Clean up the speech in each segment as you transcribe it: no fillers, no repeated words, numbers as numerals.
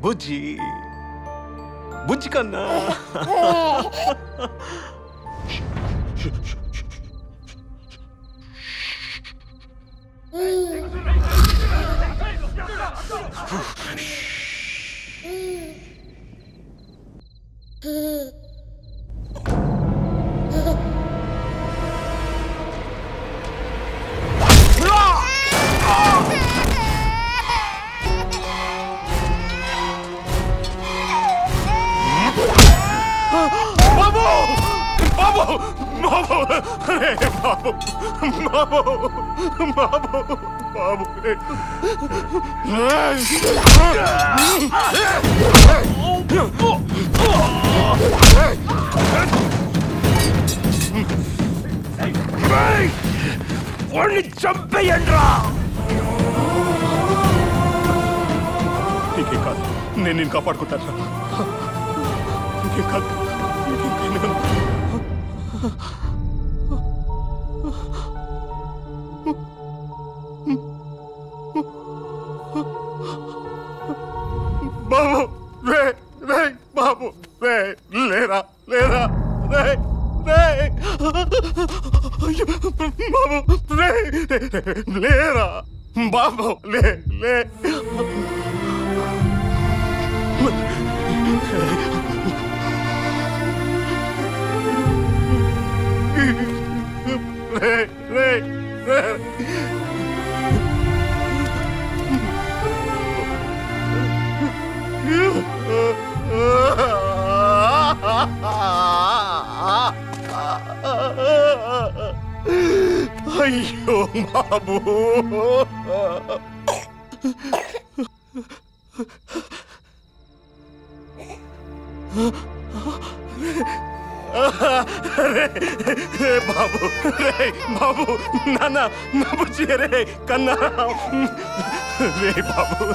బుజ్జి బుజ్జి కన్నా వాడిని చంపేయండ్రా. నీకేం కాదు, నేను నేను కాపాడుకుంటాను. నీకేం కాదు. బాబు రే రే బాబు రే లేరా లేరా రే రే బాబు రే లేరా బాబు లే లే రే రే రే అయ్యో బాబు రే బాబు రే బాబు నాన్న నా బుజ్జి రే కన్నా రే బాబు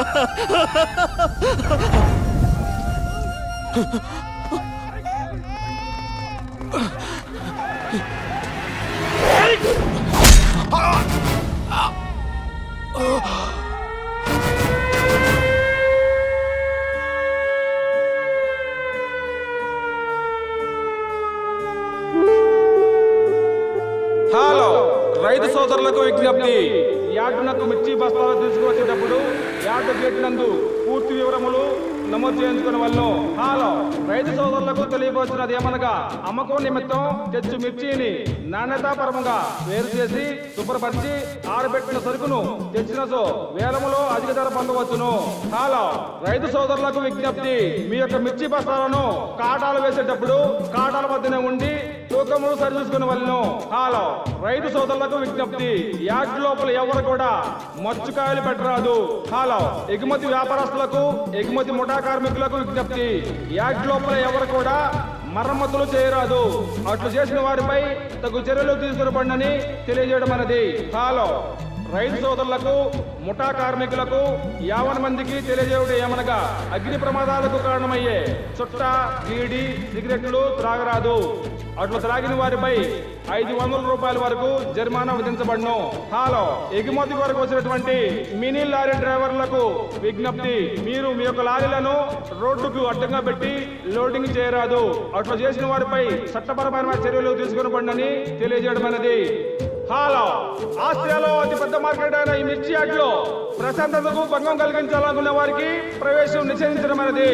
హలో రైతు సోదరులకు విజ్ఞప్తి. యార్డునకు మిర్చి బస్తాలు తీసుకువచ్చేటప్పుడు యార్డు గేట్ నందు పూర్తి వివరములు నమోదు చేయించుకునే వాళ్ళు. హలో రైతు సోదరులకు తెలియవలసినది ఏమనగా, అమ్మకం నిమిత్తం తెచ్చు మిర్చిని నాణ్యతాపరముగా వేరు చేసి శుభ్రపరిచి ఆరబెట్టిన సరుకును తెచ్చినచో వేలములో అధిక ధర పొందవచ్చును. హలో రైతు సోదరులకు విజ్ఞప్తి. మీ యొక్క మిర్చి బస్తాలను కాటాలు వేసేటప్పుడు కాటాల మధ్యనే ఉండి తూకములు సరిచూసుకునే వాళ్ళను. హలో రైతు సోదరులకు విజ్ఞప్తి. యార్డ్ లోపల ఎవరు కూడా మచ్చుకాయలు పెట్టరాదు. హలో ఎగుమతి వ్యాపారస్తులకు ఎగుమతి ముఠా కార్మికులకు విజ్ఞప్తి. యార్డ్ లోపల ఎవరు కూడా మరమ్మతులు చేయరాదు. అట్లు చేసిన వారిపై తగు చర్యలు తీసుకునబడినని తెలియజేయడం అనేది. హలో రైతు సోదరులకు ముఠా కార్మికులకు 50 మందికి తెలియజేయడం ఏమనగా, అగ్ని ప్రమాదాలకు కారణమయ్యే చుట్ట బీడి సిగరెట్లు త్రాగరాదు. అట్లు త్రాగిన వారిపై 500 రూపాయల వరకు జరిమానా విధించబడును. హలో ఎగుమతి వరకు వచ్చినటువంటి మినీ లారీ డ్రైవర్లకు విజ్ఞప్తి. మీరు మీ యొక్క లారీలను రోడ్డుకు అడ్డంగా పెట్టి లోడింగ్ చేయరాదు. అట్లు చేసిన వారిపై చట్టపరమైన చర్యలు తీసుకునబడినని తెలియజేయడం అనేది. హలో ఆసియాలో అతిపెద్ద మార్కెట్ అయిన ఈ మిర్చి యార్డ్లో ప్రశాంతతకు భంగం కలిగించాలనుకునే వారికి ప్రవేశం నిషేధించడం అనేది.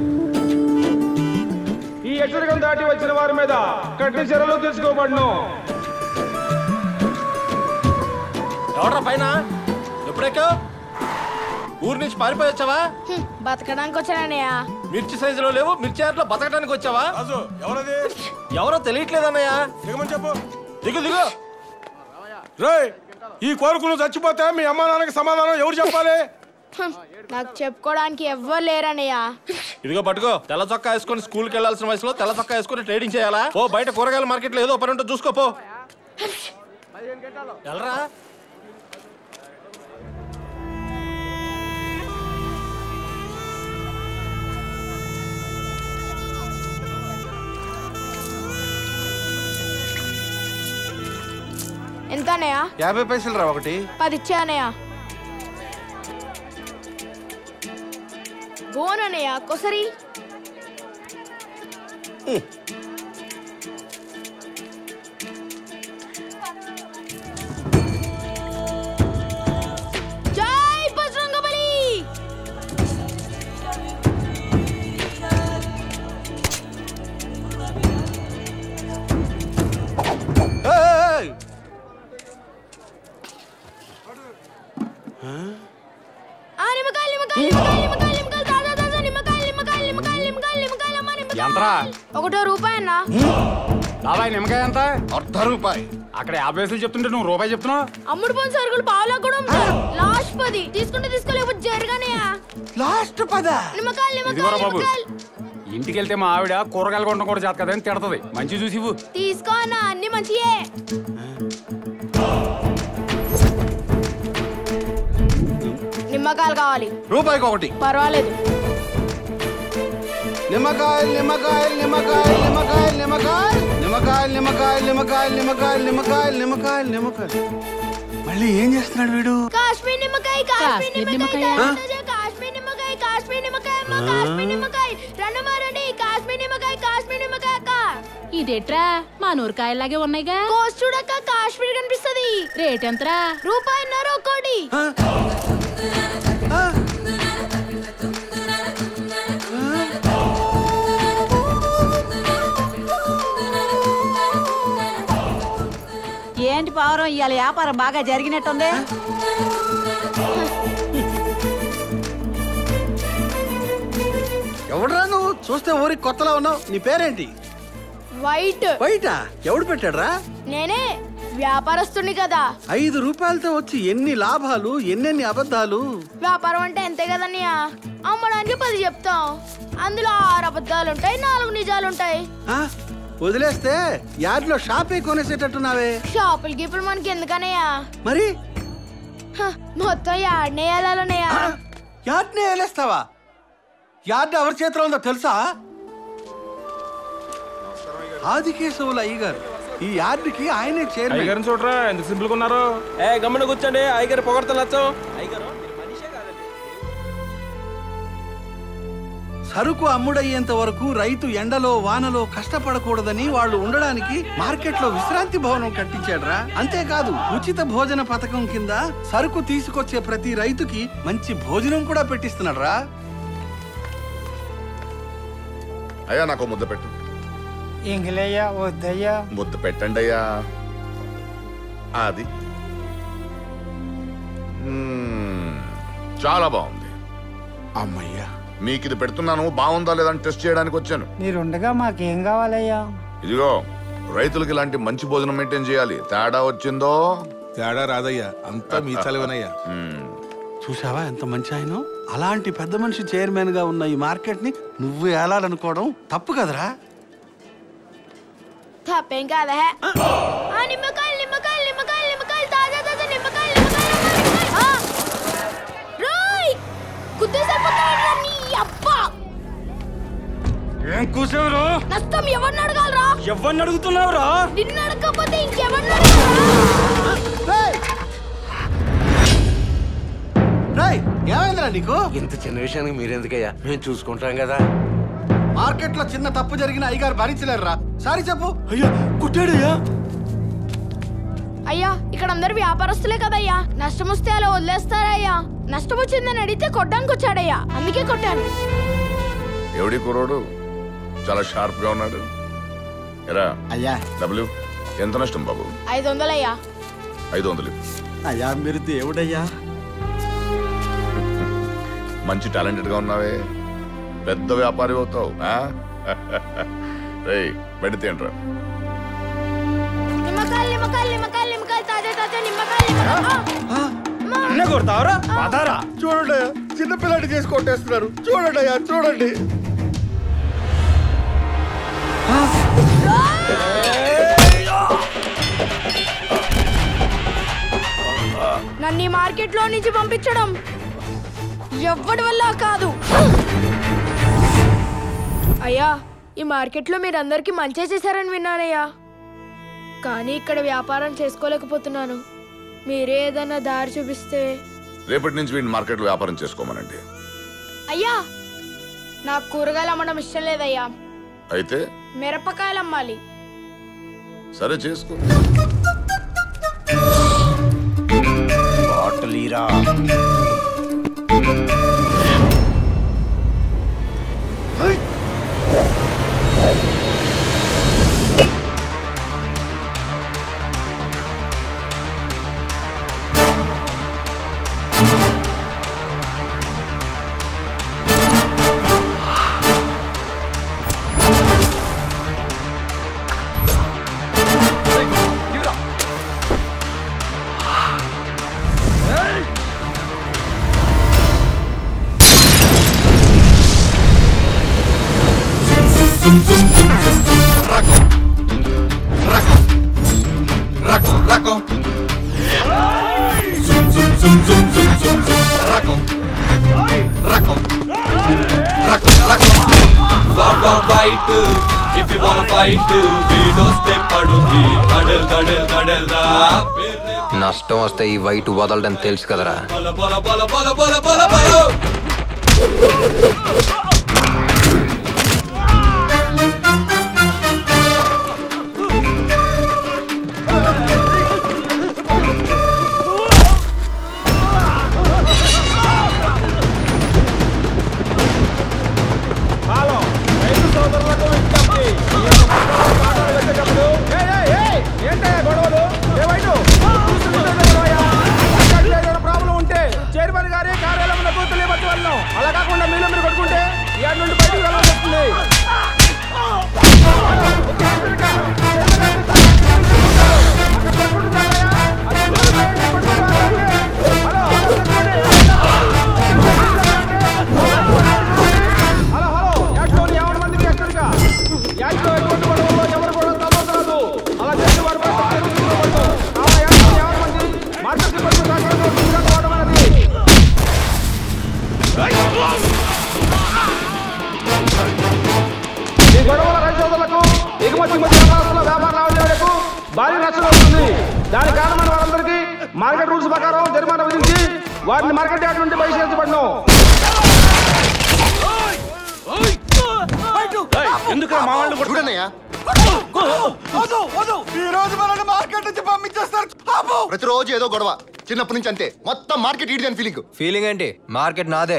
ఈ హెచ్చరికలు దాటి వచ్చిన వారి మీద కఠిన చర్యలు తీసుకోబడును. ఎవడ్రా పైన? ఎప్పుడెక్కా? ఊరి నుంచి పారిపోయి వచ్చావా? బతకడానికి వచ్చానన్నయ్య. మిర్చి సైజులో లేవు, మిర్చి యార్డ్లో బతకడానికి వచ్చావా? ఎవరది? ఎవరో తెలియట్లేదన్నయ్య. దిగమని చెప్పు. దిగు దిగు. రే ఈ కోరుకును చచ్చిపోతే మీ అమ్మ నాన్నకి సమాధానం ఎవరు చెప్పాలి? నాకు చెప్పుకోవడానికి ఎవ్వరు లేరన్నయ్య. ఇదిగో పట్టుకో. తెల్ల చొక్కా వేసుకొని స్కూల్కి వెళ్ళాల్సిన వయసులో తెల్ల చొక్కా వేసుకొని ట్రేడింగ్ చేయాలా? ఓ బయట కూరగాయల మార్కెట్లో ఏదో పని ఉంటే చూసుకోపో. వెళ్ళరా. ఎంత అన్నయ్య? 50 పైసలు రా. ఒకటి 10 ఇచ్చా అన్నయ్య. గోనన్నయ్య కొసరి. జై బజరంగబలి. ఒకటో రూపాయి అన్నా. బాబాయ్ నిమ్మకాయ ఎంత? ₹1 అక్కడ 50 పైసలు చెప్తుంటే నువ్వు రూపాయి చెప్తున్నావు. అమ్ముడు పోని సరుకులు పావులా కూడా ఉంటాయి. లాస్ట్ 10 తీసుకుంటే తీసుకోలేకపోతే జరగానయ్యా. లాస్ట్ 10 నిమ్మకాయలు ఇదిగోరా బాబు. నిమ్మకాయలు ఇంటికి వెళ్తే మా ఆవిడ కూరగాయలు కొనడం కూడా చేత కదని తిడతది. మంచి చూసి ఇవ్వు. తీసుకో అన్న, అన్ని మంచియే. నిమ్మకాయలు కావాలి. రూపాయికి ఒకటి. పర్వాలేదు. నిమ్మకాయలు నిమ్మకాయలు నిమ్మకాయలు నిమ్మకాయలు నిమ్మకాయలు నిమ్మకాయలు నిమ్మకాయలు నిమ్మకాయలు నిమ్మకాయలు నిమ్మకాయలు నిమ్మకాయలు. మళ్ళీ ఏం చేస్తున్నాడు వీడు? కాశ్మీర్ నిమ్మకాయ, కాశ్మీర్ నిమ్మకాయ, కాశ్మీర్ నిమ్మకాయ, కాశ్మీర్ నిమ్మకాయ, కాశ్మీర్ నిమ్మకాయ, రండి కాశ్మీర్ నిమ్మకాయ, కాశ్మీర్ నిమ్మకాయ అక్క. ఇదేట్రా మా నూరకాయలాగే ఉన్నాయిగా. కోసి చూడక్క, కాశ్మీర్ కనిపిస్తది. రేట్ ఎంతరా? ₹1.50 ఒక్కోటి. ఏంటి పావురం, ఇవాళ వ్యాపారం బాగా జరిగినట్టుంది. ఎవడరా నువ్వు? చూస్తే ఊరికి కొత్తలా ఉన్నావు. నీ పేరేంటి? వైట్. బయట ఎవడు పెట్టాడ్రా? నేనే వ్యాపారస్తుని కదా. ₹5 వచ్చి ఎన్ని లాభాలు, ఎన్నెన్ని అబద్ధాలు. వ్యాపారం అంటే ఎంతే కదన్నయ్య. అమ్మడానికి 10 చెప్తాం, అందులో 6 అబద్ధాలుంటాయి, 4 నిజాలుంటాయి. వదిలేస్తే యార్డ్లో షాపే కొనేసేటట్టున్నావే. షాపులు గీపులు మనకి ఎందుకనయ్యా? మరి మొత్తం యాడ్నే వేయాలన్నయ్యా. యార్డ్నే వేలేస్తావా? యార్డ్ ఎవరి చేతిలో ఉందో తెలుసా? ఆదికేశవుల అయ్యగారు. ఈ యార్డ్కి ఆయనే చైర్మన్. అయ్యగారిని చూడరా ఎంత సింపుల్ గా ఉన్నారు. గమ్మున కూర్చోండి. అయ్యగారు పొగడతలచ్చు. సరుకు అమ్ముడయ్యేంత వరకు రైతు ఎండలో వానలో కష్టపడకూడదని వాళ్ళు ఉండడానికి మార్కెట్లో విశ్రాంతి భవనం కట్టించాడ్రా. అంతేకాదు ఉచిత భోజన పథకం కింద సరుకు తీసుకొచ్చే ప్రతి రైతుకి మంచి భోజనం కూడా పెట్టిస్తున్నాడ్రా. అయ్యా నాకు ముద్ద పెట్టు. ఇంగిలయ్యా వద్దయ్యా. ముద్ద పెట్టండి అయ్యా. అది చాలా బాగుంది. అమ్మయ్యా, మీకు ఇది పెడుతున్నాను, బాగుందా లేదని టెస్ట్ చేయడానికి వచ్చాను. మీరుండగా మాకేం కావాలయ్యా? ఇదిగో రైతులకి ఇలాంటి మంచి భోజనం మెయింటైన్ చేయాలి. తేడా వచ్చిందో తేడా రాదయ్యా, అంతా మీ చలవనయ్యా. చూసావా ఎంత మంచి ఆయన? అలాంటి పెద్ద మనిషి చైర్మన్ గా ఉన్న ఈ మార్కెట్ ని నువ్వు ఏలాలనుకోవడం తప్పు కదరా. తప్పేం కాదా? నిమ్మకాయలు నిమ్మకాయలు నిమ్మకాయలు నిమ్మకాయలు, తాజా తాజా నిమ్మకాయలు నిమ్మకాయలు. రాయ్ గుద్దేసరిపోతాడు నీ అబ్బా. ఏం కూసేవరు? నష్టం ఎవరిని అడగాలరా? ఎవరిని అడుగుతున్నావురా? నిన్ను అడగకపోతే ఇంకెవరిని అడగాలరా? ఏమైందిరా నీకు? ఇంత చిన్న విషయానికి మీరెందుకయ్యా, మేము చూసుకుంటాం కదా. మార్కెట్ లో చిన్న తప్పు జరిగిన అయ్యగారు భరించలేరురా. సారీ చెప్పు. అయ్యా కుట్టాడయ్యా. అయ్యా ఇక్కడ అందరు వ్యాపారస్తులే కదయ్యా, నష్టం వస్తే అలా వదిలేస్తారయ్యా. నష్టం వచ్చిందని అడిగితే కొట్టడానికి వచ్చాడయ్యా, అందుకే కొట్టాను. ఎవడి కుర్రోడు చాలా షార్ప్ గా ఉన్నాడు. ఎరా అయ్యా డబ్బులు ఎంత నష్టం బాబు? 500 అయ్యా. 500. అయ్యా మీరు దేవుడయ్యా. మంచి టాలెంటెడ్ గా ఉన్నావే, పెద్ద వ్యాపారి అవుతావు. పెడితే ఏంట్రా? నిమ్మకాయలు నిమ్మకాయలు నిమ్మకాయలు నిమ్మకాయలు, తాజా తాజా నిమ్మకాయలు నిమ్మకాయలు. కొడతావరా? పదారా. చూడండి చిన్నపిల్లడి చేసి కొట్టేస్తున్నారు. చూడండి అయ్యా చూడండి. నన్ను ఈ మార్కెట్ లో నుంచి పంపించడం ఎవ్వడి వల్ల కాదు. అయ్యా ఈ మార్కెట్ లో మీరందరికి మంచి చేశారని విన్నానయ్యా, కానీ ఇక్కడ వ్యాపారం చేసుకోలేకపోతున్నాను. మీరే ఏదైనా దారి చూపిస్తే. రేపటి నుంచి వీడిని మార్కెట్లో వ్యాపారం చేసుకోమనండి. అయ్యా నాకు కూరగాయలు అమ్మడం ఇష్టం లేదయ్యా. అయితే మిరపకాయలు అమ్మాలి. సరే చేసుకో. బాటలీరా. నష్టం వస్తే ఈ వైట్ వదలడం తెలుసు కదరా. అలా కాకుండా మీరు కొట్టుకుంటే ఏడు నుండి బయటకు వెళ్ళాల్సి వస్తుంది. హలో యాడ్లో 50 మందికి ఎక్కడిగా యాడ్లో ఎటువంటి గొడవల్లో ఎవరు కూడా తలవద్దు. అలా చేసి వారు మార్కెట్ పోవడం అనేది ఈ గొడవల రైతు సోదరులకు ఎగుమతి వ్యాపార లావాదేవీలకు భారీ నష్టం వస్తుంది. దాని కారణమైన వారందరికీ మార్కెట్ రూల్స్ ప్రకారం జరిమానా విధించి వారిని మార్కెట్ యార్డ్ నుండి బహిష్కరించబడను. ఎందుకు మా వాళ్ళు చూడన్నయ్యా, ప్రతిరోజు ఏదో గొడవ. చిన్నప్పటి నుంచి అంతే, మొత్తం మార్కెట్ ఈడిదని ఫీలింగ్ ఏంటి? మార్కెట్ నాదే.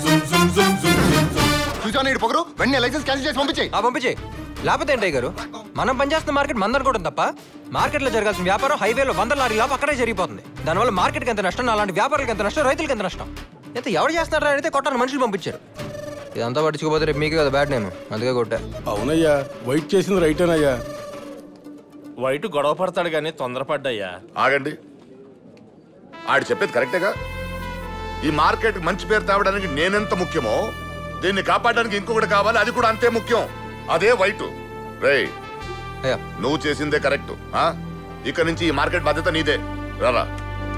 చూసాను ఇటు పొగరు, వెంటనే లైసెన్స్ క్యాన్సిల్ చేసి పంపించేయి. లేకపోతే ఏంటి గారు, మనం పనిచేస్తున్న మార్కెట్ మందనుకోవడం తప్ప మార్కెట్ లో జరగాల్సిన వ్యాపారం హైవేలో 100 లారీ లాభం అక్కడే జరిగిపోతుంది. దానివల్ల మార్కెట్కి ఎంత నష్టం, అలాంటి వ్యాపారులకు ఎంత నష్టం, రైతులకు ఎంత నష్టం. అయితే ఎవరు చేస్తున్నారా అయితే కొట్టాలని మనుషులు పంపించారు. ఇదంతా పట్టించుకోపోతే రేపు మీకే కదా బ్యాడ్ నేమ్, అందుకే కొట్టా. అవునయ్యా, వైట్ చేసింది రైటేనయ్యా. వైట్ గొడవ పడతాడు కానీ తొందరపడ్డయ్యా. ఆగండి, ఆడు చెప్పేది కరెక్టేగా. ఈ మార్కెట్ మంచి పేరు తేవడానికి నేనెంత ముఖ్యమో దీన్ని కాపాడడానికి ఇంకొకటి కావాలి, అది కూడా అంతే ముఖ్యం. అదే వైట్. రేయ్, నువ్వు చేసిందే కరెక్ట్. ఇక నుంచి ఈ మార్కెట్ బాధ్యత నీదే. రారా.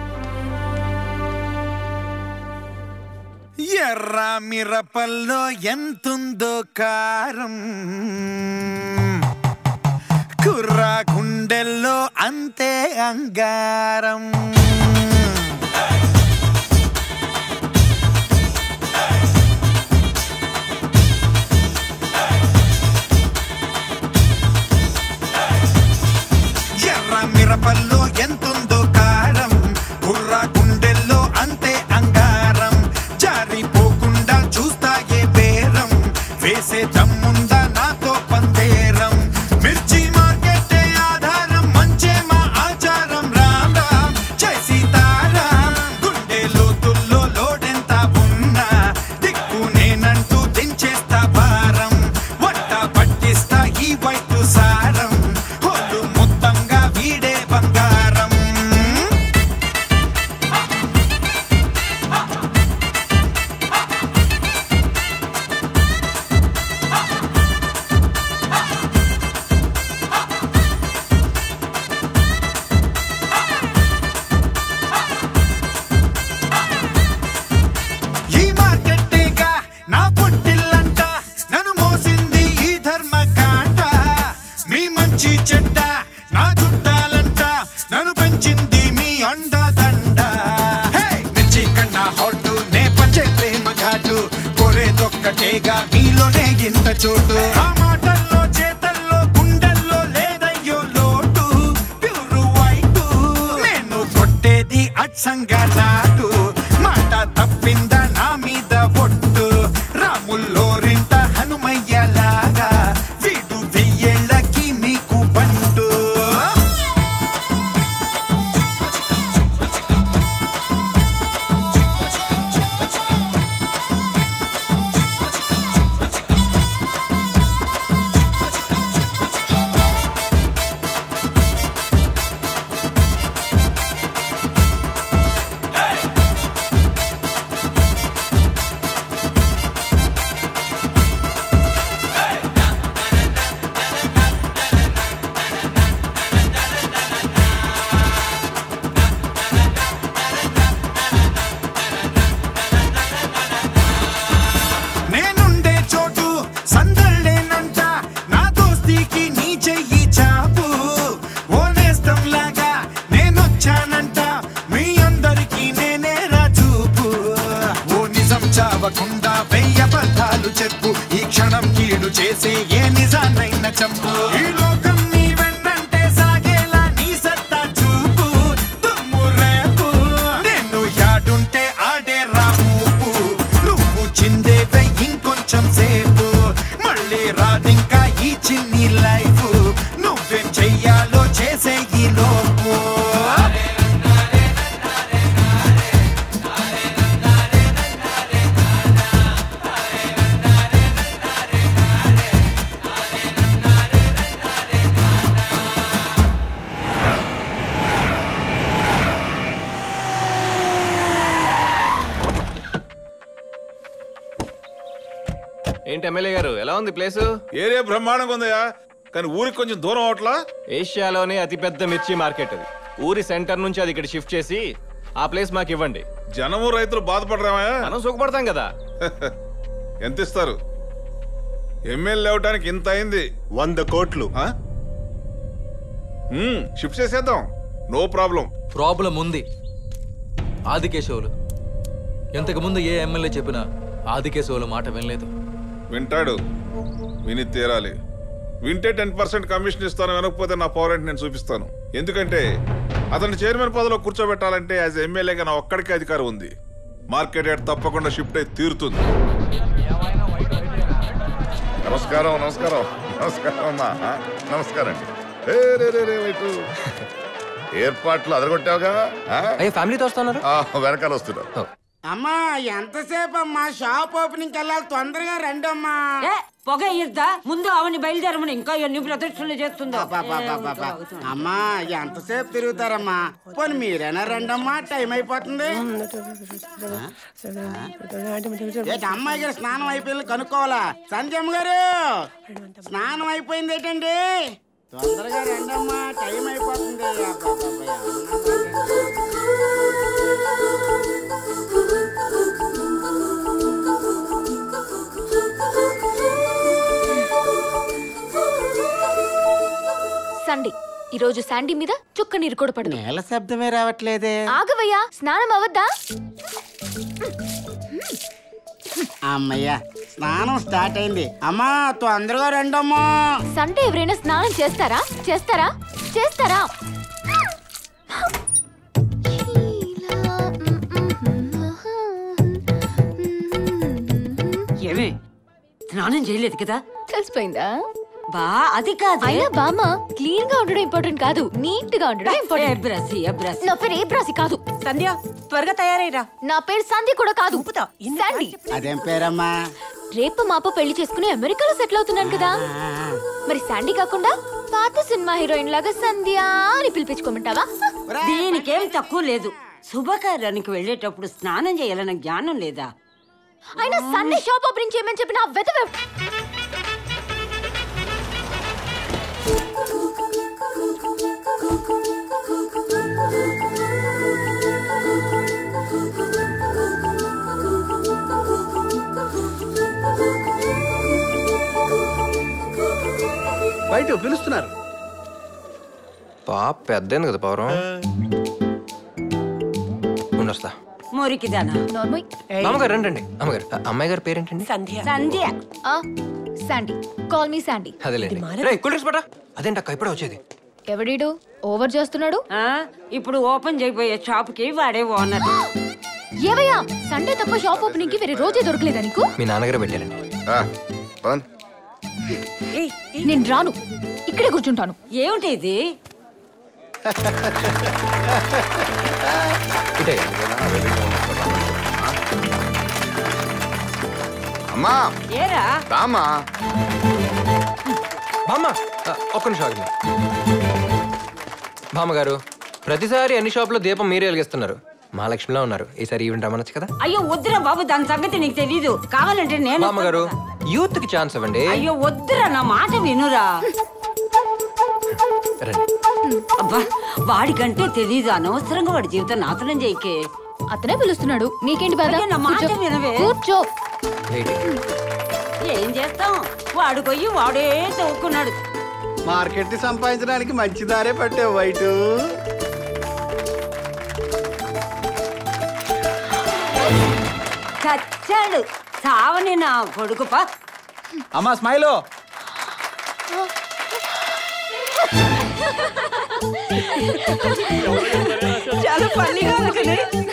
ఎర్ర మిరపల్లో ఎంతుందో కారం, కుర్ర గుండెల్లో అంతే అంగారం. ఎర్ర మిరపల్లో ఎంతుందో కారం, కుర్ర గుండెల్లో అంతే అంగారం. జారిపోకుండా చూస్తాయే బేరం, వేసే దమ్ముందా నాతో పందేరం. మిర్చి మార్కెట్టే ఆధారం, మంచే మా ఆచారం. రామ్ రామ్ జై సీతా అందుకేగా మీలోనే ఇంత చోటు ఆ మాటల్లో చేతల్లో గుండెల్లో లేదయ్యో లోటు ప్యూరు వైటు నేను కొట్టేది అచ్చంగా నాటు మాట తప్పిందా నా మీద ఒట్టు రాముల్లోరింట హనుమయ్యలాగా వీడు వెయ్యేళ్ళకి నీకు బంటు నేనుండే చోటు సందళ్ళేనంట నా దోస్తీకి నీ చెయ్యి చాపు ఓ నేస్తం లాగా నేనొచ్చానంట మీ అందరికీ నేనే రాజూపు ఓ నిజం చావకుండా వెయ్య అబద్ధాలు చెప్పు ఈ క్షణం కీడు చేసే ఏ నిజాన్నైనా చంపు ఈ లోకం నీ వెన్నంటే సాగేలా నీ సత్తా చూపు దుమ్ము రేపు నేను యాడుంటే ఆడే రాము నువ్వు చిందే ఇంకొంచెం సేపు మళ్ళీ రాదింకా ఈ చిన్ని లైఫ్ నువ్వేం చెయ్యాలో చేసే ఈ లోపు ఏంటి ఎమ్మెల్యే గారు ఎలా ఉంది ప్లేస్? ఏరియా బ్రహ్మాండంగా ఉందయ్యా, కానీ ఊరికి కొంచెం దూరం అవట్లా. ఏషియాలోనే అతిపెద్ద మిర్చి మార్కెట్ అది. ఊరి సెంటర్ నుంచి అది ఇక్కడ షిఫ్ట్ చేసి ఆ ప్లేస్ మాకు ఇవ్వండి. జనము రైతులు బాధపడరామయ్యా? మనం సుఖపడతాం కదా. ఎంత ఇస్తారు? ఎమ్మెల్యే అవటానికి ఇంత అయింది. 100 కోట్లు. షిఫ్ట్ చేసేద్దాం, నో ప్రాబ్లం. ప్రాబ్లం ఉంది. ఆదికేశవులు ఇంతకు ముందు ఏ ఎమ్మెల్యే చెప్పినా ఆదికేశవుల మాట వినలేదు. వింటాడు, విని తీరాలి. వింటే 10% కమిషన్ ఇస్తాను, వినకపోతే నా పవర్ ఏంటి నేను చూపిస్తాను. ఎందుకంటే అతన్ని చైర్మన్ పదవిలో కూర్చోబెట్టాలంటే యాజ్ ఎమ్మెల్యేగా నా ఒక్కడికే అధికారం ఉంది. మార్కెట్ యార్డ్ తప్పకుండా షిఫ్ట్ అయి తీరుతుంది. నమస్కారం నమస్కారం నమస్కారం అమ్మా. నమస్కారం అండి. ఏర్పాట్లు అదరగొట్టావుగా? ఫ్యామిలీతో వస్తున్నారు, వెనకాల వస్తున్నారు. అమ్మా ఎంతసేపు అమ్మా, షాప్ ఓపెనింగ్ వెళ్ళాలి, తొందరగా రండి అమ్మా. పొగ ఇద్దా ముందు అవని బయలుదేరమని ఇంకా ఎన్ని ప్రదక్షిణలు చేస్తుందో. అమ్మా ఎంతసేపు తిరుగుతారమ్మా, పోనీ మీరైనా రండమ్మా, టైం అయిపోతుంది. అమ్మాయి గారు స్నానం అయిపోయింది కనుక్కోవాలా? సంజయమ్మ గారు స్నానం అయిపోయింది ఏంటండి? తొందరగా రండమ్మా, టైం అయిపోతుంది. సండి ఈరోజు శాండీ మీద చుక్క నీరు కూడా పడదు. నేల శబ్దమే రావట్లేదే. ఆగవయ్యా, స్నానం అవద్దా? అమ్మయ్యా స్నానం స్టార్ట్ అయింది. అమ్మా తొందరగా రండమ్మా. సండే ఎవరైనా స్నానం చేస్తారా? చేస్తారా? చేస్తారా? ఏమే స్నానం చేయలేదు కదా? తెలిసిపోయిందా? బా అది కాదు. అయినా బామ్మ క్లీన్ గా ఉండడం ఇంపార్టెంట్ కాదు, నీట్ గా ఉండడం ఇంపార్టెంట్. నా పేరు ఏ బ్రాసి కాదు. సంధ్య త్వరగా తయారైరా. నా పేరు సంధ్య కూడా కాదు, శాండీ. అదేం పేరమ్మా? రేపు మాప పెళ్లి చేసుకుని అమెరికాలో సెటిల్ అవుతున్నాను కదా, మరి శాండీ కాకుండా పాత సినిమా హీరోయిన్ లాగా సంధ్య అని పిలిపించుకోమంటావా? దీనికేం తక్కువ లేదు. శుభకార్యానికి వెళ్ళేటప్పుడు స్నానం చేయాలన్న జ్ఞానం లేదా? అయినా సండే షాప్ ఓపెనింగ్ చేయమని చెప్పిన వెతవే. బయట పిలుస్తున్నారు. పాప పెద్ద కదా పవరం. ఉండొస్తా. మురికిదానా అమ్మగారు రండి అమ్మగారు అమ్మాయి గారి పేరేంటండి? Sandhya. Sandy, call me Sandy. అదేలేదు కూల్ డ్రింక్స్ పట్రా. అదేంటి అక్క ఇప్పుడే వచ్చేది? ఎవడీడు ఓవర్ చేస్తున్నాడు? ఇప్పుడు ఓపెన్ చేయబోయే షాప్ కి వాడే ఓనర్. ఏవయ్యా, సండే తప్ప షాప్ ఓపెనింగ్ కి వేరే రోజే దొరకలేదా నీకు? మీ నాన్నగారు పెట్టారండి. నేను రాను, ఇక్కడే కూర్చుంటాను. ఏమిటి ఇది? అమ్మా ఏరా రామా బామ్మ ఒక్క నిమిషం ఆగండి. బామ్మగారు ప్రతిసారి అన్ని షాపులో దీపం మీరే వెలిగిస్తున్నారు. మహాలక్ష్మిలా ఉన్నారు, ఈసారి ఈవెంట్ రమ్మనొచ్చు కదా? అయ్యో వద్దురా బాబు, దాని సంగతి నీకు తెలీదు. కావాలంటే నేను బామ్మగారు యూత్ కి ఛాన్స్ ఇవ్వండి. అయ్యో వద్దురా, నా మాట వినురా. అబ్బా వాడికంటే తెలీదు, అనవసరంగా వాడి జీవితం నాశనం చేయకే. అతనే పిలుస్తున్నాడు, నీకేంటి బాధ? నా మాట వినవే. కూర్చో. ఏం చేస్తాం, వాడు పోయి వాడే తవ్వుకున్నాడు. మార్కెట్ ని సంపాదించడానికి మంచి దారే పట్టావు వైటు. చచ్చాడు చావని నా కొడుకుపా. అమ్మా స్మైలో. చాలా ఫన్నీగా ఉంది.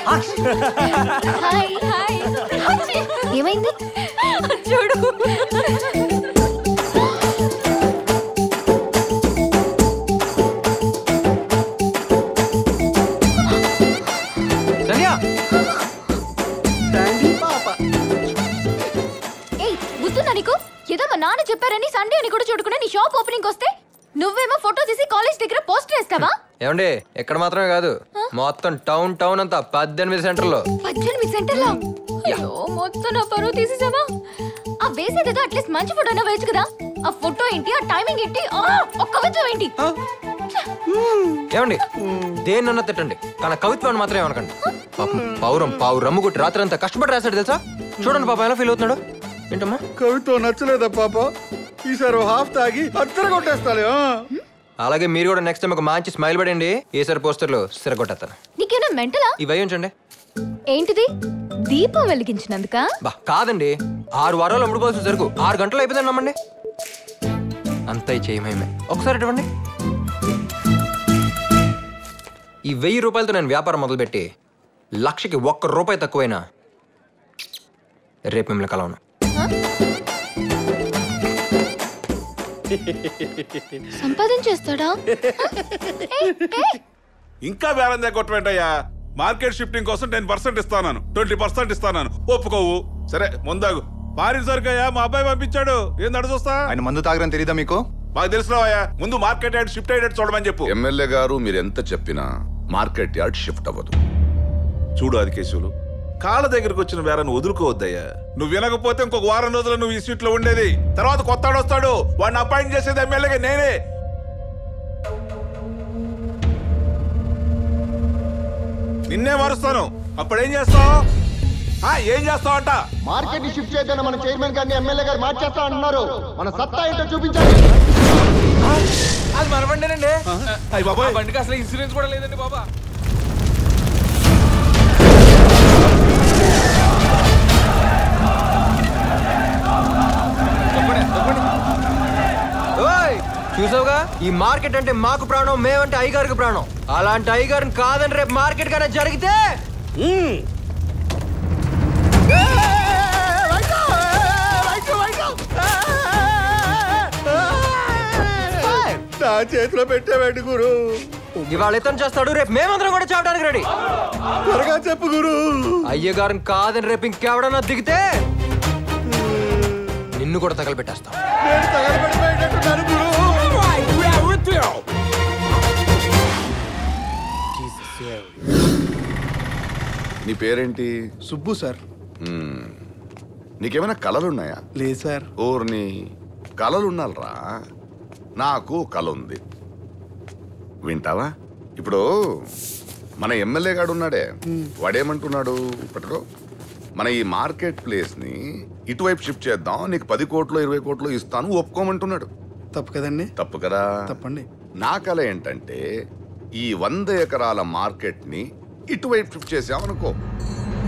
Hi hi. ఏమైంది చూడు. ఏయ్ గుర్తుందా నీకు? ఏదో మా నాన్న చెప్పారని సండే అని కూడా చూడకుండా నీ షాప్ ఓపెనింగ్ వస్తే నువ్వేమో ఫోటో తీసి కాలేజ్ దగ్గర పోస్టర్ వేస్తావా? ఏమండి ఇక్కడ మాత్రమే కాదు, మొత్తం టౌన్ అంతా 18 సెంటర్లో. 18 సెంటర్లో? అయ్యో మొత్తం నా పరువు తీసేసావా? ఆ వేసేదేదో అట్లీస్ట్ మంచి ఫోటోనా వేయచ్చు కదా. ఆ ఫోటో ఏంటి, ఆ టైమింగ్ ఏంటి, ఒక్క కవిత్వం ఏంటి? ఏమండి దేన్నన్నా తిట్టండి, కానీ కవిత్వాన్ని మాత్రం ఏమనకండి. పావు రమ్ము కొట్టి రాత్రి అంతా కష్టపడి రాశాడు తెలుసా? చూడండి పాప ఎలా ఫీల్ అవుతున్నాడు. ఏంటమ్మా కవిత్వం నచ్చలేదా పాప? ఈసారి హాఫ్ తాగి అత్తర కొట్టేస్తాలే. అలాగే మీరు కూడా నెక్స్ట్ టైం ఒక మంచి స్మైల్ పడండి, ఈసారి పోస్టర్లు సిరగొట్టేస్తాను. నీకేనా మెంటలా? ఇవి ఉంచండి. ఏంటిది? దీపం వెలిగించినందుక? బా కాదండి, 6 వారాలు అమ్ముడుకోవాల్సిన సరుకు 6 గంటలు అయిపోయిందని నమ్మండి. అంతా చేయమేమే. ఒకసారి ఇవ్వండి. ఈ 1000 రూపాయలతో నేను వ్యాపారం మొదలుపెట్టి 1,00,000కి 1 రూపాయి తక్కువైనా రేపు మిమ్మల్ని కలవను. సంపాదించేస్తాడా? ఇంకా బేరం కొట్టవేంటయ్యా? మార్కెట్ షిఫ్టింగ్ కోసం 10% ఇస్తాను, 20% ఇస్తాను. ఒప్పుకోవు. సరే ముందాగు. మారిన సరికయ్యా మా అబ్బాయి పంపించాడు. ఏం నడు చూస్తా? ఆయన మందు తాగరని తెలీదా మీకు? మాకు తెలుసురావయ్యా. ముందు మార్కెట్ యార్డ్ షిఫ్ట్ అయ్యేటట్టు చూడమని చెప్పు. ఎమ్మెల్యే గారు మీరు ఎంత చెప్పినా మార్కెట్ యార్డ్ షిఫ్ట్ అవ్వదు. చూడు ఆదికేశవులు, కాళ్ళ దగ్గరకు వచ్చిన బేరాన్ని వదులుకోవద్దయ్యా. నువ్వు వినకపోతే ఇంకొక వారం రోజులు నువ్వు ఈ సీట్ లో ఉండేది. తర్వాత కొత్తాడు వస్తాడు, వాడిని అపాయింట్ చేసేది ఎమ్మెల్యేగా నేనే. నిన్నే మారుస్తాను. అప్పుడేం చేస్తావు? ఏం చేస్తావు అంట? మార్కెట్ ని షిఫ్ట్ చేద్దాం. మన చైర్మన్ గారిని ఎమ్మెల్యే గారు మార్చేస్తా అంటున్నారు. మన సత్తా ఏంటో చూపించాలి. అది మన బండేనండి. అయ్య బాబా, బండికి అసలు ఇన్సూరెన్స్ కూడా లేదండి బాబా. చూసావుగా, ఈ మార్కెట్ అంటే మాకు ప్రాణం, మేమంటే అయ్యగారికి ప్రాణం. అలాంటి అయ్యగారిని కాదని రేపు మార్కెట్ గానే జరిగితే నా చేతిలో పెట్టేవాడు గురు. ఇవాళ ఇతను చేస్తాడు, రేపు మేమందరం కూడా చావడానికి రెడీ. త్వరగా చెప్పు గురు. అయ్యగారిని కాదని రేపు ఇంకెవడన్నా దిగితే నిన్ను కూడా తగలబెట్టేస్తాం. నీ పేరేంటి? సుబ్బు సార్. నీకేమైనా కళలున్నాయా? లేదు సార్. ఓర్ని కళలున్నారా? నాకు కళ ఉంది, వింటావా? ఇప్పుడు మన ఎమ్మెల్యే గాడు ఉన్నాడే, వాడేమంటున్నాడు? పట్టుకో, మన ఈ మార్కెట్ ప్లేస్ ని ఇటువైపు షిఫ్ట్ చేద్దాం, నీకు 10 కోట్లు 20 కోట్లు ఇస్తాను, ఒప్పుకోమంటున్నాడు. తప్పు కదండి? తప్పు కదా. తప్పండి. నా కళ ఏంటంటే ఈ 100 ఎకరాల మార్కెట్ ని ఇటువైపు షిఫ్ట్ చేసామనుకో,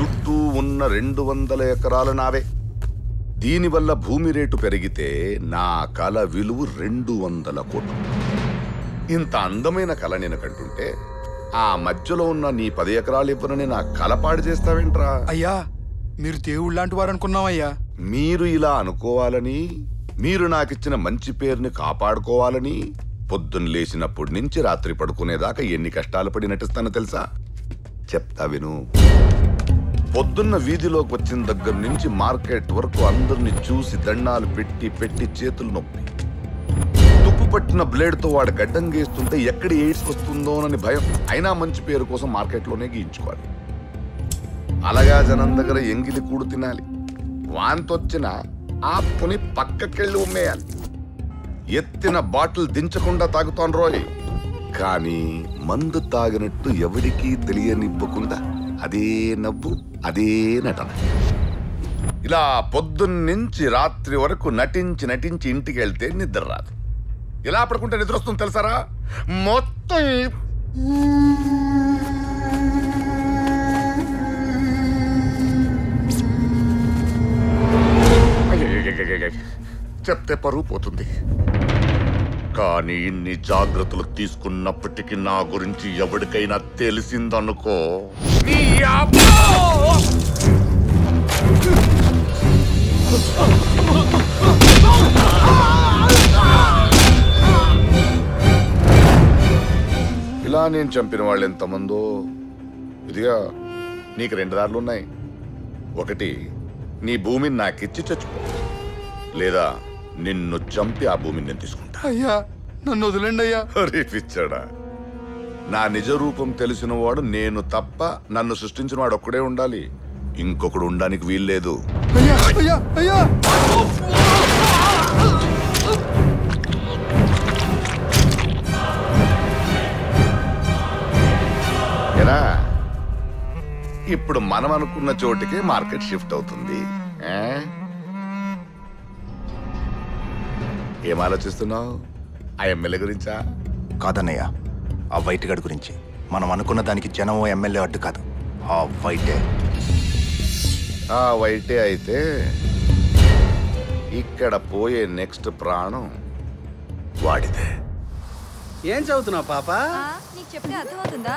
చుట్టూ ఉన్న 200 ఎకరాలు నావే. దీనివల్ల భూమి రేటు పెరిగితే నా కల విలువ 200 కోట్లు. ఇంత అందమైన కళ నేను కంటుంటే ఆ మధ్యలో ఉన్న నీ 10 ఎకరాలు ఇవ్వనని నా కల పాడు చేస్తావేంట్రా? అయ్యా మీరు దేవుళ్ళు లాంటి వారు అనుకున్నామయ్యా. మీరు ఇలా అనుకోవాలని, మీరు నాకిచ్చిన మంచి పేరుని కాపాడుకోవాలని పొద్దున్న లేచినప్పటి నుంచి రాత్రి పడుకునేదాకా ఎన్ని కష్టాలు పడి నటిస్తానో తెలుసా? చెప్తా విను. పొద్దున్న వీధిలోకి వచ్చిన దగ్గర నుంచి మార్కెట్ వరకు అందరిని చూసి దండాలు పెట్టి పెట్టి చేతులు నొప్పి, తుప్పు పట్టిన బ్లేడ్తో వాడు గడ్డం గీస్తుంటే ఎక్కడ ఎయిడ్స్ వస్తుందోనని భయం. అయినా మంచి పేరు కోసం మార్కెట్లోనే గీయించుకోవాలి. అలాగా జనం దగ్గర ఎంగిలి కూడు తినాలి. వాంతొచ్చిన ఆపుని పక్కకెళ్ళి ఉమ్మేయాలి. ఎత్తిన బాటిల్ దించకుండా తాగుతాను రోయ్. కానీ మందు తాగినట్టు ఎవరికీ తెలియనివ్వకుండా అదే నవ్వు, అదే నటన. ఇలా పొద్దున్నుంచి రాత్రి వరకు నటించి నటించి ఇంటికి వెళ్తే నిద్ర రాదు. ఇలా పడుకుంటే నిద్ర వస్తుంది తెలుసారా? మొత్తం చెప్తే పరువు పోతుంది. కానీ ఇన్ని జాగ్రత్తలు తీసుకున్నప్పటికీ నా గురించి ఎవరికైనా తెలిసిందనుకో, ఇలా నేను చంపిన వాళ్ళు ఎంతమందో. ఇదిగా నీకు 2 దారులున్నాయి. ఒకటి, నీ భూమిని నాకిచ్చి చచ్చిపో, లేదా నిన్ను చంపి ఆ భూమిని నేను తీసుకుంటా. అయ్యా నన్ను వదిలేండి అయ్యా. పిచ్చాడా, నా నిజ రూపం తెలిసిన వాడు నేను తప్ప నన్ను సృష్టించిన వాడు ఒక్కడే ఉండాలి. ఇంకొకడు ఉండడానికి వీల్లేదు. అయ్యా అయ్యా అయ్యా ఏరా, ఇప్పుడు మనం అనుకున్న చోటికి మార్కెట్ షిఫ్ట్ అవుతుంది. ఏం ఆలోచిస్తున్నావు? ఆ ఎమ్మెల్యే గురించా? కాదన్నయ్య, ఆ వైట్ గడ్ గురించి. మనం అనుకున్న దానికి జనం ఎమ్మెల్యే అడ్డు కాదు, ఆ వైటే. ఆ వైటే అయితే ఇక్కడ పోయే నెక్స్ట్ ప్రాణం వాడిదే. ఏం చదువుతున్నావు పాప? నీకు చెప్తే అర్థమవుతుందా?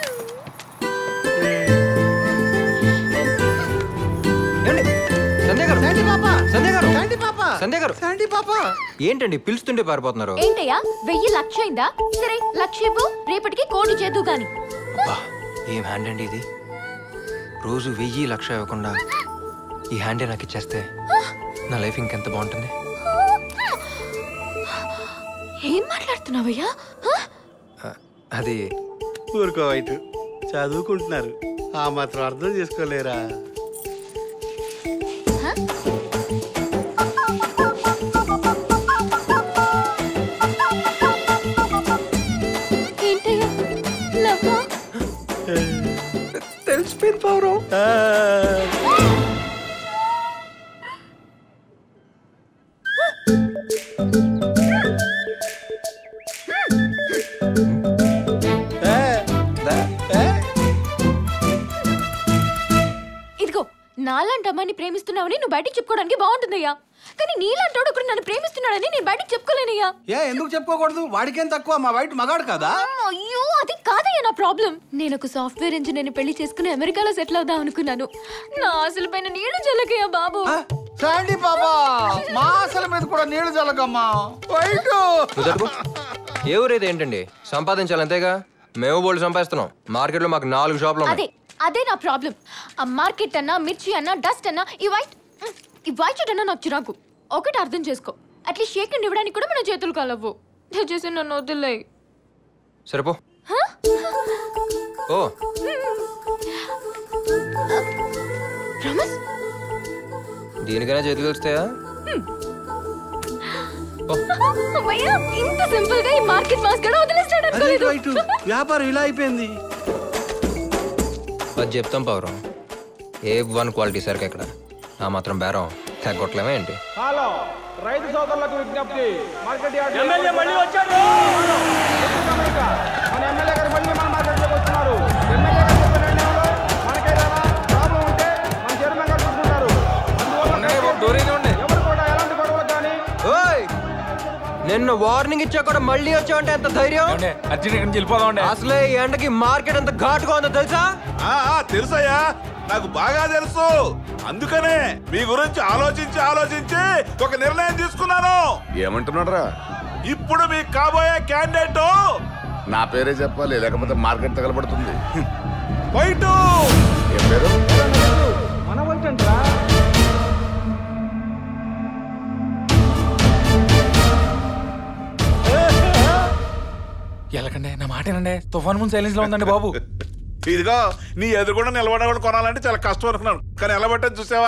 ఏంటండి పిలుస్తుంటే పారిపోతున్నారు? ఏంటయ్యా 1000 లక్ష అయిందా? సరే 1,00,000 ఇవ్వు, రేపటికి కోటి చేద్దు గాని. ఏం హ్యాండ్ అండి ఇది? రోజు 1000 లక్ష ఇవ్వకుండా ఈ హ్యాండే నాకు ఇచ్చేస్తే నా లైఫ్ ఇంకెంత బాగుంటుంది. ఏం మాట్లాడుతున్నావయ్యా? అది ఊరుకో వైట్, చదువుకుంటున్నారు, ఆ మాత్రం అర్థం చేసుకోలేరా? తెలిసిపోయింది పౌరం. ఇదిగో నాలాంటి అమ్మాయిని ప్రేమిస్తున్నావని నువ్వు బయటికి చెప్పుకోవడానికి బాగుంటుందయ్యా, కానీ నీలాంటోడు ఒకడు నన్ను ప్రేమిస్తున్నాడని నేను బయటికి చెప్పుకోలేనయ్యా. ఎందుకు చెప్పుకోకూడదు? వాడికేం తక్కువ, మా వైట్ మగాడు కదా. అయ్యో అది కాదయ్యా నా ప్రాబ్లం. నేను ఒక సాఫ్ట్వేర్ ఇంజనీర్ పెళ్లి చేసుకుని అమెరికాలో సెటిల్ అవుదాం అనుకున్నాను. నా ఆశల పైన నీళ్లు జల్లకయ్యా బాబు. శాండీ పాపా, మా ఆశల మీద కూడా నీళ్లు జల్లకమ్మా. వైట్ ఏ ఊరైతే ఏంటండి, సంపాదించాలి అంతేగా. మేము బోల్డ్ సంపాదిస్తున్నాం. మార్కెట్లో మాకు 4 షాపులు ఉన్నాయి. అదే నా ప్రాబ్లం. ఆ మార్కెట్ అన్నా, మిర్చి అన్నా, డస్ట్ అన్నా, ఈ వైట్ షర్ట్ అన్నా నాకు చిరాకు. ఒకటి అర్థం చేసుకో, అట్లీస్ట్ షేక్ హ్యాండ్ ఇవ్వడానికి కూడా మన చేతులు కలవు. దయచేసి నన్ను వదిలే. సరిపో. ఓ ప్రామిస్? దీనికైనా చేతులు వస్తాయా? ఇంత సింపుల్ గా ఈ మార్కెట్ మాస్ కూడా వదిలేస్తాడు అనుకోలేదు. వ్యాపారం ఇలా అయిపోయింది. అది చెప్తాం పౌరం. A1 క్వాలిటీ సరికి ఎక్కడ ఆ మాత్రం బేరం తగ్గొట్లేమా ఏంటి? హలో రైతు సోదరులకు విజ్ఞప్తి, మార్కెట్ యార్డ్ ఎమ్మెల్యే మళ్ళీ వచ్చాడు. మన ఎమ్మెల్యే గారు మళ్ళీ మన మార్కెట్లోకి వస్తున్నారు. ఎమ్మెల్యే గారు చెప్పిన నిర్ణయంలో మనకేదైనా ప్రాబ్లం ఉంటే నిన్న వార్నింగ్ ఇచ్చా కూడా మళ్ళీ వచ్చావంటే ఎంత ధైర్యం? అసలే ఈ ఎండకి మార్కెట్ ఎంత ఘాటుగా ఉందో తెలుసా? తెలుసయ్యా, నాకు బాగా తెలుసు. అందుకనే మీ గురించి ఆలోచించి ఆలోచించి ఒక నిర్ణయం తీసుకున్నాను. ఏమంటున్నాడు రా? ఇప్పుడు మీకు కాబోయే క్యాండిడేట్ నా పేరే చెప్పాలి, లేకపోతే మార్కెట్ తగలబడుతుంది. వైట్. ఏం పేరు? మన వైట్ అంటరా? ఎలాకండి నా మాటేనండి, తుఫాన్ ముందు సైలెన్స్ లో ఉందండి బాబు. ఇదిగో నీ ఎదురుకుండా నిలబడ కూడా కొనాలంటే చాలా కష్టం అనుకున్నాను, కానీ ఎలా పట్టని చూసావా?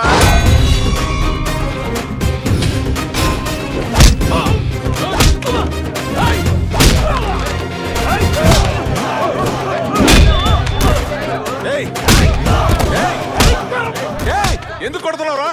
ఎందుకు కొడుతున్నావురా?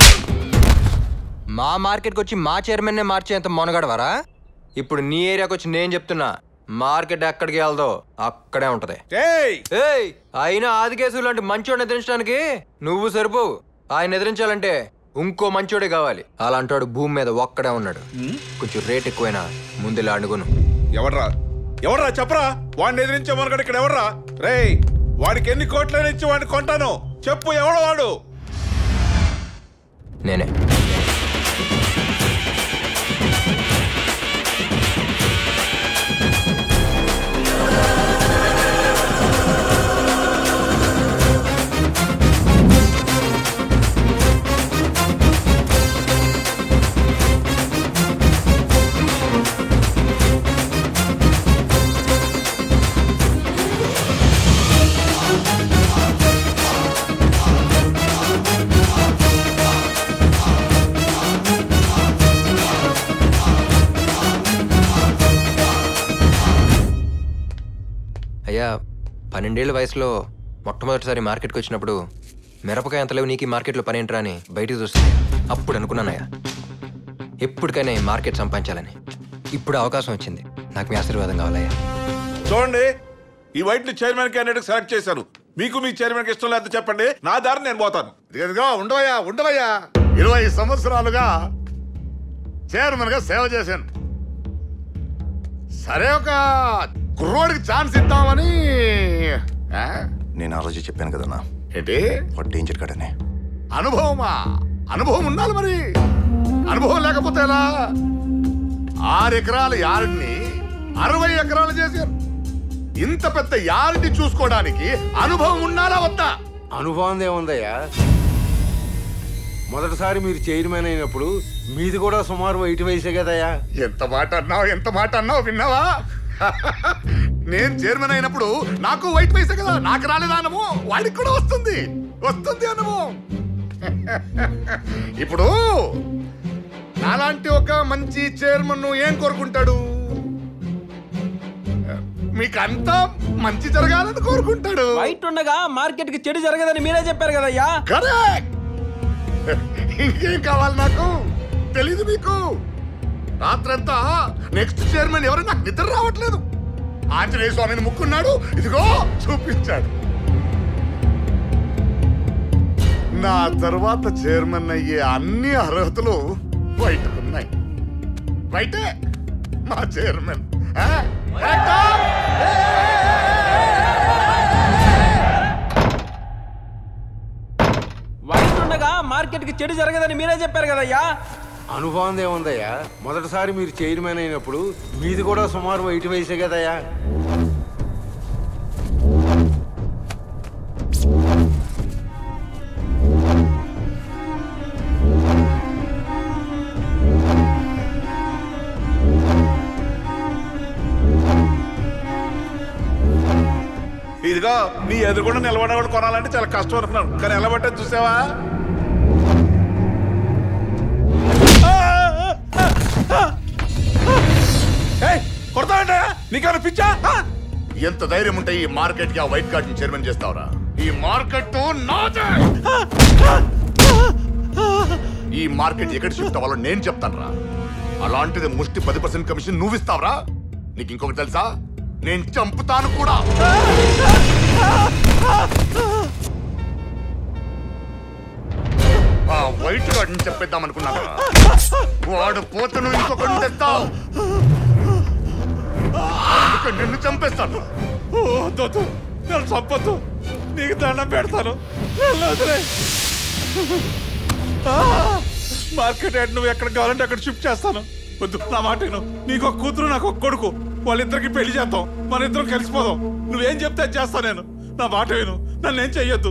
మా మార్కెట్కి వచ్చి మా చైర్మన్ నే మార్చేంత మొనగడవారా? ఇప్పుడు నీ ఏరియాకి వచ్చి నేను చెప్తున్నా, మార్కెట్ ఎక్కడికి వెళ్దో అక్కడే ఉంటది. అయినా ఆదికేశు లాంటి మంచోడిని ఎదిరించడానికి నువ్వు సరిపోవు. ఆయన ఎదిరించాలంటే ఇంకో మంచోడే కావాలి. అలాంటోడు భూమి మీద ఒక్కడే ఉన్నాడు. కొంచెం రేట్ ఎక్కువైనా ముందు అడుగును. ఎవడ్రా ఎవడ్రా చెప్పరా? వాడిని ఎదిరించే మనగడ ఇక్కడ ఎవడ్రా? రేయ్, వాడికి ఎన్ని కోట్లైనా ఇచ్చి వాడిని కొంటాను. చెప్పు, ఎవడో వాడు? నేనే. అయ్యా, 12 ఏళ్ల వయసులో మొట్టమొదటిసారి మార్కెట్కి వచ్చినప్పుడు మిరపకాయ అంత లేవు, నీకు ఈ మార్కెట్లో పని ఏంట్రా అని బయటికి చూస్తుంది. అప్పుడు అనుకున్నానయ్యా, ఎప్పటికైనా ఈ మార్కెట్ సంపాదించాలని. ఇప్పుడు అవకాశం వచ్చింది. నాకు మీ ఆశీర్వాదం కావాలయ్యా. చూడండి, ఈ వైట్ ని చైర్మన్ క్యాండిడేట్ సెలెక్ట్ చేశాను. మీకు మీ చైర్మన్ కి ఇష్టం లేదో చెప్పండి, నా దారి నేను పోతాను. ఇదిగో ఉండవయ్యా 20 సంవత్సరాలుగా చైర్మన్ గా సేవ చేశాను. సరే, ఒక కుర్రోడికి ఛాన్స్ ఇద్దామని. నేను ఆ రోజు చెప్పాను కదన్నా, ఏంటి వాడు డేంజర్ కాడనే. అనుభవమా? అనుభవం ఉండాలి మరి. అనుభవం లేకపోతే ఎలా? 6 ఎకరాల యార్డ్ని 60 ఎకరాలు చేశారు. ఇంత పెద్ద యార్డ్ని చూసుకోవడానికి అనుభవం ఉండాలా వద్దా? అనుభవం ఏముందయ్యా? మొదటిసారి మీరు చైర్మన్ అయినప్పుడు మీది కూడా సుమారు 8 వయసే కదయ్యా. ఎంత మాట అన్నావు విన్నావా? నేను చైర్మన్ అయినప్పుడు నాకు వైట్ వయసే కదా. నాకు రాలేదా అనుభవం? వాడికి కూడా వస్తుంది అనుభవం. ఇప్పుడు నాలాంటి ఒక మంచి చైర్మన్ ఏం కోరుకుంటాడు? మీకంతా మంచి జరగాలని కోరుకుంటాడు. వైట్ ఉండగా మార్కెట్ కి చెడు జరగదని మీరే చెప్పారు కదయ్యా. కరెక్ట్. ఇంకేం కావాలి నాకు? తెలీదు మీకు? రాత్రంతా నెక్స్ట్ చైర్మన్ ఎవరు నాకు నిద్ర రావట్లేదు. ఆంజనేయ స్వామిని ముక్కున్నాడు, ఇదిగో చూపించాడు. నా తర్వాత చైర్మన్ అయ్యే అన్ని అర్హతలు బయటకున్నాయి. రైటే మా చైర్మన్. వైట్ ఉండగా మార్కెట్ కి చెడు జరగదని మీరే చెప్పారు కదయ్యా. అనుభవం ఏముందయ్యా? మొదటిసారి మీరు చైర్మన్ అయినప్పుడు మీది కూడా సుమారు 8 వయసే కదయ్యా. ఇదిగో నీ ఎదురుకుండా నిలబడేవాడు కొనాలంటే చాలా కష్టం అనుకున్నాను, కానీ ఎలా పట్టని చూసావా? కొడతావంటే నీకేమైనా పిచ్చా? ఎంత ధైర్యం ఉంటే ఈ మార్కెట్ కి ఆ వైట్ కార్డ్ ని చైర్మన్ చేస్తావరా? ఈ మార్కెట్ నాదే. ఈ మార్కెట్ ఎక్కడ షిఫ్ట్ అవ్వాలో నేను చెప్తాను రా. అలాంటిది ముష్టి 10% కమిషన్ నువ్వు ఇస్తావరా? నీకు ఇంకొకటి తెలుసా? నేను చంపుతాను కూడా. ఆ వైట్ గార్డ్ని చెప్పేద్దాం అనుకున్నాను. వాడు పోతను ఇంకొకటి తెస్తావు, అందుకే నిన్ను చంపేస్తాను. నన్ను చంపొద్దు, నీకు దండం పెడతాను. మార్కెట్ యార్డ్ నువ్వు ఎక్కడ కావాలంటే అక్కడ షిఫ్ట్ చేస్తాను. వద్దు, నా మాట విను. నీకు ఒక కూతురు, నాకు ఒక కొడుకు. వాళ్ళిద్దరికి పెళ్లి చేద్దాం, మన ఇద్దరం కలిసిపోదాం. నువ్వేం చెప్తే అది చేస్తా నేను. నా మాట విను, నన్ను ఏం చెయ్యొద్దు.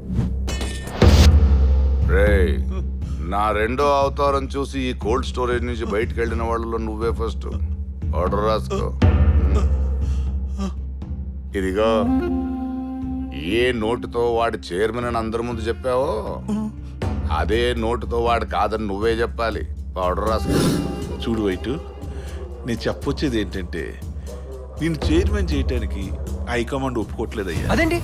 రేయ్, నా రెండో అవతారం చూసి ఈ కోల్డ్ స్టోరేజ్ నుంచి బయటకు వెళ్ళిన వాళ్ళలో నువ్వే ఫస్ట్. ఆర్డర్ రాసుకో. ఇదిగో, ఏ నోటుతో వాడి చైర్మన్ అని అందరి ముందు చెప్పావో అదే నోటుతో వాడు కాదని నువ్వే చెప్పాలి. ఆర్డర్ రాసుకో. చూడు వైట్, నేను చెప్పొచ్చేది ఏంటంటే నేను చైర్మన్ చేయటానికి హైకమాండ్ ఒప్పుకోవట్లేదయ్యా. అదేంటి?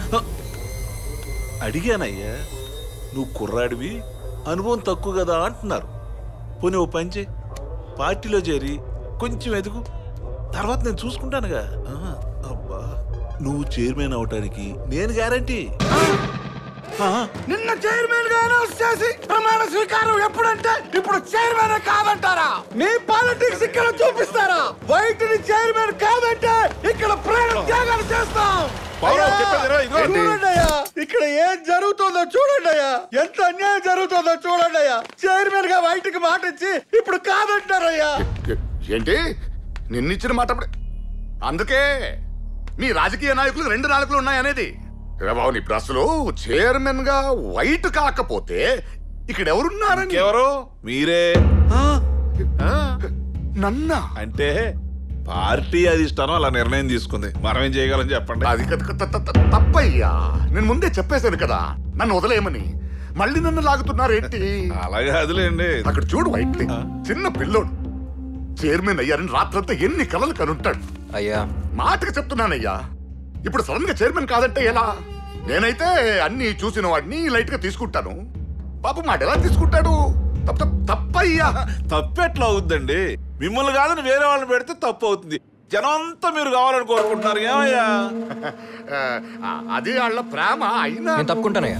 అడిగానయ్యా, నువ్వు కుర్రాడివి, అనుభవం తక్కువ కదా అంటున్నారు. పోనీ ఓ పంచే, పార్టీలో చేరి కొంచెం ఎదుగు, తర్వాత నేను చూసుకుంటానుగా. అబ్బా, నువ్వు చైర్మన్ అవటానికి నేను గ్యారంటీ. నిన్న చైర్మన్ గా అనౌన్స్ చేసి ప్రమాణ స్వీకారం ఎప్పుడంటే ఇప్పుడు చైర్మన్ కాదంటారా? మీ పాలిటిక్స్ ఇక్కడ చూపిస్తారా? వైట్ ని చైర్మన్ కాదంటే ఇక్కడ ప్రాణ త్యాగాలు చేస్తాం. చూడండి అయ్యా, ఇక్కడ ఏం జరుగుతుందో చూడండి అయ్యా, ఎంత అన్యాయం జరుగుతుందో చూడండి అయ్యా. చైర్మన్ గా వైట్ కి మాట ఇచ్చి ఇప్పుడు కాదంటారయ్యా. ఏంటి నిన్నిచ్చిన మాట? అందుకే మీ రాజకీయ నాయకులు 2 నాలుగులు ఉన్నాయనేది. బాబు, ఇప్పుడు అసలు చైర్మన్ గా వైట్ కాకపోతే ఇక్కడ ఎవరున్నారని? ఎవరు? మీరే. నన్నా? అంటే పార్టీ అధిష్టానం అలా నిర్ణయం తీసుకుంది, మనం ఏం చేయగలం చెప్పండి. అది తప్పయ్యా, నేను ముందే చెప్పేశాను కదా నన్ను వదిలేయమని. మళ్ళీ నన్ను లాగుతున్నారేంటి? అలాగే అదిలేండి. అక్కడ చూడు, వైట్ చిన్న పిల్లోడు చైర్మన్ అయ్యారని రాత్రంతా ఎన్ని కలలు కనుంటాడు. అయ్యా, మాటగా చెప్తున్నానయ్యా. ఇప్పుడు సడన్ గా చైర్మన్ కాదంటే ఎలా? నేనైతే అన్ని చూసిన వాడిని లైట్ గా తీసుకుంటాను. పాప మాట ఎలా తీసుకుంటాడు? తప్పయ్యా. తప్పెట్లా అవుద్దండి? మిమ్మల్ని కాదని వేరే వాళ్ళని పెడితే తప్పు అవుతుంది. జనం అంతా మీరు కావాలని కోరుకుంటున్నారు. ఏమయ్యా? అది వాళ్ళ ప్రేమ. అయినా నేను తప్పుకుంటానయ్యా,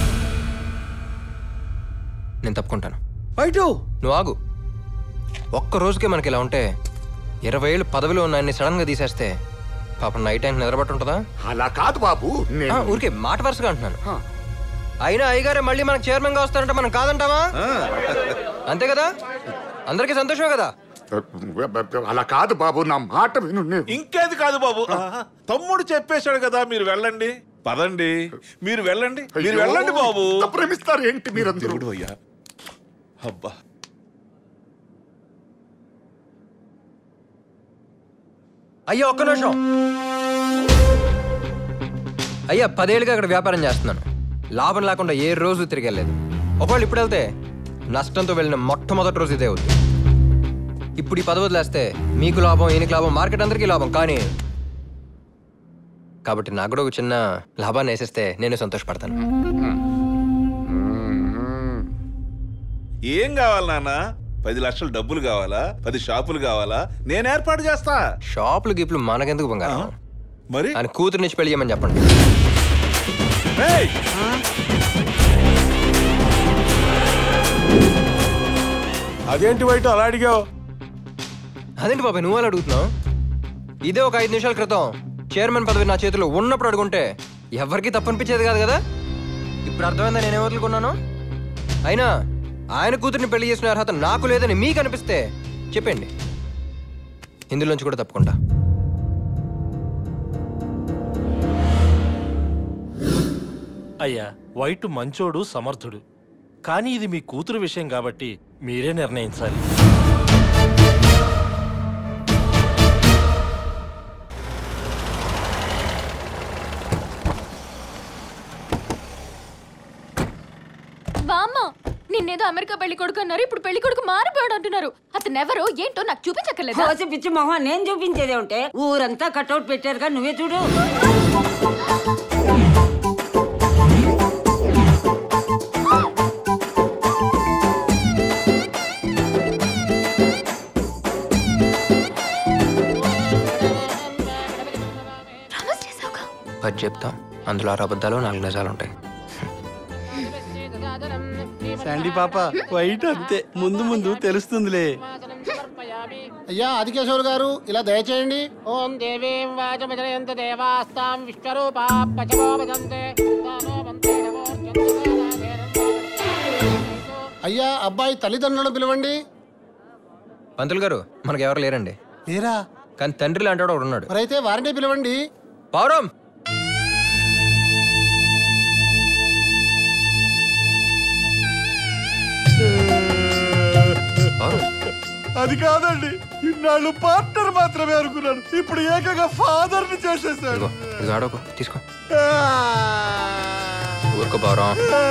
నేను తప్పుకుంటాను. నువ్వు ఆగు. ఒక్క రోజుకే మనకి ఇలా ఉంటే 20 ఏళ్ళు పదవిలో ఉన్నాయని సడన్ గా తీసేస్తే పాపం నైట్ టైం నిద్రపట్టు ఉంటుందా? అలా కాదు బాబు, ఊరికే మాట వరుసగా అంటున్నాను. అయినా అయ్యగారే మళ్ళీ మనకు చైర్మన్ గా వస్తారంటే మనం కాదంటావా? అంతే కదా? అందరికీ సంతోషమే కదా? అలా కాదు బాబు, నా మాట విను. ఇంకేది కాదు బాబు, తమ్ముడు చెప్పేశాడు కదా, మీరు వెళ్ళండి. పదండి, మీరు వెళ్ళండి, మీరు వెళ్ళండి బాబు. ప్రేమిస్తారు ఏంటి మీరందరూ? అయ్యా, అబ్బా. అయ్యా, ఒక్క నిమిషం. అయ్యా, 10 ఏళ్ళుగా అక్కడ వ్యాపారం చేస్తున్నాను. లాభం లేకుండా ఏ రోజు తిరిగెళ్ళలేదు. ఒకవేళ ఇప్పుడు వెళ్తే నష్టంతో వెళ్ళిన మొట్టమొదటి రోజు ఇదే అవుతుంది. ఇప్పుడు ఈ 10 వదిలేస్తే మీకు లాభం, ఈయనకి లాభం, మార్కెట్ అందరికీ లాభం. కానీ కాబట్టి నాకు కూడా ఒక చిన్న లాభాన్ని వేసేస్తే నేను సంతోషపడతాను. ఏం కావాలి నాన్న? 10 లక్షల డబ్బులు కావాలా? 10 షాపులు కావాలా? నేను ఏర్పాటు చేస్తా. షాపులు గిప్లు మనకెందుకు బంగారం? మరి ఆయన కూతురు నుంచి పెళ్లి చేయమని చెప్పండి. అదేంటి వైట్ అలా అడిగావు? అదేంటి బాబాయ్ నువ్వు అలా అడుగుతున్నావు? ఇదే ఒక 5 నిమిషాల క్రితం చైర్మన్ పదవి నా చేతిలో ఉన్నప్పుడు అడుగుంటే ఎవరికి తప్పనిపించేది కాదు కదా. ఇప్పుడు అర్థమైందా నేనే వదులుకున్నాను? అయినా ఆయన కూతురిని పెళ్లి చేసిన అర్హత నాకు లేదని మీకు అనిపిస్తే చెప్పండి, ఇందులోంచి కూడా తప్పుకుంటా. అయ్యా, వైట్ మంచోడు, సమర్థుడు. కానీ ఇది మీ కూతురు విషయం కాబట్టి మీరే నిర్ణయించాలి. బామ్మ, నిన్నేదో అమెరికా పెళ్లి కొడుకు అన్నారు, ఇప్పుడు పెళ్లి కొడుకు మారిపోయాడు అంటున్నారు. అతను ఎవరో ఏంటో నాకు చూపించక్కర్లేదు. పిచ్చి మొహం, నేను చూపించేదే ఉంటే ఊరంతా కట్అవుట్ పెట్టారుగా, నువ్వే చూడు. చెప్తాం, అందులో 6 అబద్ధాలు 4 నిజాలు ఉంటాయి. శాండీ పాప వైట్ అంతే, ముందు ముందు తెలుస్తుందిలే. అయ్యా ఆదికేశవులు గారు ఇలా దయచేయండి. ఓం దేవీం వాచమజనయంత దేవాస్తాం విశ్వరూపా పచమో వదంతే తానో వంతే అయ్యా అబ్బాయి తల్లిదండ్రులను పిలవండి. పంతులు గారు మనకి ఎవరు లేరండి. లేరా? కానీ తండ్రి లాంటి వాడు ఒకడు ఉన్నాడు. మరైతే వారినే పిలవండి. పౌరం అది కాదండి, ఇన్నాళ్ళు పార్ట్నర్ మాత్రమే అనుకున్నాను, ఇప్పుడు ఏకంగా ఫాదర్ ని చేసేసాడు. తీసుకో ఊరుకో పౌరం.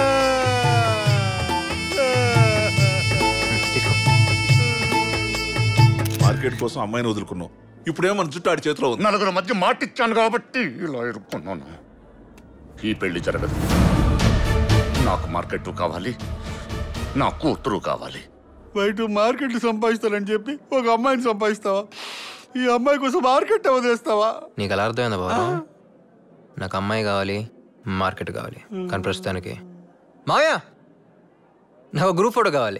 మార్కెట్ కోసం అమ్మాయిని వదులుకున్నావు, ఇప్పుడేమో మన చుట్టూ ఆడి చేతిలో ఉంది. నలుగురు మధ్య మాటిచ్చాను కాబట్టి ఇలా ఇరుక్కున్నాను. ఈ పెళ్లి జరగదు. నాకు మార్కెట్ కావాలి, నా కూతురు కావాలి. బయట మార్కెట్ సంపాదిస్తానని చెప్పి ఒక అమ్మాయిని సంపాదిస్తావా? ఈ అమ్మాయి కోసం మార్కెట్ వదిలేస్తావా? నీకు అలా అర్థమైందా బాబు? నాకు అమ్మాయి కావాలి, మార్కెట్ కావాలి. కానీ ప్రస్తుతానికి మావయ్య నాకు గ్రూప్ ఫోటో కావాలి.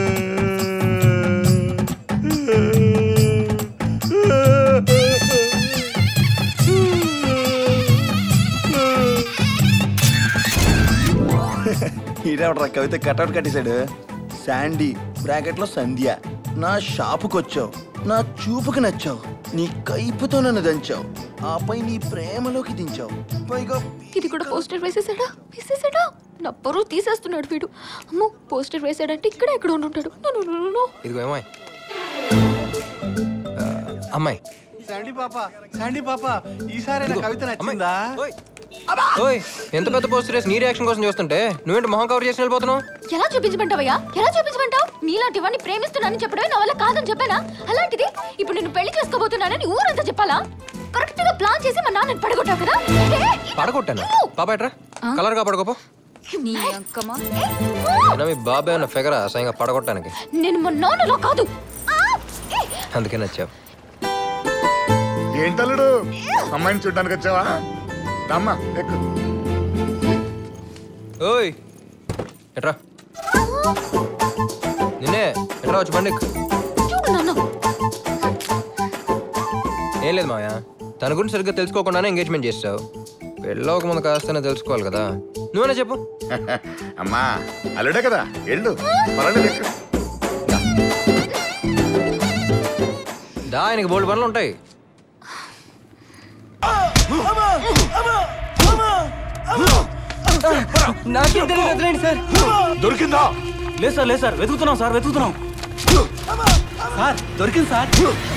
ఈడెవడ్రా కవిత కట్అవుట్ కట్టేశాడు? శాండీ బ్రాకెట్ లో సంధ్య. నా షాపుకి వచ్చావు, నా చూపుకి నచ్చావు, నీ కైపుతో నన్ను దంచావు, ఆపై నీ ప్రేమలోకి దించావు. పైగా ఇది కూడా పోస్టర్ వేసేసాడా? నా పరువు తీసేస్తున్నాడు వీడు. అమ్మో, పోస్టర్ వేసాడంటే ఇక్కడ ఎక్కడ ఉంటాడు. ఇదిగో ఏమాయ్ అమ్మాయి. శాండీ పాప ఈసారి కవిత నచ్చిందా? ఓయ్, ఎంత పెద్ద పోస్టర్ వేసి నీ రియాక్షన్ కోసం చూస్తుంటే నువ్వేంటి మొహం కవర్ చేసి వెళ్ళిపోతున్నావు? ఎలా చూపించమంటావయ్యా? ఎలా చూపించమంటావు? నీలాంటి వాడిని ప్రేమిస్తున్నానని చెప్పడమే నా వల్ల కాదని చెప్పానా? అలాంటిది ఇప్పుడు నేను పెళ్లి చేసుకోబోతున్నానని ఊరంతా చెప్పాలా? కరెక్ట్ గా ప్లాన్ చేసి మా నాన్నని పడగొట్టావు కదా. పడగొట్టాను పాప, ఎట్రా కలర్ గా పడగొపో. నీ అంకమా మీ బాబాయ్ ఉన్న ఫిగర్ అసహ్యంగా పడగొట్టడానికి. నేను మా నాన్నలో కాదు, అందుకే నచ్చావు. ఏంటల్లుడు, అమ్మాయిని చూడ్డానికి వచ్చావా? అమ్మా ఎక్కు. ఓయ్ ఎట్రా, నిన్నే ఎట్రా వచ్చి బండి. ఏం లేదు మాయా, తన గురించి సరిగ్గా తెలుసుకోకుండానే ఎంగేజ్మెంట్ చేస్తావు. పెళ్ళవక ముందు కాస్తనే తెలుసుకోవాలి కదా. నువ్వేనా చెప్పు. అమ్మా అల్లుడే కదా, ఎల్లు పర్వాలేదు. దా, ఆయనకి బోల్డ్ పనులు ఉంటాయి. నాకేం తెలియదు, వదిలేండి సార్. దొరికిందా? లేదు సార్ వెతుకుతున్నాం సార్. సార్ దొరికింది సార్.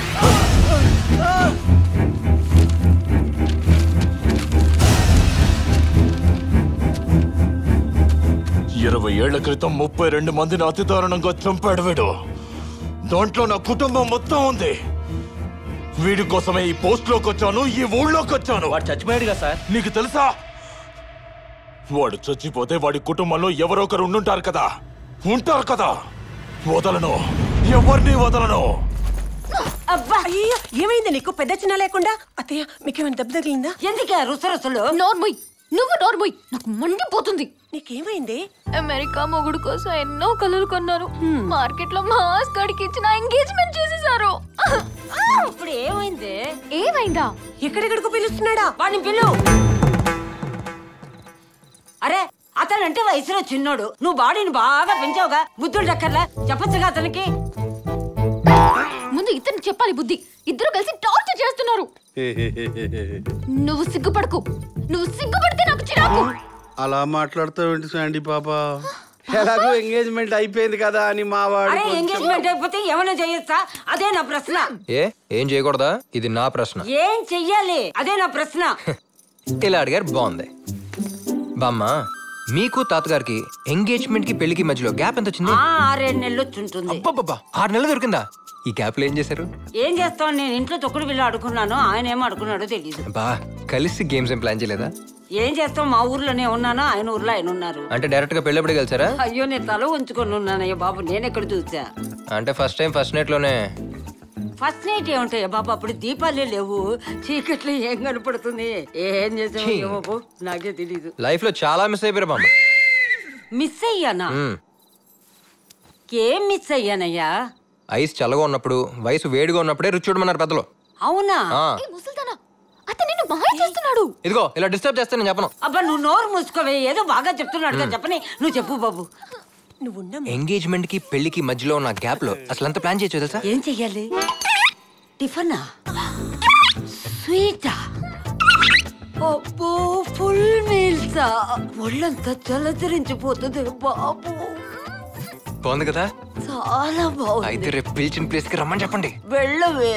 20 ఏళ్ల క్రితం 32 మందిని అతి దారుణంగా చంపాడు వీడు. దాంట్లో నా కుటుంబం మొత్తం ఉంది. వీడి కోసమే ఈ పోస్ట్ లోకి వచ్చాను, ఈ ఊళ్ళోకి వచ్చాను. వాడు చచ్చిపోయాడుగా సార్. నీకు తెలుసా? వాడు చచ్చిపోతే వాడి కుటుంబంలో ఎవరో ఒకరు ఉండుంటారు కదా. ఉంటారు కదా. వదలను, ఎవరిని వదలను. అబ్బా అయ్యో, ఏమైంది నీకు? పెద్ద చిన్న లేకుండా. అత్తయ్య మీకేమైనా దెబ్బ తగిలిందా? ఎందుకే రుసరుసలు? నోర్ముయ్, నువ్వు నోర్ముయ్, నాకు మండిపోతుంది. నీకేమైంది? అమెరికా మొగుడు కోసం ఎన్నో కలలు కొన్నాను. మార్కెట్ లో మాస్ గడికి ఇచ్చిన ఎంగేజ్మెంట్ చేసేసారు. ఇప్పుడు ఏమైంది? ఏమైందా? ఎక్కడెక్కడికి పిలుస్తున్నాడా? వాడిని పిలు. అరే, అతనంటే వయసులో చిన్నోడు, నువ్వు బాడీని బాగా పెంచావుగా, బుద్ధుడు దక్కర్లా చెప్పచ్చుగా అతనికి. ముందు ఇతనికి చెప్పాలి బుద్ధి. ఇద్దరు కలిసి టార్చర్ చేస్తున్నారు. నువ్వు సిగ్గుపడకు. నువ్వు సిగ్గుపడితే నాకు చిరాకు. అలా మాట్లాడుతావేంటి శాండీ పాప? ఎలాగో ఎంగేజ్మెంట్ అయిపోయింది కదా అని మా వాడు. అరే, ఎంగేజ్మెంట్ అయిపోతే ఏమైనా చేయొచ్చా? అదే నా ప్రశ్న. ఏం చేయకూడదా? ఇది నా ప్రశ్న. ఏం చెయ్యాలి? అదే నా ప్రశ్న. ఇలా అడిగారు, బాగుంది. బామ్మ, మీకు తాతగారికి ఎంగేజ్మెంట్ కి పెళ్లికి మధ్యలో గ్యాప్ ఎంత వచ్చింది? 6-7 నెలలు ఉంటుంది. 6 నెలలు దొరికిందా? ఈ గ్యాప్ లో ఏం చేశారు? ఏం చేస్తావు? నేను ఇంట్లో తొక్కుడు బిల్లు అడుకున్నాను, ఆయన ఏమో అడుకున్నాడో తెలియదు. బా, కలిసి గేమ్స్ ఏం ప్లాన్ చేయలేదా? ఏం చేస్తాం, మా ఊర్లోనే ఉన్నాను, ఆయన ఊర్లో ఆయన ఉన్నారు. అంటే డైరెక్ట్ గా పెళ్ళప్పుడు కలిసారా? అయ్యో, నేను తల ఉంచుకొని ఉన్నానయ్యో బాబు, నేనెక్కడ చూసా. అంటే ఫస్ట్ టైం ఫస్ట్ నైట్ లోనే? ఫస్ట్ నైట్ ఏముంటాయో బాబు, అప్పుడు దీపాలే లేవు, చీకట్లో ఏం కనపడుతుంది. ఏం చేసావు బాబు, నాకే తెలీదు. లైఫ్ లో చాలా మిస్ అయిపోయారు బామ్మ. మిస్ అయ్యానా? ఏం మిస్ అయ్యానయ్యా? ఐస్ చల్లగా ఉన్నప్పుడు వయసు వేడిగా ఉన్నప్పుడే రుచి చూడమన్నారు పెద్దలు. అవునా? ఇదిగో ఇలా డిస్టర్బ్ చేస్తే నేను చెప్పను. అబ్బా నువ్వు నోరు మూసుకోవే, ఏదో బాగా చెప్తున్నాడుగా చెప్పని. నువ్వు చెప్పు బాబు. ఎంగేజ్మెంట్ కి పెళ్లికి మధ్యలో ఉన్న గ్యాప్ లో అసలు అంత ప్లాన్ చేయొచ్చు తెలుసా? ఏం చెయ్యాలి? టిఫనా? స్వీటా? అబ్బో ఫుల్ మీల్సా? ఒళ్ళంతా చలచరించిపోతుంది బాబు. బాగుంది కదా? చాలా బాగుంది. అయితే రేపు పిలిచిన ప్లేస్ కి రమ్మని చెప్పండి. వెళ్ళవే.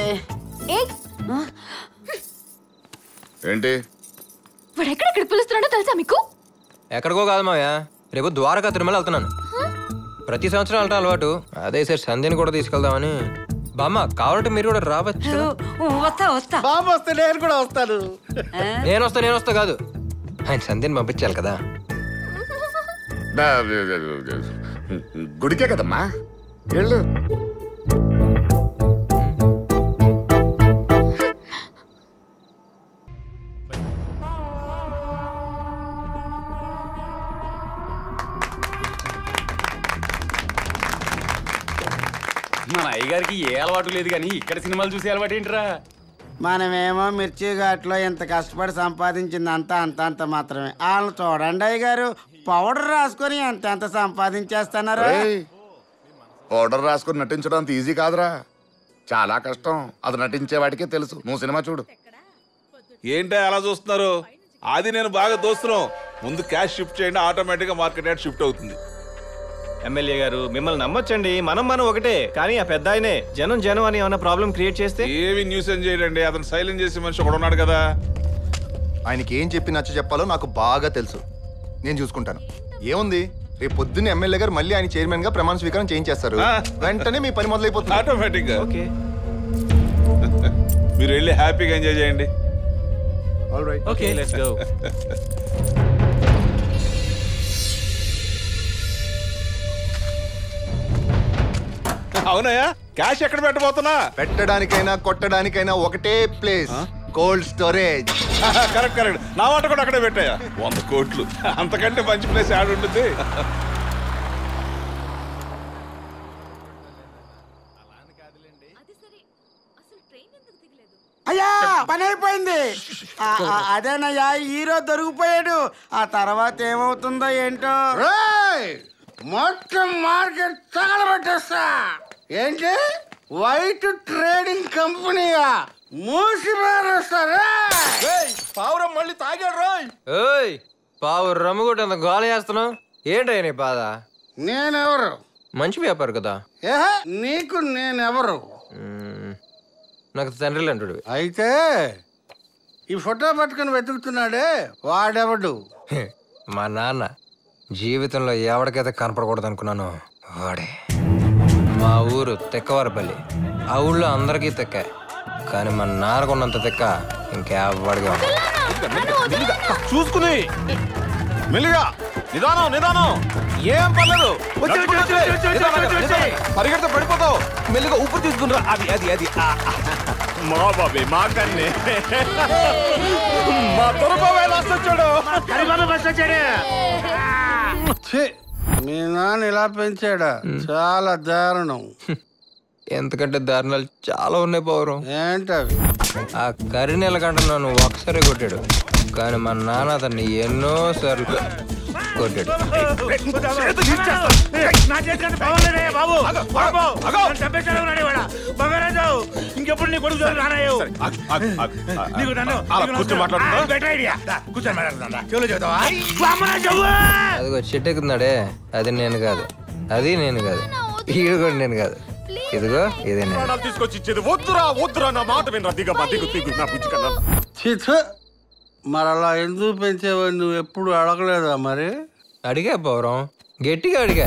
ఏంటి వాడు ఎక్కడెక్కడ పిలుస్తున్నాడో తెలుసా మీకు? ఎక్కడికో కాదు మావయ్య, రేపు ద్వారకా తిరుమల వెళ్తున్నాను. ప్రతి సంవత్సరం వెళ్ళటం అలవాటు, అదే సార్ సంధ్యని కూడా తీసుకెళ్దామని. బామ్మ కావాలంటే మీరు కూడా రావచ్చు. వస్తా వస్తా. బాబు వస్తే నేను కూడా వస్తాను. నేను వస్తా కాదు, ఆయన సంధ్యని పంపించాలి కదా. గుడికే కదమ్మా వెళ్ళు. మన అయ్యగారికి ఏ అలవాటు లేదు కానీ ఇక్కడ సినిమాలు చూసే అలవాటు ఏంట్రా? మనమేమో మిర్చి ఘాట్లో ఎంత కష్టపడి సంపాదించింది అంత మాత్రమే. వాళ్ళు చూడండి అయ్య గారు, పౌడర్ రాసుకొని ఎంత సంపాదించేస్తున్నారు. పౌడర్ రాసుకొని నటించడం అంత ఈజీ కాదురా, చాలా కష్టం. అది నటించే వాడికే తెలుసు. నువ్వు సినిమా చూడు. ఏంటో అలా చూస్తున్నారు? అది నేను బాగా దోస్తున్నాం. ముందు క్యాష్ షిఫ్ట్ చేయండి, ఆటోమేటిక్ గా మార్కెట్ రేట్ షిఫ్ట్ అవుతుంది. ఎమ్మెల్యే గారు మిమ్మల్ని నమ్మొచ్చండి, మనం ఒకటే. కానీ ఆ పెద్ద ఆయనే జనం అని ఏమైనా ప్రాబ్లం క్రియేట్ చేస్తే ఏవి న్యూసెన్స్ చేయడండి. అతను సైలెంట్ చేసే మనిషి ఒకడు ఉన్నాడు కదా. ఆయనకి ఏం చెప్పి నచ్చ చెప్పాలో నాకు బాగా తెలుసు, నేను చూసుకుంటాను. ఏముంది, రేపు పొద్దున్న ఎమ్మెల్యే గారు మళ్ళీ ఆయన చైర్మన్ గా ప్రమాణ స్వీకారం చేయించేస్తారు. వెంటనే మీ పని మొదలైపోతుంది ఆటోమేటిక్ గా. ఓకే, మీరు వెళ్ళి హ్యాపీగా ఎంజాయ్ చేయండి. Alright, okay, let's go. అవునయ్యా, క్యాష్ ఎక్కడ పెట్టబోతున్నా? పెట్టడానికైనా కొట్టడానికైనా ఒకటే place, cold storage. Correct correct, నా మాట కూడా అక్కడే పెట్టాయా. 100 కోట్లు అంతకంటే మంచి ప్లేస్ యాడ్ ఉంటుంది. అయ్యా పని అయిపోయింది. అదేనయ్యా, హీరో దొరికిపోయాడు. ఆ తర్వాత ఏమవుతుందో ఏంటో. మొత్తం మార్కెట్ తగలబెట్టేస్తా. ఏంటి, వైట్ ట్రేడింగ్ కంపెనీగా మూసి పారేస్తారా? పావురం మళ్ళీ తాగాడు రోయ్. ఓయ్ పావు రమ్ము కూడా అంత గోల చేస్తున్నావు ఏంటయ్య నీ బాధ? నేనెవరు? మంచి వ్యాపారం కదా. ఏహే, నీకు నేనెవరు? నాకు తండ్రి అంటాడు. అయితే ఈ ఫోటో పట్టుకుని వెతుకుతున్నాడే వాడెవడు? మా నాన్న. జీవితంలో ఎవరికైతే కనపడకూడదు అనుకున్నాను వాడే. మా ఊరు తెక్కవారపల్లి. ఆ ఊళ్ళో అందరికీ తెక్క, కానీ మా నాన్నకున్నంత తెక్క ఇంకెవ్వడిగా. చూసుకుని మెల్లిగా, నిదానం నిదానం, ఏం పర్లేదు. పరిగెడితే పడిపోతావు. మెల్లిగా ఊపిరి తీసుకుని రా. అది అది అది మా బాబే, మా కన్నే, మా తొరబాబే లాస్ట్ వచ్చాడు. మీ నాన్న ఇలా పెంచాడా? చాలా దారుణం. ఎంతకంటే దారుణాలు చాలా ఉన్నాయి పౌరం. ఏంటవి? ఆ కరినెల గంట నన్ను ఒకసారి కొట్టాడు, కానీ మా నాన్న అతన్ని ఎన్నో సార్లు కొట్టాడు. ఇంకెప్పుడు నీ కొడుకు అదిగో చెట్టు ఎక్కుతున్నాడే, అది నేను కాదు, అది నేను కాదు, ఈడు కూడా నేను కాదు. ఇదిగో ఇదే నేను. తీసుకొచ్చి ఇచ్చేది. వద్దురా వద్దురా, నా మాట వినరా. దిగమ్మా, దిగు దిగు నా బుజ్జి కన్నా. మరి అలా ఎందుకు పెంచేవాడు? నువ్వు ఎప్పుడు అడగలేదా? మరి అడిగా పౌరం, గట్టిగా అడిగా.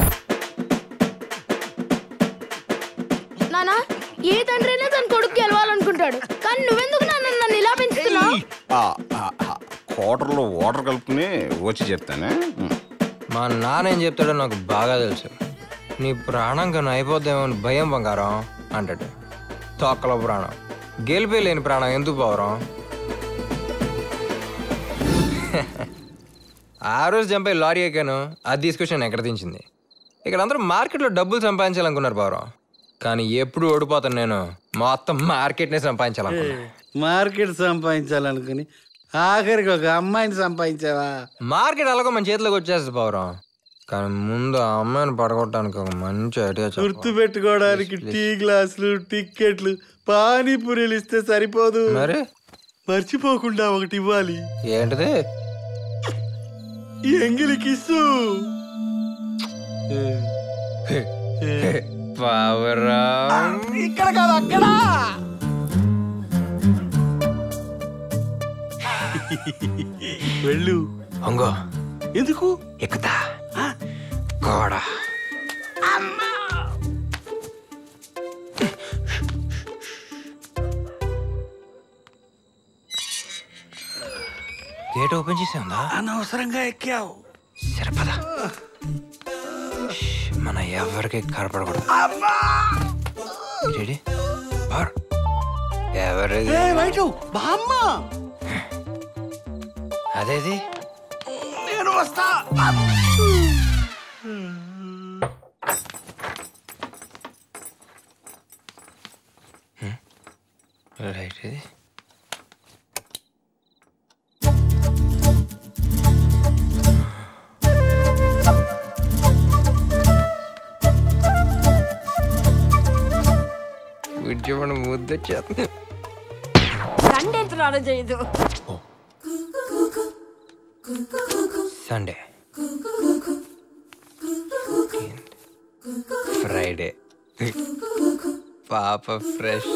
నానా, ఏ తండ్రైనా తన కొడుకు గెలవాలనుకుంటాడు, కానీ నువ్వెందుకు నన్ను ఇలా పెంచుతున్నావు? వాటర్లో వాటర్ కలుపుకుని వచ్చి చెప్తానే. మా నాన్న ఏం చెప్తాడో నాకు బాగా తెలుసు. నీ ప్రాణం కన్నా అయిపోద్దేమో అని భయం బంగారం అంటాడు. తొక్కలో ప్రాణం, గెలిపే లేని ప్రాణం ఎందుకు పౌరం? ఆ రోజు జంపై లారీ ఎక్కాను, అది తీసుకొచ్చి నేను ఎక్కడ దించింది. ఇక్కడ అందరూ మార్కెట్లో డబ్బులు సంపాదించాలనుకున్నారు బావరావు, కానీ ఎప్పుడు ఓడిపోతాను నేను. మొత్తం మార్కెట్నే సంపాదించాలనుకున్నా. మార్కెట్ సంపాదించాలనుకుని ఆఖరికి ఒక అమ్మాయిని సంపాదించావా? మార్కెట్ అలాగో మన చేతిలోకి వచ్చేస్తుంది బావరావు, కానీ ముందు ఆ అమ్మాయిని పడగొట్టడానికి ఒక మంచి ఐడియా. గుర్తు పెట్టుకోవడానికి టీ గ్లాసులు, టిక్కెట్లు, పానీపూరీలు ఇస్తే సరిపోదు, మరి మర్చిపోకుండా ఒకటి ఇవ్వాలి. ఏంటిది? ఎంగిలి కిస్సు. ఇక్కడ కాదు, అక్కడ. వెళ్ళు. అంగో ఎందుకు? ఎక్కుతా గోడ. గేట్ ఓపెన్ చేసే ఉందా? అనవసరంగా ఎక్కావు. సరిపదా, మన ఎవరికి కనపడకూడదు. ఎవరికి అదేది? నేను వస్తా. రైట్. ఇది ఉద్యోగం ముద్దొచ్చేస్తుంది. సండే స్నానం చేయదు. సండే, ఫ్రైడే, పాప ఫ్రెష్.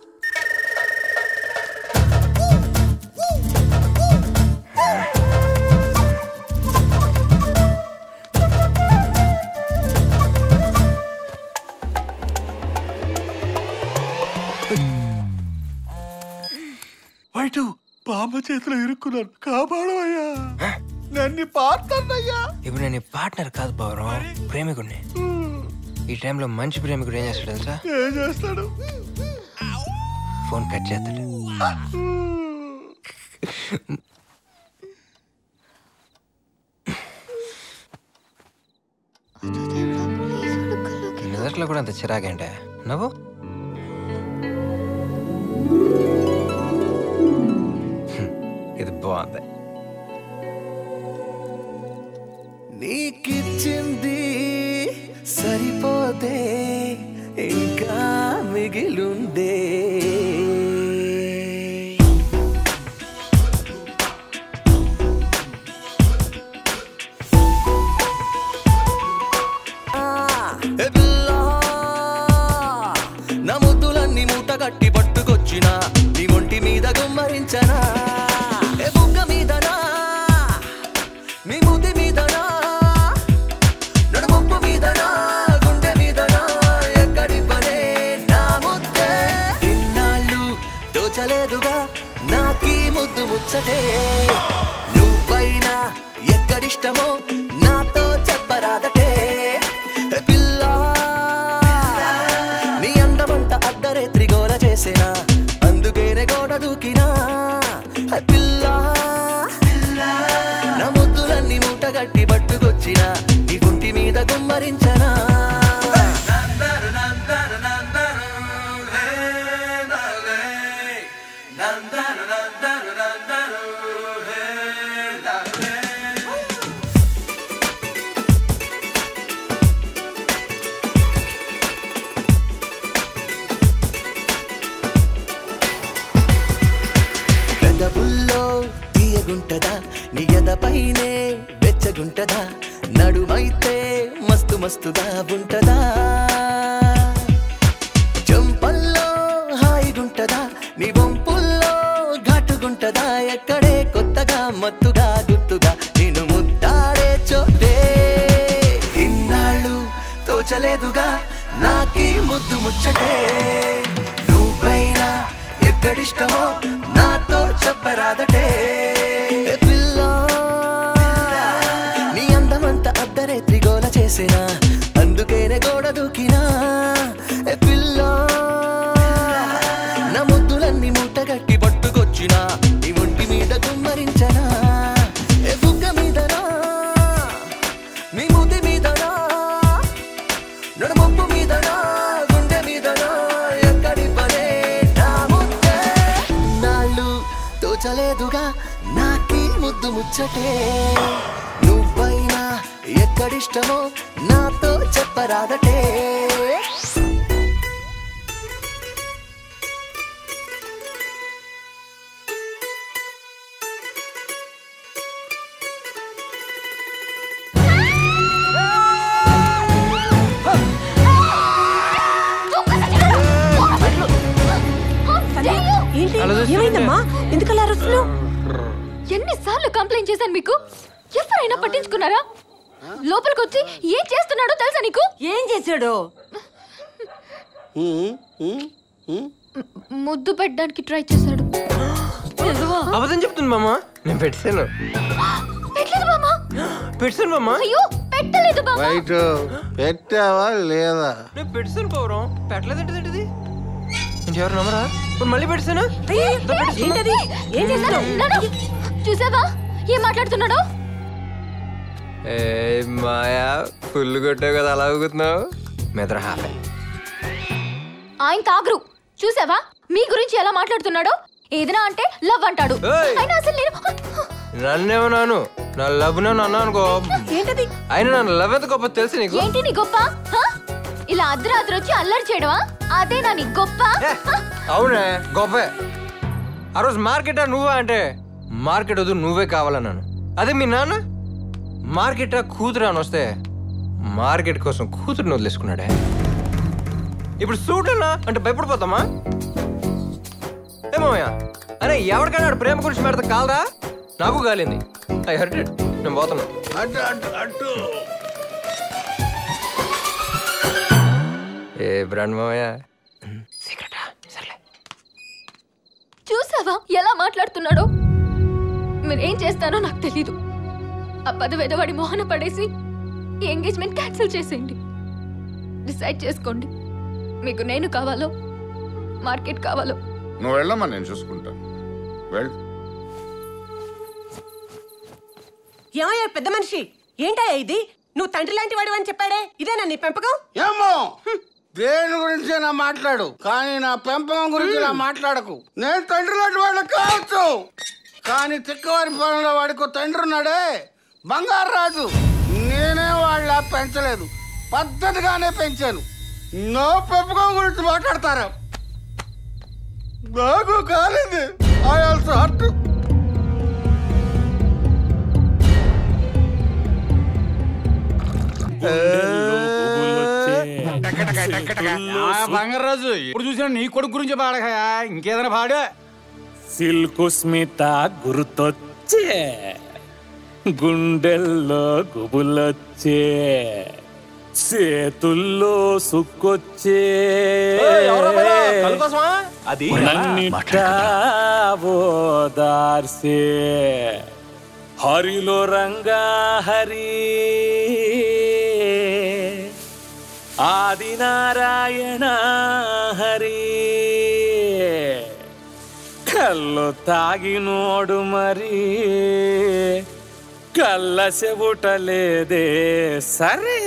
వైటు, బామ్మ చేతిలో ఇరుక్కున్నాను, కాపాడవయ్యా. నన్ను పార్ట్నర్ అయ్యా. ఇప్పుడు నేను పార్ట్నర్ కాదు బావరావు, ప్రేమికుడిని. ఈ టైంలో మంచి ప్రేమికుడు ఏం చేస్తాడు తెలుసా? ఏం చేస్తాడు? ఫోన్ కట్ చేస్తాడు. నిజట్లో కూడా అంత చిరాకేంటే నవ్వు? ఇది బాగుంది. నీకిచ్చింది సరిపోతే ఇంకా మిగిలుండే. నా ముద్దులన్నీ మూట కట్టి పట్టుకొచ్చినా, నీ ఒంటి మీద గుమ్మరించనా. బుగ్గ మీదనా, నీ ముద్ది మీదనా, నడుముప్పు మీదనా, గుండె మీదనా, ఎక్కడి పనే నా ముద్దే. ఇన్నాళ్ళు దోచలేదుగా నాకీ ముద్దు ముచ్చటే. నువ్వైనా ఎక్కడిష్టమో నాతో చెప్పరాదటే. పిల్ల నీ అందమంత అర్ధరేత్రి గోల చేసేనా, అందుకేనే గోడ దూకినా. పిల్ల నా ముద్దులన్నీ మూట గట్టి పట్టుకొచ్చినా, నీ గుంటి మీద గుమ్మరించనా. పెదవుల్లో తీయగుంటదా, నీ ఎదపైనే వెచ్చగుంటదా, నడుమైతే మస్తు మస్తుగా ఉంటదా. చెంపల్లో హాయిగుంటదా, నీ వంపుల్లో ఘాటుగుంటదా, ఎక్కడే కొత్తగా మత్తుగా గుర్తుగా నేను ముద్దాడే చోటే. ఇన్నాళ్ళు తోచలేదుగా నాకీ ముద్దు ముచ్చటే. నువ్వైనా ఎక్కడిష్టమో నాతో చెప్పరాదటే. పిల్ల నీ అందమంత అర్ధరేత్రి గోల చేసేనా, అందుకేనే గోడ దూకినా. పిల్ల నా ముద్దులన్నీ మూట గట్టి పట్టుకొచ్చినా, నీ ఒంటి మీద గుమ్మరించనా. బుగ్గ మీదనా, నీ ముద్ది మీదనా, తెలియదుగా నాకీ ముద్దు ముచ్చటే నువ్వైనా ఎక్కడిష్టమో నాతో చెప్పరాదటే ఏమైందమ్మా ఎందుకలా అరుస్తున్నావు? ఎన్నిసార్లు కంప్లైంట్ చేశాను మీకు? ఎవరైనా పట్టించుకున్నారా? లోపలికి వచ్చి ఏం చేస్తున్నాడో తెలుసా నీకు? ఏం చేశాడు? ముద్దు పెట్టడానికి ట్రై చేశాడు. అబద్ధం చెప్తుంది మామ. నేను పెట్టాను. పెట్టలేదు మామ. పెట్టాను మామ. అయ్యో పెట్టలేదు మామ. రైట్ పెట్టావా లేదా? నేను పెట్టాను పౌరం. పెట్టలేదంటది ఇంకెవరు నమ్మరా? మళ్ళీ పెట్టాను. ఏం చేశాడు? చూసావా ఏం మాట్లాడుతున్నాడో? ఏ మాయా ఫుల్ కొట్టావు కదా అలా ఊగుతున్నావు. మెదర హాఫే ఆయన తాగరు. చూసావా మీ గురించి ఎలా మాట్లాడుతున్నాడో? ఏదైనా అంటే లవ్ అంటాడు. అయినా అసలు నేను నన్నేమన్నాను? నా లవ్ నన్ను అనుకో. అయినా నన్ను లవ్ ఎంత గొప్ప తెలుసు నీకు? ఏంటి నీ గొప్ప? ఇలా అర్ధరాత్రి వచ్చి అల్లరి చేయడమా? అదే నా నీ గొప్ప? అవునే గొప్పే. ఆ రోజు మార్కెటా నువ్వా అంటే మార్కెట్ వద్దు నువ్వే కావాలన్నాను. అదే మీ నాన్న మార్కెటా కూతురు అని వస్తే మార్కెట్ కోసం కూతురుని వదిలేసుకున్నాడే. ఇప్పుడు సూట్ అన్నా అంటే భయపడిపోతామా? ఏమోయా అరే ఎవరికైనా ప్రేమ గురించి పెడతా కాలరా? నాకు కాలింది. I hurt it. నేను పోతున్నా. ఏ బ్రాండ్ మామయ్య చూసావా ఎలా మాట్లాడుతున్నాడో? మీరేం చేస్తానో నాకు తెలీదు. ఆ పదవేదవాడి మోహన పడేసి ఈ ఎంగేజ్మెంట్ క్యాన్సిల్ చేసేయండి. డిసైడ్ చేసుకోండి. మీకు నేను కావాలో మార్కెట్ కావాలో. నువ్వు వెళ్ళమ్మా నేను చూసుకుంటాను. వెళ్ళు. ఏమయ్యా పెద్ద మనిషి ఏంటయ్యా ఇది? నువ్వు తండ్రి లాంటి వాడివి అని చెప్పాడే, ఇదేనా నీ పెంపకం? ఏమో దేని గురించి నా మాట్లాడు, కానీ నా పెంపకం గురించి నా మాట్లాడకు. నేను తండ్రి లాంటి వాడు కావచ్చు, కానీ తిక్కవారి పొలంలో వాడికి తండ్రి ఉన్నాడే బంగారు రాజు. నేనే వాళ్ళ పెంచలేదు, పద్ధతిగానే పెంచాను. నా పెంపకం గురించి మాట్లాడతారా? నాకు కాలేదు. I also hurt. బంగారాజు ఇప్పుడు చూసినా నీ కొడుకు గురించి పాడగా ఇంకేదైనా పాడా? సిల్కు స్మిత గుర్తొచ్చే, గుండెల్లో గుబులొచ్చే, చేతుల్లో సుక్కొచ్చే, నన్నిట్టా ఓదార్సే, హరిలో రంగా హరి ఆది నారాయణ హరి కళ్ళు తాగినోడు మరి కళ్ళ చెబుటలేదే సరే.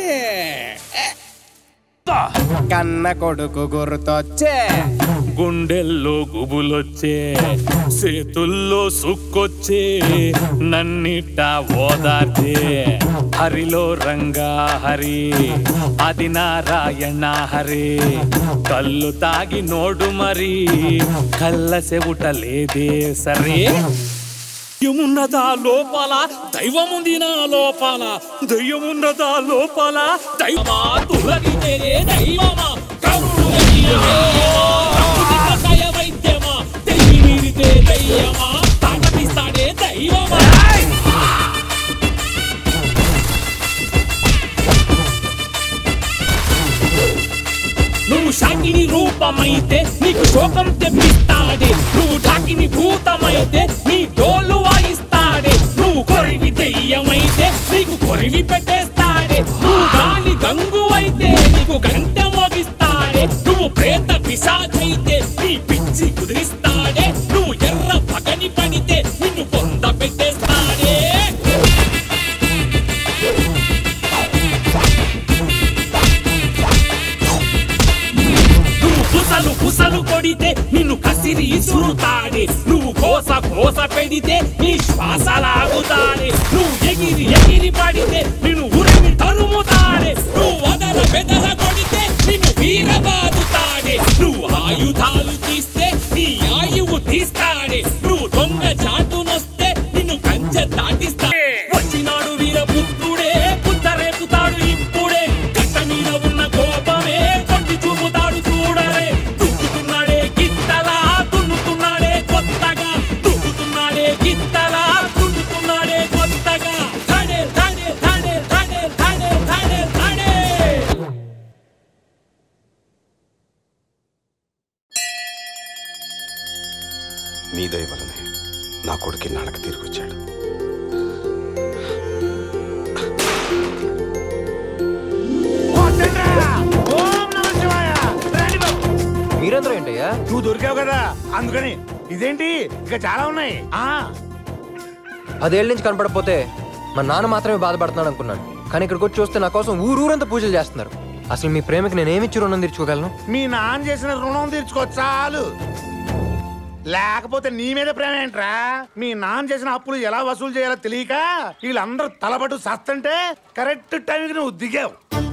కన్న కొడుకు గుర్తొచ్చే, గుండెల్లో గుబులొచ్చే, చేతుల్లో సుక్కొచ్చే, నన్నిట ఓదార్చే, హరిలో రంగా హరి ఆది నారాయణ హరి కళ్ళు తాగి నోడు మరి కళ్ళ చెవుటలేదే సరే. దయ్యమున్నదా లోపల దైవముంది నా లోపల, దయ్యమున్నదా లోపల దైవమా తులగితే దైవమా వైద్యమా తెగితే దయ్యమా తాకటిస్తాడే దైవమా. నువ్వు శాకిని రూపమైతే నీకు శోకం తెప్పిస్తాడే, నువ్వు ఢాకిని భూతమైతే నీ డోలు వాయిస్తాడే, నువ్వు కొరివి దెయ్యమైతే నీకు కొరివి పెట్టేస్తాడే, నువ్వు గాలి గంగు అయితే నీకు గంట మోగిస్తాడే, నువ్వు ప్రేత పిశాచైతే నీ పిచ్చి కుదిరిస్తాడే, నువ్వు ఎర్ర పగని పడితే నిన్ను పొంద పెట్టేస్తాడే. పుసలు కొడితే నిన్ను కసి విసిరి ఇసురుతాడే నువ్వు కోస కోస పెడితే నీ శ్వాస లాగుతాడే నువ్వు ఎగిరి ఎగిరి పడితే నిన్ను ఉరిమి తరుముతాడే నువ్వు వదల బెదల కొడితే నిన్ను వీరబాదుతాడే నువ్వు ఆయుధాలు తీస్తే నీ ఆయువు తీస్తాడే నువ్వు దొంగ చాటునొస్తే నిన్ను కంచె దాటిస్తాడే వచ్చినాడు వీరపుత్రుడే పుత్తరేపుతాడు ఇప్పుడే కట్ట మీద ఉన్న కోపమే కొట్టి చూపుతాడు చూడరే దుక్కుతున్నాడే గిత్తలా దున్నుతున్నాడే కొత్తగా దుక్కుతున్నాడే గిత్తలా దున్నుతున్నాడే కొత్తగా థాడే థాడే థాడే థాడే థాడే థాడే థాడే. మీ దయ వలనే నా కొడుకు నాళ్ళకి తిరిగి వచ్చాడు. మీరందరూ ఏంటయ్యా? నువ్వు దొరికావు కదా అందుకని. ఇదేంటి ఇక చాలా ఉన్నాయి. 10 ఏళ్ళ నుంచి కనపడకపోతే మా నాన్న మాత్రమే బాధపడుతున్నాడు అనుకున్నాను, కానీ ఇక్కడికి వచ్చి చూస్తే నా కోసం ఊరంతా పూజలు చేస్తున్నారు. అసలు మీ ప్రేమకి నేనేమిచ్చి రుణం తీర్చుకోగలను? మీ నాన్న చేసిన రుణం తీర్చుకో చాలు. లేకపోతే నీ మీద ప్రేమ ఏంట్రా? మీ నాన్న చేసిన అప్పులు ఎలా వసూలు చేయాలో తెలియక వీళ్ళందరూ తలబట్టు సస్తంటే కరెక్ట్ టైంకి నువ్వు దిగావు.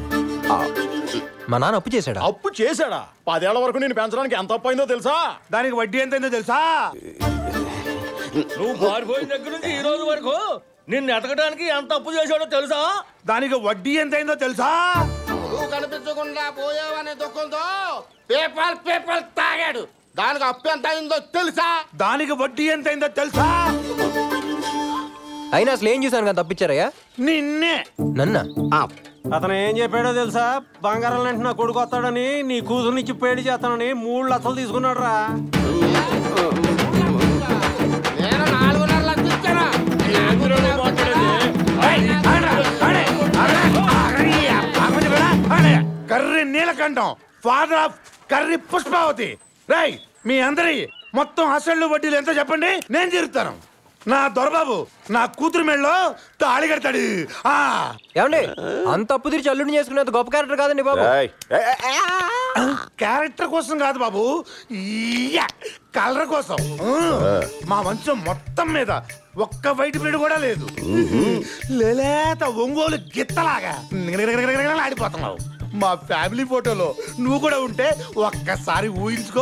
మా నాన్న అప్పు చేశాడా? అప్పు చేశాడా? 10 ఏళ్ల వరకు నేను పెంచడానికి ఎంత అప్పు అయిందో తెలుసా? దానికి వడ్డీ ఎంతైందో తెలుసా? నువ్వు పారిపోయిన దగ్గర నుంచి ఈ రోజు వరకు నిన్ను ఎతకడానికి ఎంత అప్పు చేశాడో తెలుసా? దానికి వడ్డీ ఎంతైందో తెలుసా? నువ్వు కనిపించకుండా పోయావనే దుఃఖంతో పేపర్ తాగాడు. దానికి అప్పు ఎంత అయిందో తెలుసా? దానికి వడ్డీ ఎంతైందో తెలుసా? అయినా అసలు ఏం చూసాను కదా తప్పించారయ్యా? నిన్నే. నన్న అతను ఏం చెప్పాడో తెలుసా? బంగారం లాంటి నా కొడుకు వస్తాడని నీ కూతురునిచ్చి పెళ్లి చేస్తానని 3 లక్షలు తీసుకున్నాడు రా. నేను 4.5 లక్షలు ఇచ్చాను. Karri Neelakantham, father of Karri Pushpavathi. రై మీ అందరి మొత్తం అసలు వడ్డీలు ఎంతో చెప్పండి, నేను తీరుతాను. నా దొరబాబు నా కూతురు మెళ్ళలో తాళి కడతాడు. ఏమండి అంత అప్పు తీర్చి అల్లుడిని చేసుకునేంత గొప్ప క్యారెక్టర్ కాదండి బాబు. క్యారెక్టర్ కోసం కాదు బాబు, కలర్ కోసం. మా మంచం మొత్తం మీద ఒక్క వైట్ బ్రెడ్ కూడా లేదు. లేత ఒంగోలు గిత్తలాగా ఆడిపోతున్నావు. మా ఫ్యామిలీ ఫోటోలో నువ్వు కూడా ఉంటే ఒక్కసారి ఊహించుకో.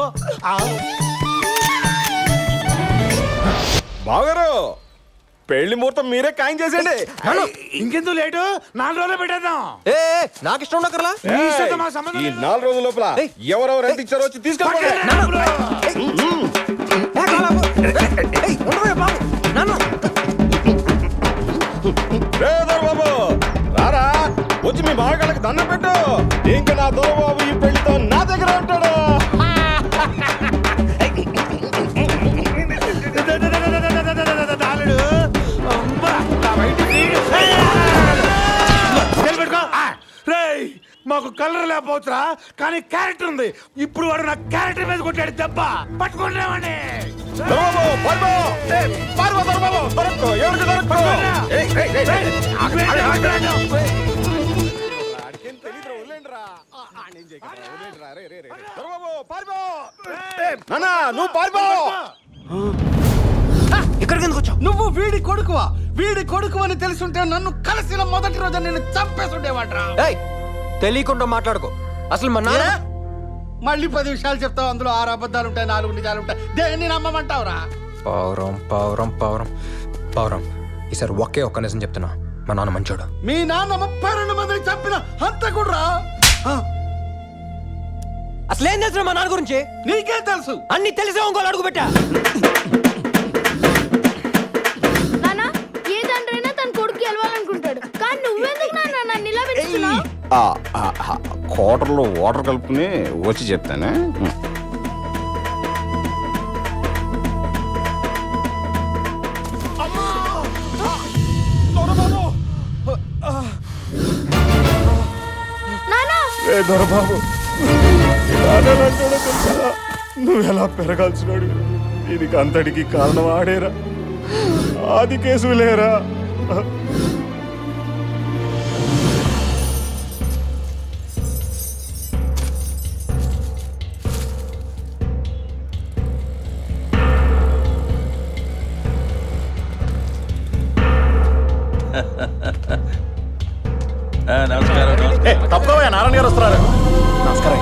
బావగారు పెళ్లి ముహూర్తం మీరే ఖాయం చేసేయండి. ఇంకెందుకు లేటు? 4 రోజులు పెట్టేద్దాం. నాకు ఇష్టం ఉండకర్లా. ఈ 4 రోజుల లోపల ఎవరెవరు ఎంత ఇచ్చారో వచ్చి తీసుకెళ్ళండి. బాబు రారా, వచ్చి మీ బావగాళ్ళకి దండం పెట్టు. ఇంకా నా దొరబాబు ఈ పెళ్లితో నా దగ్గర ఉంటాడు. మాకు కలర్ లేకపోవచ్చురా, కానీ క్యారెక్టర్ ఉంది. ఇప్పుడు వాడు నా క్యారెక్టర్ మీద కొట్టాడు దెబ్బ. పట్టుకుంటామండి. నువ్వు పారిపో. ఇక్కడికి ఎందుకు వచ్చావు? నువ్వు వీడి కొడుకువా? వీడి కొడుకు అని తెలుసుంటే నన్ను కలిసిన మొదటి రోజు నేను చంపేసుండేవాడ్రా. తెలియకుండా మాట్లాడుకో. అసలు మా నాన్న మళ్ళీ 10 విషయాలు చెప్తావు, అందులో 6 అబద్ధాలు ఉంటాయి, 4 నిజాలు ఉంటాయి. దేన్ని నమ్మమంటావురా? పావురం పావురం పావురం పావురం. ఈసారి ఒక్క నిజం చెప్తున్నా, మా నాన్న మంచోడు. మీ నాన్న 32 మందిని చంపిన హంతకుడురా. అసలు ఏం తెలుసు మా నాన్న గురించి? నీకే తెలుసు. అన్ని తెలిసే ఇంకోళ్ళు అడుగు పెట్టా. నానా ఏ తండ్రైనా తన కొడుకు గెలవాలనుకుంటాడు, కానీ నువ్వెందుకు నాన్న నన్ను ఇలా పెట్టుకున్నావు? క్వార్టర్లో వాటర్ కలుపుకుని వచ్చి చెప్తానే. దొరబాబు నువ్వు ఎలా పెరగాల్సినాడు? దీనికి అంతటికి కారణం ఆడేరా, ఆది కేసు లేరా? నమస్కారం. తప్పవయ్యా, నారాయణ గారు వస్తున్నారు. నమస్కారం.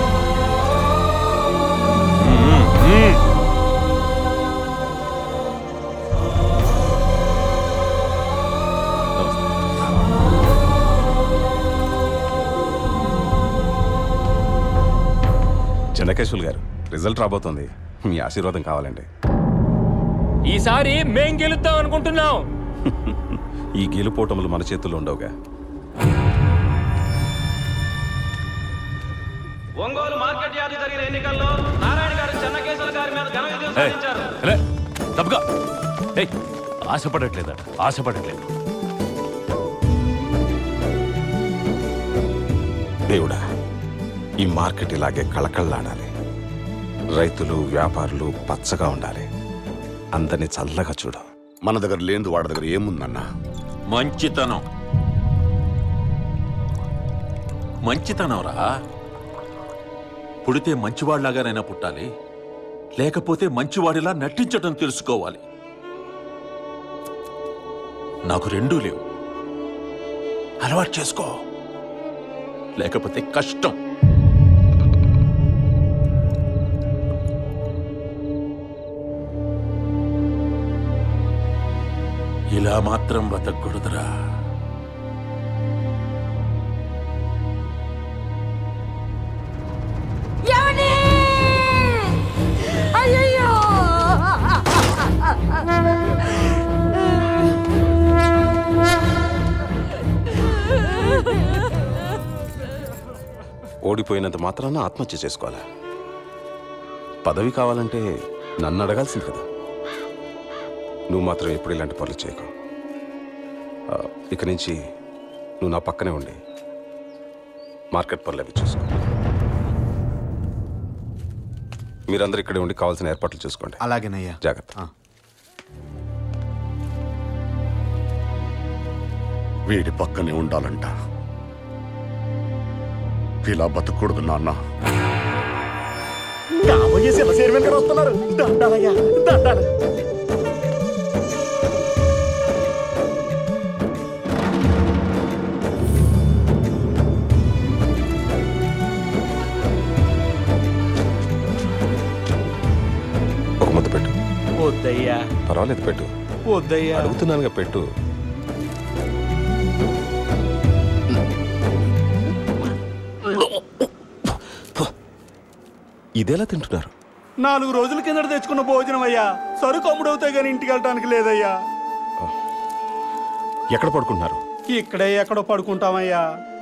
చెన్నకేశ్వర్ గారు, రిజల్ట్ రాబోతుంది, మీ ఆశీర్వాదం కావాలండి. ఈసారి మేం గెలుద్దాం అనుకుంటున్నాం. ఈ గెలుపోటములు మన చేతుల్లో ఉండవుగా. ఒంగోలు మార్కెట్ యార్డు జరిగిన ఎన్నికల్లో నారాయణ గారు చెన్నకేశ్వర గారి మీద ఘన విజయం సాధించారు. తప్పగా ఆశపడట్లేదా? ఆశపడట్లేదు. దేవుడా, ఈ మార్కెట్ ఇలాగే కళకళలాడాలి. రైతులు వ్యాపారులు పచ్చగా ఉండాలి. అందరినీ చల్లగా చూడు. మన దగ్గర లేని వాడి దగ్గర ఏముందన్నా? మంచితనం. మంచితనం రా. పుడితే మంచివాడిలాగానైనా పుట్టాలి, లేకపోతే మంచివాడిలా నటించటం తెలుసుకోవాలి. నాకు రెండూ లేవు. అలవాటు చేసుకో, లేకపోతే కష్టం. ఇలా మాత్రం బతకూడదురా. అయ్యయ్యో! ఓడిపోయినంత మాత్రాన ఆత్మహత్య చేసుకోవాలా? పదవి కావాలంటే నన్ను అడగాల్సింది కదా. నువ్వు మాత్రం ఎప్పుడు ఇలాంటి పనులు చేయకు. ఇక నుంచి నువ్వు నా పక్కనే ఉండి మార్కెట్ పనులు అవి చూసుకో. మీరందరూ ఇక్కడే ఉండి కావాల్సిన ఏర్పాట్లు చూసుకోండి. అలాగేనయ్యా. జాగ్రత్త. వీడి పక్కనే ఉండాలంట. ఇలా బతకూడదు నాన్న. కాబోయే చైర్మన్ గారు వస్తున్నారు. దండాలయ్యా, దండాలు. ఒక ముద్ద పెట్టు. వద్దయ్యా. పర్వాలేదు, పెట్టు. వద్దయ్యా. అడుగుతున్నానుగా, పెట్టు. ఇదేలా తింటున్నారు? 4 రోజుల కిందట తెచ్చుకున్న భోజనం అయ్యా. సరుకు అమ్ముడవుతాయి కానీ ఇంటికి వెళ్ళటానికి లేదయ్యా. ఎక్కడ పడుకుంటున్నారు? ఇక్కడే ఎక్కడో పడుకుంటామయ్యా.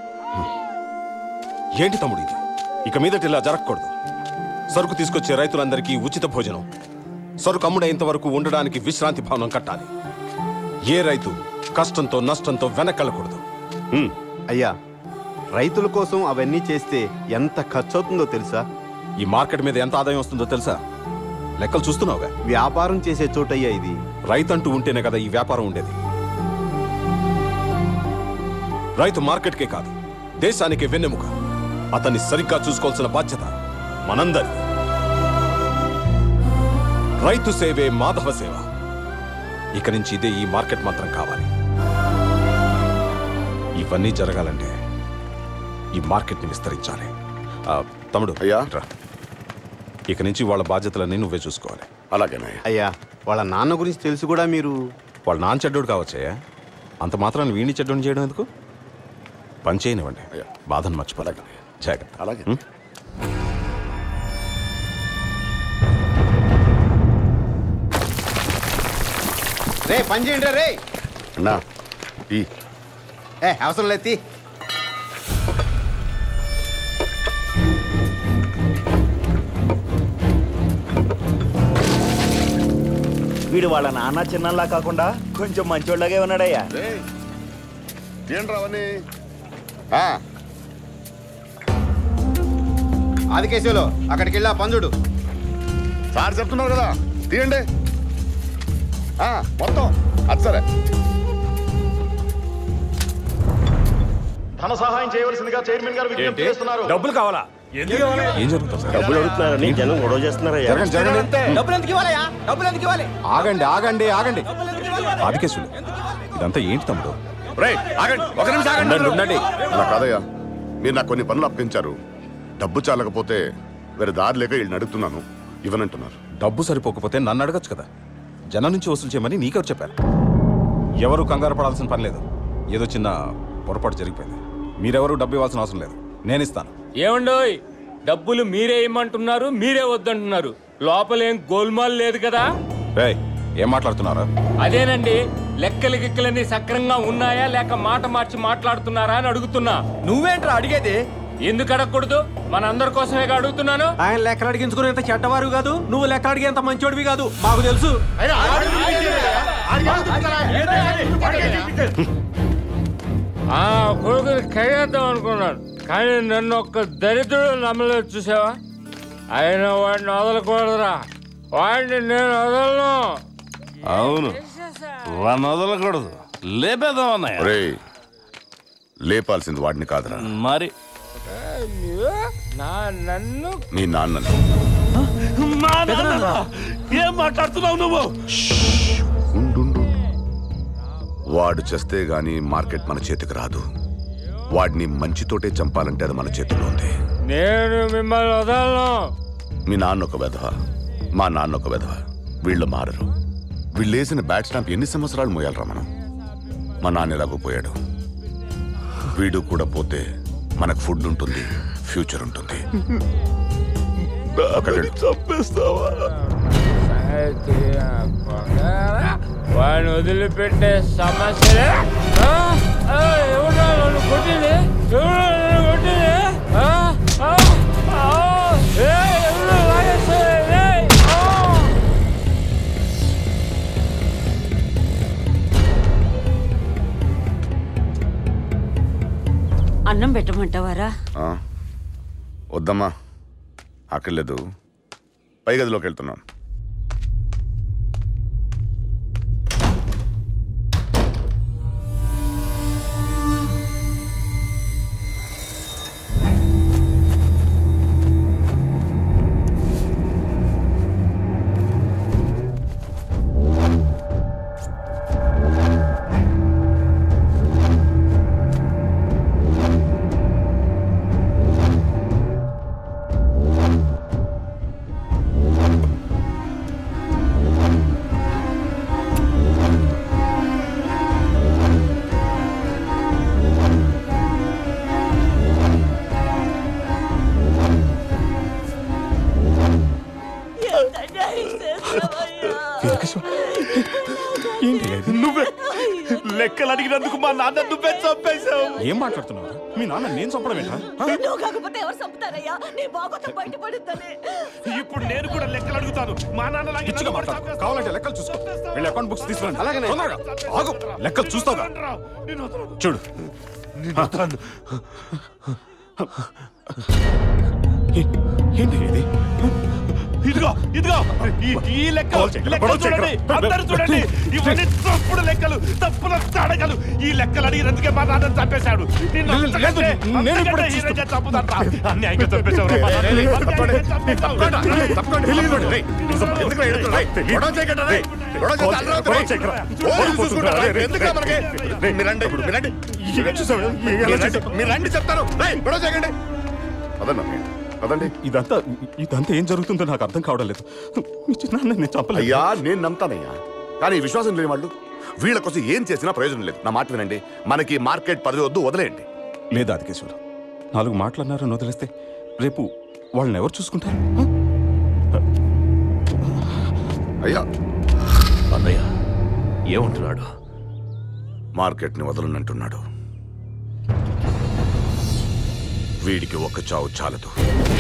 ఏంటి తమ్ముడు ఇది? ఇక మీదట ఇలా జరగకూడదు. సరుకు తీసుకొచ్చే రైతులందరికీ ఉచిత భోజనం, సరుకు అమ్ముడైనంత వరకు ఉండడానికి విశ్రాంతి భవనం కట్టాలి. ఏ రైతు కష్టంతో నష్టంతో వెనకెళ్ళకూడదు. అయ్యా, రైతుల కోసం అవన్నీ చేస్తే ఎంత ఖర్చు అవుతుందో తెలుసా? ఈ మార్కెట్ మీద ఎంత ఆదాయం వస్తుందో తెలుసా? లెక్కలు చూస్తున్నావుగా. వ్యాపారం చేసే చోటయ్యా ఇది. రైతంటూ ఉంటేనే కదా ఈ వ్యాపారం ఉండేది. రైతు మార్కెట్కే కాదు, దేశానికే వెన్నెముక. అతన్ని సరిగ్గా చూసుకోవాల్సిన బాధ్యత మనందరి. రైతు సేవే మాధవ సేవ. ఇక నుంచి ఇదే ఈ మార్కెట్ మాత్రం కావాలి. ఇవన్నీ జరగాలంటే ఈ మార్కెట్ని విస్తరించాలి. తమ్ముడు, అయ్యా, ఇక నుంచి వాళ్ళ బాధ్యతలన్నీ నువ్వే చూసుకోవాలి. అలాగేనయ్యా. అయ్యా, వాళ్ళ నాన్న గురించి తెలుసు కూడా మీరు. వాళ్ళ నాన్న చెడ్డోడు కావచ్చయ్యా, అంత మాత్రాన్ని వీడిని చెడ్డోని చేయడం ఎందుకు? పని చేయనివ్వండి, బాధను మర్చిపోలేక. జాగ్రత్త. అలాగే. రే పని చేయండి రే. అన్నా అవసరం లేదు. వీడు వాళ్ళ నాన్న చిన్నలా కాకుండా కొంచెం మంచోళ్ళగా ఉన్నాడయ్యా. ఏంటి రావని? ఆదికేశవులో అక్కడికి వెళ్ళా పందుడు. సార్ చెప్తున్నారు కదా, తీయండి మొత్తం. అది సరే. ధన సహాయం చేయవలసిందిగా చైర్మన్ గారు విజ్ఞప్తి చేస్తున్నారు. డబ్బులు కావాలా? ఏం జరుగుతుంది? డబ్బులు అడుగుతున్నారని జనం గొడవ చేస్తున్నారయ్యా. డబ్బులు ఎందుకు ఇవ్వాలయ్యా? డబ్బులు ఎందుకు ఇవ్వాలి? ఆగండి ఆగండి ఆగండి. ఆదికేశులు, ఇదంతా ఏంటి తమ్ముడు? అలా కాదయ్యా, మీరు నాకు కొన్ని పనులు అప్పగించారు. డబ్బు చాలకపోతే వేరే దారి లేక వీళ్ళని అడుగుతున్నాను, ఇవ్వనంటున్నారు. డబ్బు సరిపోకపోతే నన్ను అడగచ్చు కదా. జనం నుంచి వసూలు చేయమని నీకెవరు చెప్పారు? ఎవరు కంగారు పడాల్సిన పని లేదు. ఏదో చిన్న పొరపాటు జరిగిపోయింది. మీరెవరు డబ్బు ఇవ్వాల్సిన అవసరం లేదు, నేను ఇస్తాను. ఏమండోయ్, డబ్బులు మీరే ఇమ్మంటున్నారు, మీరే వద్దంటున్నారు. లోపలేం గోల్మాల్ లేదు కదా? ఏం మాట్లాడుతున్నారా? అదేనండి, లెక్కలు గిక్కలన్నీ సక్రంగా ఉన్నాయా లేక మాట మార్చి మాట్లాడుతున్నారా అని అడుగుతున్నా. నువ్వేంట్రా అడిగేది? ఎందుకు అడగకూడదు? మన అందరి కోసమే అడుగుతున్నాను. ఆయన లెక్కలు అడిగించుకునేంత చెడ్డవారు కాదు, నువ్వు లెక్క అడిగేంత మంచోడివి కాదు, మాకు తెలుసు. కొడుకుని కయ్యేద్దాం అనుకున్నాను, కానీ నన్ను ఒక్క దరిద్రుడు నమ్మలేదు. చూసావా? ఆయన వాడిని వదలకూడదురా, వాడిని నేను వదలను. అవును, వాడిని వదలకూడదు, లేపేద్దాం అన్నయ్య. లేపాల్సింది వాడిని కాదురా, మరి నన్ను మీ నాన్నని. ఏం మాట్లాడుతున్నావు నువ్వు? వాడు చేస్తే గాని మార్కెట్ మన చేతికి రాదు. వాడిని మంచితోటే చంపాలంటే అది మన చేతిలో ఉంది. నేను మిమ్మల్ని వదలను. మీ నాన్న ఒక వెధవ, మా నాన్న ఒక వెధవ. వీళ్ళు మారరు. వీళ్ళు వేసిన బ్యాట్ స్టాంప్ ఎన్ని సంవత్సరాలు మోయాలరా మనం? మా నాన్న ఎలాగో పోయాడు, వీడు కూడా పోతే మనకు ఫుడ్ ఉంటుంది, ఫ్యూచర్ ఉంటుంది. వాడిని వదిలిపెట్టే సమస్య కొట్టింది. అన్నం పెట్టమంటావారా? వద్దమ్మా, ఆకలేదు. పై గదిలోకి వెళ్తున్నాను. నువ్వే లెక్కలు అడిగినందుకు మా నాన్న నువ్వే చంపేశావు. ఏం మాట్లాడుతున్నావు? మీ నాన్న నేను చంపడం ఏంటా? నువ్వు కాకపోతే ఎవరు చంపుతారయ్యా? నీ బాగోతం బయటపడుతుంది. ఇప్పుడు నేను కూడా లెక్కలు అడుగుతాను. మా నాన్న కావాలంటే లెక్కలు చూసుకో. వీళ్ళ అకౌంట్ బుక్స్ తీసుకురండి. అలాగే ఆగు, లెక్కలు చూస్తావుగా. చూడు, ఏంటి ఇది? ఇదిగో ఇదిగో ఈ లెక్కలు చూడండి, అందరూ చూడండి. ఇవన్నీ తప్పుడు లెక్కలు, తప్పుల తడగలు. ఈ లెక్కలు అడిగినందుకే మా నాన్న చంపేశాడు. అన్యాయంగా చంపేశావు. మీరండి చెప్తారు. గొడవ చేయకండి. అదండి, ఇదంతా ఏం జరుగుతుందో నాకు అర్థం కావడం లేదు. అయ్యా, నేను నమ్ముతానయ్యా, కానీ విశ్వాసం లేని వాళ్ళు వీళ్ళ కోసం ఏం చేసినా ప్రయోజనం లేదు. నా మాట వినండి. మనకి మార్కెట్ పదవి వద్దు, వదిలేయండి. లేదా అధికేశ్వర, 4 మాటలన్నారని వదిలేస్తే రేపు వాళ్ళని ఎవరు చూసుకుంటారు? అయ్యా, అన్నయ్య ఏమంటున్నాడు? మార్కెట్ని వదలనంటున్నాడు. వీడికి ఒక్క చావు చాలదు.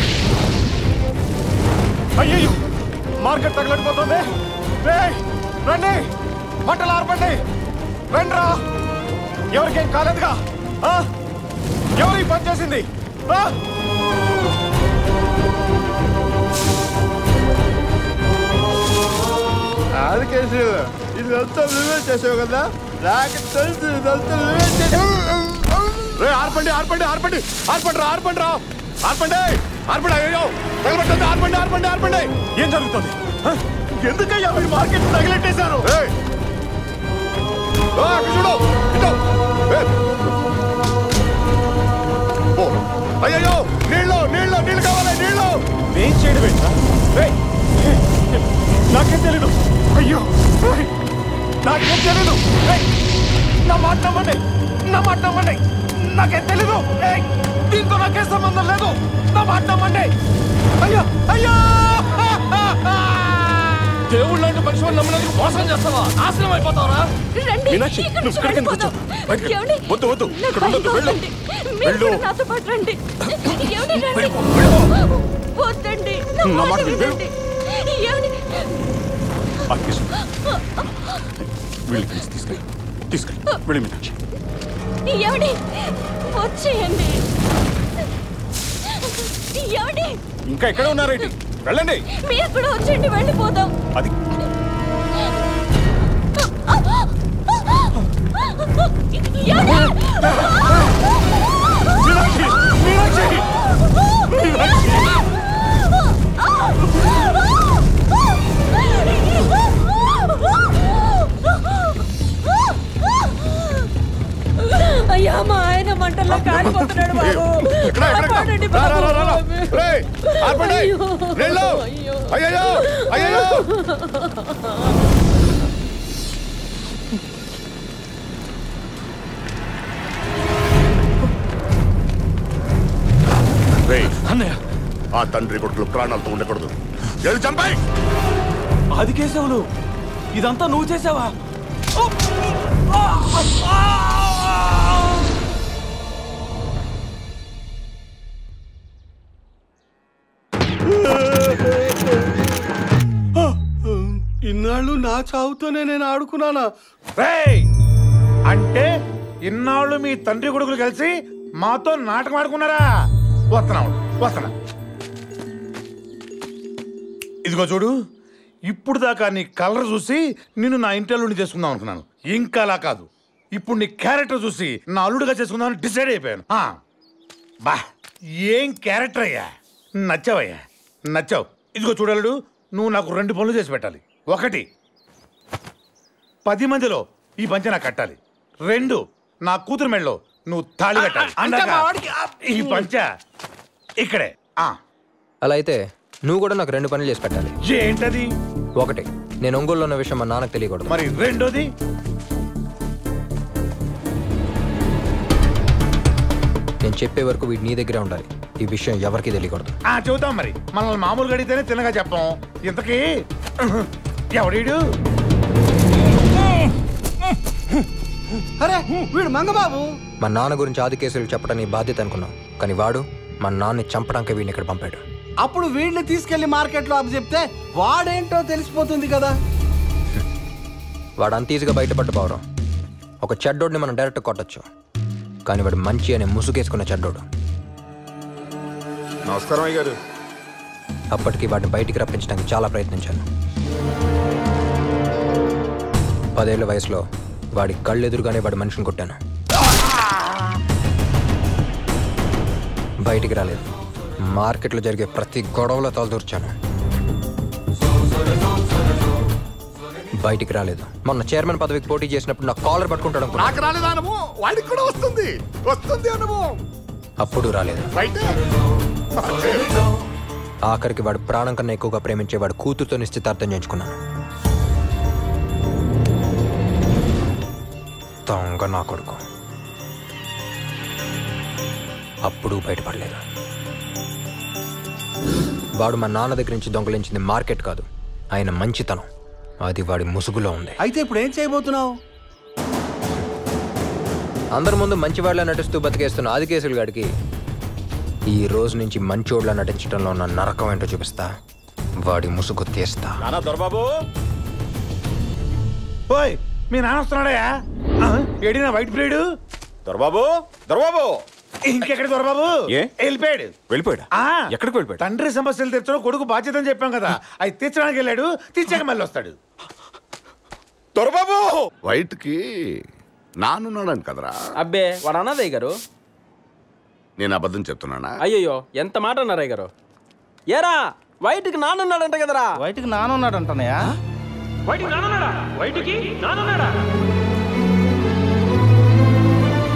అయ్యో, మార్కెట్ తగలడిపోతుంది. రండి, మంటలు ఆర్పండి. రండిరా, ఎవరికేం కాలేదుగా? ఎవరు ఈ పని చేసింది? ఆదికేశ్వర, ఇదంతా నువ్వే చేసావు కదా? నాకు తెలుసు, ఇదంతా నువ్వే చేసావు. ఆర్పండి, ఆర్పండి, ఆర్పండి, ఆర్పండి, ఆర్పండి, ఆర్పండి, ఆర్పండి. అయ్యో, తగలబెట్టండి. ఆర్పండి, ఆర్పండి, ఆర్పండి. ఏం జరుగుతుంది? ఎందుకయ్యా మీరు మార్కెట్ తగిలెట్టేశారు? చూడు, అయ్యో నీళ్ళు నీళ్ళు నీళ్ళు కావాలి నీళ్ళు. ఏం చేయడం నాకేం తెలీదు. అయ్యో నాకేం తెలీదు. నా మాట నమ్మండి, నా మాట నమ్మండి. నాకేం తెలీదు. దీంతో నాకేం సంబంధం లేదు. నా మాట నమ్మండి. అయ్యో అయ్యో దేవుళ్ళు లాంటి మనిషి నమ్మినందుకు మోసం చేస్తావా? నాశనం అయిపోతావరా? మీనాక్షి నువ్వు ఇక్కడికి ఎందుకు వచ్చావు? వద్దు వద్దు ఇక్కడ ఉండొద్దు. వెళ్ళు వెళ్ళు. నాతో పాటు రండి. వద్దండి, నా మాట విను. వెళ్ళు. వెళ్ళి తీసుకెళ్ళి తీసుకెళ్ళి వెళ్ళి మీనాక్షి. ఏమండి వచ్చేయండి. ఏమండి ఇంకా ఎక్కడ ఉన్నారేంటి? వెళ్ళండి. మీరు కూడా వచ్చేయండి, వెళ్ళిపోదాం. అది అయ్యా మా ఆయన మంటల్లో కాలిపోతున్నాడు బాబు. కాపాడండి బాబు. అయ్యో అయ్యో అన్నయ్య ఆ తండ్రి కొడుకులు ప్రాణాలతో ఉండకూడదు. వెళ్ళి చంపాయి. అది కేశవులు, ఇదంతా నువ్వు చేసావా? ఇన్నాళ్ళు నా చావుతోనే నేను ఆడుకున్నానా? అంటే ఇన్నాళ్ళు మీ తండ్రి కొడుకులు కలిసి మాతో నాటకం ఆడుకున్నారా? వస్తున్నా. ఇదిగో చూడు, ఇప్పుడు దాకా నీ కలర్ చూసి నిన్ను నా ఇంటర్వ్యూని చేసుకుందాం అనుకున్నాను. ఇంకా అలా కాదు, ఇప్పుడు నీ క్యారెక్టర్ చూసి నా అల్లుడుగా చేసుకుందామని డిసైడ్ అయిపోయాను. బా ఏం క్యారెక్టర్ అయ్యా, నచ్చావయ్యా, నచ్చావు. ఇదిగో చూడలుడు, నువ్వు నాకు 2 పనులు చేసి పెట్టాలి. 1, 10 మందిలో ఈ పంచ నాకు కట్టాలి. 2, నా కూతురు మెళ్ళలో నువ్వు తాళి కట్టాలి. ఈ పంచ ఇక్కడే. అలా అయితే నువ్వు కూడా నాకు 2 పనులు చేసి పెట్టాలి. ఏంటది? 1, నేను ఒంగోలులో ఉన్న విషయం మా నాన్నకు తెలియకూడదు. మరి 2ది? నేను చెప్పే వరకు వీడు నీ దగ్గరే ఉండాలి. ఈ విషయం ఎవరికి తెలియకూడదు. చూద్దాం. మరి మనల్ని మామూలుగా అడిగితేనే తిన్నగా చెప్పం. ఇంతకీ ఎవడీడు? అరే వీడు మంగబాబు. మా నాన్న గురించి ఆది కేసులు చెప్పడం నీ బాధ్యత అనుకున్నావు, కానీ వాడు మా నాన్నని చంపడానికి వీడిని ఇక్కడ పంపాడు. అప్పుడు వీడిని తీసుకెళ్లి మార్కెట్లో అప్పు చెప్తే వాడేంటో తెలిసిపోతుంది కదా. వాడు అంత ఈజీగా బయటపడ్డపోవడం. ఒక చెడ్డోడిని మనం డైరెక్ట్ కొట్టచ్చు, కానీ వాడు మంచి అనే ముసుగేసుకున్న చెడ్డోడు. నమస్కారం అయ్యగారు. అప్పటికి వాడిని బయటికి రప్పించడానికి చాలా ప్రయత్నించాను. 10 ఏళ్ల వయసులో వాడి కళ్ళెదురుగానే వాడి మనిషిని కొట్టాను. బయటికి రాలేదు. మార్కెట్లో జరిగే ప్రతి గొడవలో తలదూర్చాను. బయటికి రాలేదు. మొన్న చైర్మన్ పదవికి పోటీ చేసినప్పుడు నా కాలర్ పట్టుకుంటాడు. నాకు రాలేదు అనుభవం, వాడికి కూడా వస్తుంది అనుభవం. అప్పుడు రాలేదు. ఆఖరికి వాడు ప్రాణం కన్నా ఎక్కువగా ప్రేమించే వాడు కూతురుతో నిశ్చితార్థం చేయించుకున్నాను. దొంగ నా కొడుకు. అప్పుడు బయటపడలేదు. వాడు మా నాన్న దగ్గర నుంచి దొంగలించింది మార్కెట్ కాదు, ఆయన మంచితనం. అది వాడి ముసుగులో ఉంది. అయితే ఇప్పుడు ఏం చేయబోతున్నావు? అందరి ముందు మంచివాళ్ళ నటిస్తూ బతికేస్తున్న ఆది కేసులు గాడికి ఈ రోజు నుంచి మంచోళ్ళ నటించడంలో ఉన్న నరకం ఏంటో చూపిస్తా. వాడి ముసుగు తీస్తా. దొరబాబు, ఓయ్ మీ నాన్న వస్తున్నాడయా? ఏడినా వైట్ బ్రేడ్? దొరబాబు ఇంకెక్కడ దొరబాబు? వెళ్ళిపోయాడు. వెళ్ళిపోయాడు? ఎక్కడికి వెళ్ళిపోయాడు? తండ్రి సమస్యలు తీర్చడం కొడుకు బాధ్యత అని చెప్పాం కదా, అవి తీర్చడానికి వెళ్ళాడు. తీర్చాక మళ్ళీ వస్తాడు. దొరబాబు వైట్ కి నానున్నాడని కదరా? అబ్బే వాడు అన్నదయ్య గారు. నేను అబద్ధం చెప్తున్నానా? అయ్యయ్యో ఎంత మాట అన్నారయ్య గారు. ఏరా వైట్కి నానున్నాడంట కదరా? వైట్కి నానున్నాడంటనయా? వైట్కి నానున్నాడా? వైట్కి నానున్నాడా?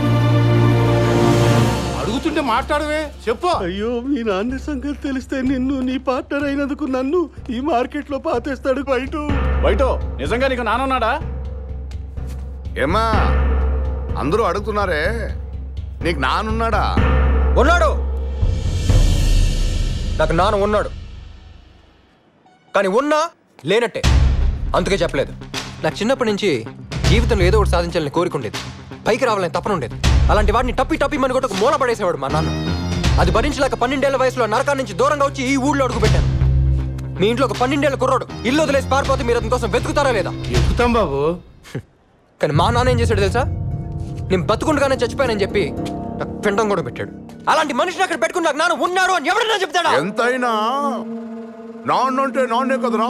కూర్చుంటే మాట్లాడవే చెప్పు. అయ్యో మీ నాన్న సంగతి తెలిస్తే నిన్ను నీ పార్ట్నర్ అయినందుకు నన్ను ఈ మార్కెట్ లో పాతేస్తాడు. బయట నిజంగా నీకు నానున్నాడా? ఏమా అందరూ అడుగుతున్నారే నీకు నానున్నాడా? ఉన్నాడు, నాకు నాన్న ఉన్నాడు. కానీ ఉన్నా లేనట్టే, అందుకే చెప్పలేదు. నాకు చిన్నప్పటి నుంచి జీవితంలో ఏదో ఒకటి సాధించాలని కోరుకుండేది, పైకి రావాలని తపన ఉండేది. అలాంటి వాడిని టప్పి మన కొట్టకు మూల పడేసేవాడు మా నాన్న. అది భరించలేక 12 ఏళ్ల వయసులో నరకాన్ని నుంచి దూరంగా వచ్చి ఈ ఊళ్ళో అడుగు పెట్టాను. మీ ఇంట్లో ఒక 12 ఏళ్ల కుర్రాడు ఇల్లు వదిలేసి పారిపోతే మీరు అతని కోసం వెతుకుతారా లేదా? ఎక్కుతాం బాబు. కానీ మా నాన్న ఏం చేశాడు తెలుసా? నేను బతుకుండగానే చచ్చిపోయానని చెప్పి నాకు పిండం కూడా పెట్టాడు. అలాంటి మనిషిని అక్కడ పెట్టుకుని నాకు నాన్న ఉన్నాడు అని ఎవడన్నా చెప్తాడా? ఎంతైనా నాన్నంటే నాన్నే కదరా.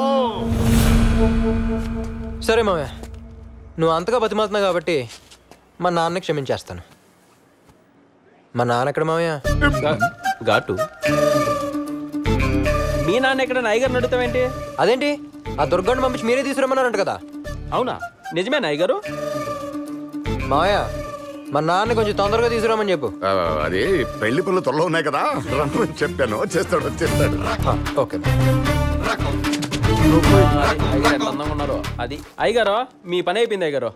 సరే మామయ్య, నువ్వు అంతగా బతిమాలుతున్నావు కాబట్టి మా నాన్న క్షమించేస్తాను. మా నాన్న ఎక్కడ మామయ్య? ఘాటు. మీ నాన్న ఎక్కడ? నాయగారు నడుతావేంటి? అదేంటి, ఆ దుర్గాన్ని పంపించి మీరే తీసుకురమ్మన్నారంట కదా? అవునా, నిజమే నాయగారు? మామయ్య, మా నాన్న కొంచెం తొందరగా తీసుకురామని చెప్పు. అది పెళ్లి పనులు త్వరలో ఉన్నాయి కదా, రమ్మని చెప్పాను. వచ్చేస్తాడు. ఓకే. అందంగా ఉన్నారు. అది అయ్యగారు, మీ పని అయిపోయింది అయ్యగారు.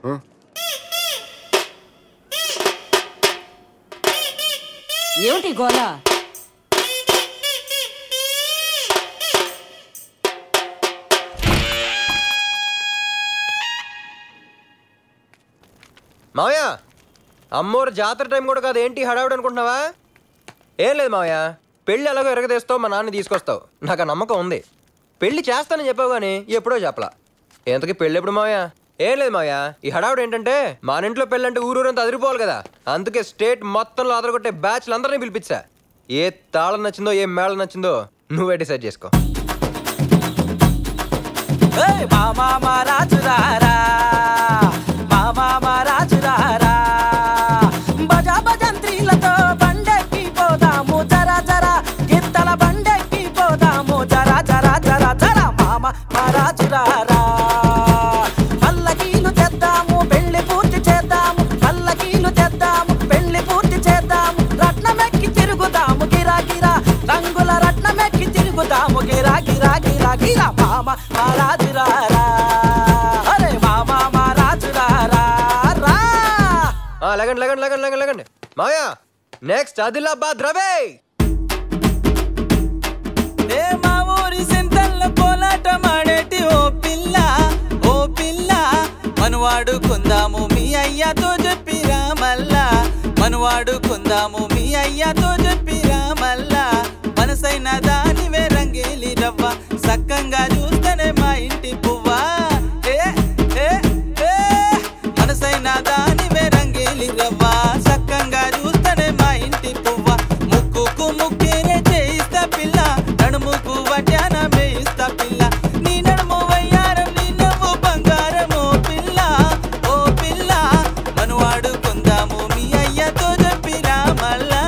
ఏమిటి గోలా? మామయ్య, అమ్మోరు జాతర టైం కూడా కాదు, ఏంటి హడావుడు అనుకుంటున్నావా? ఏం లేదు మామయ్య, పెళ్ళి ఎలాగో ఎరగదీస్తావు, మా నాన్న తీసుకొస్తావు, నాకు ఆ నమ్మకం ఉంది. పెళ్లి చేస్తానని చెప్పావు కానీ ఎప్పుడో చెప్పలా. ఎంతకీ పెళ్ళి ఎప్పుడు మామయ్య? ఏం లేదు మామయ్య, ఈ హడావుడు ఏంటంటే మన ఇంట్లో పెళ్ళంటే ఊరూరంతా అదిరిపోవాలి కదా, అందుకే స్టేట్ మొత్తంలో అదరగొట్టే బ్యాచ్లు అందరినీ పిలిపించా. ఏ తాళం నచ్చిందో ఏ మేళం నచ్చిందో నువ్వే డిసైడ్ చేసుకో. బజా భజంత్రీలతో బండెక్కి పోదాము, జరా జరా గిత్తల బండెక్కి పోదాము, జరా జరా జరా జరా మామ మరాజురారా. పల్లకీలు తెద్దాము, పెళ్లి పూర్తి చేద్దాము, పల్లకీలు తెద్దాము, పెళ్లి పూర్తి చేద్దాము. రత్నమెక్కి తిరుగుదాము గిరా గిరా, రంగుల రత్నమెక్కి తిరుగుదాము గిరా గిరా గిరా గిరా మామ మరాజురారా. అరే మామ మరాజురారా. లగండి లగండి లగండి లగండి లగండి. మామయ్య, నెక్స్ట్ ఆదిలాబాద్ రవే. ఏ మా ఊరి సెంటర్లో కోలాటం ఆడేటి ఓ పిల్ల, ఓ పిల్ల మనవాడుకుందాము మీ అయ్యతో చెప్పిరా మల్లా, మనవాడుకుందాము మీ అయ్యతో చెప్పిరా మల్లా. మనసైన దానివే రంగేలి రవ్వ, సక్కంగా చూస్తేనే మా ఇంటి పువ్వా. ఏ ఏ ఏ మనసైన దానివే రంగేలి రవ్వ, సక్కంగా చూస్తేనే మా ఇంటి పువ్వా. ముక్కుకు ముక్కేనే చేయిస్తా పిల్ల, నడుముకు వడ్డాన వేయిస్తా పిల్ల. నీ నడుము వయ్యారం, నీ నవ్వు బంగారము పిల్ల, ఓ పిల్ల మనవాడుకుందాము మీ అయ్యతో చెప్పిరా మల్లా.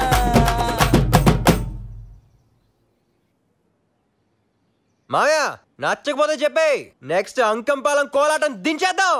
మామయ్య, నచ్చకపోతే చెప్పే, నెక్స్ట్ అంకంపాలెం కోలాటం దించేద్దాం.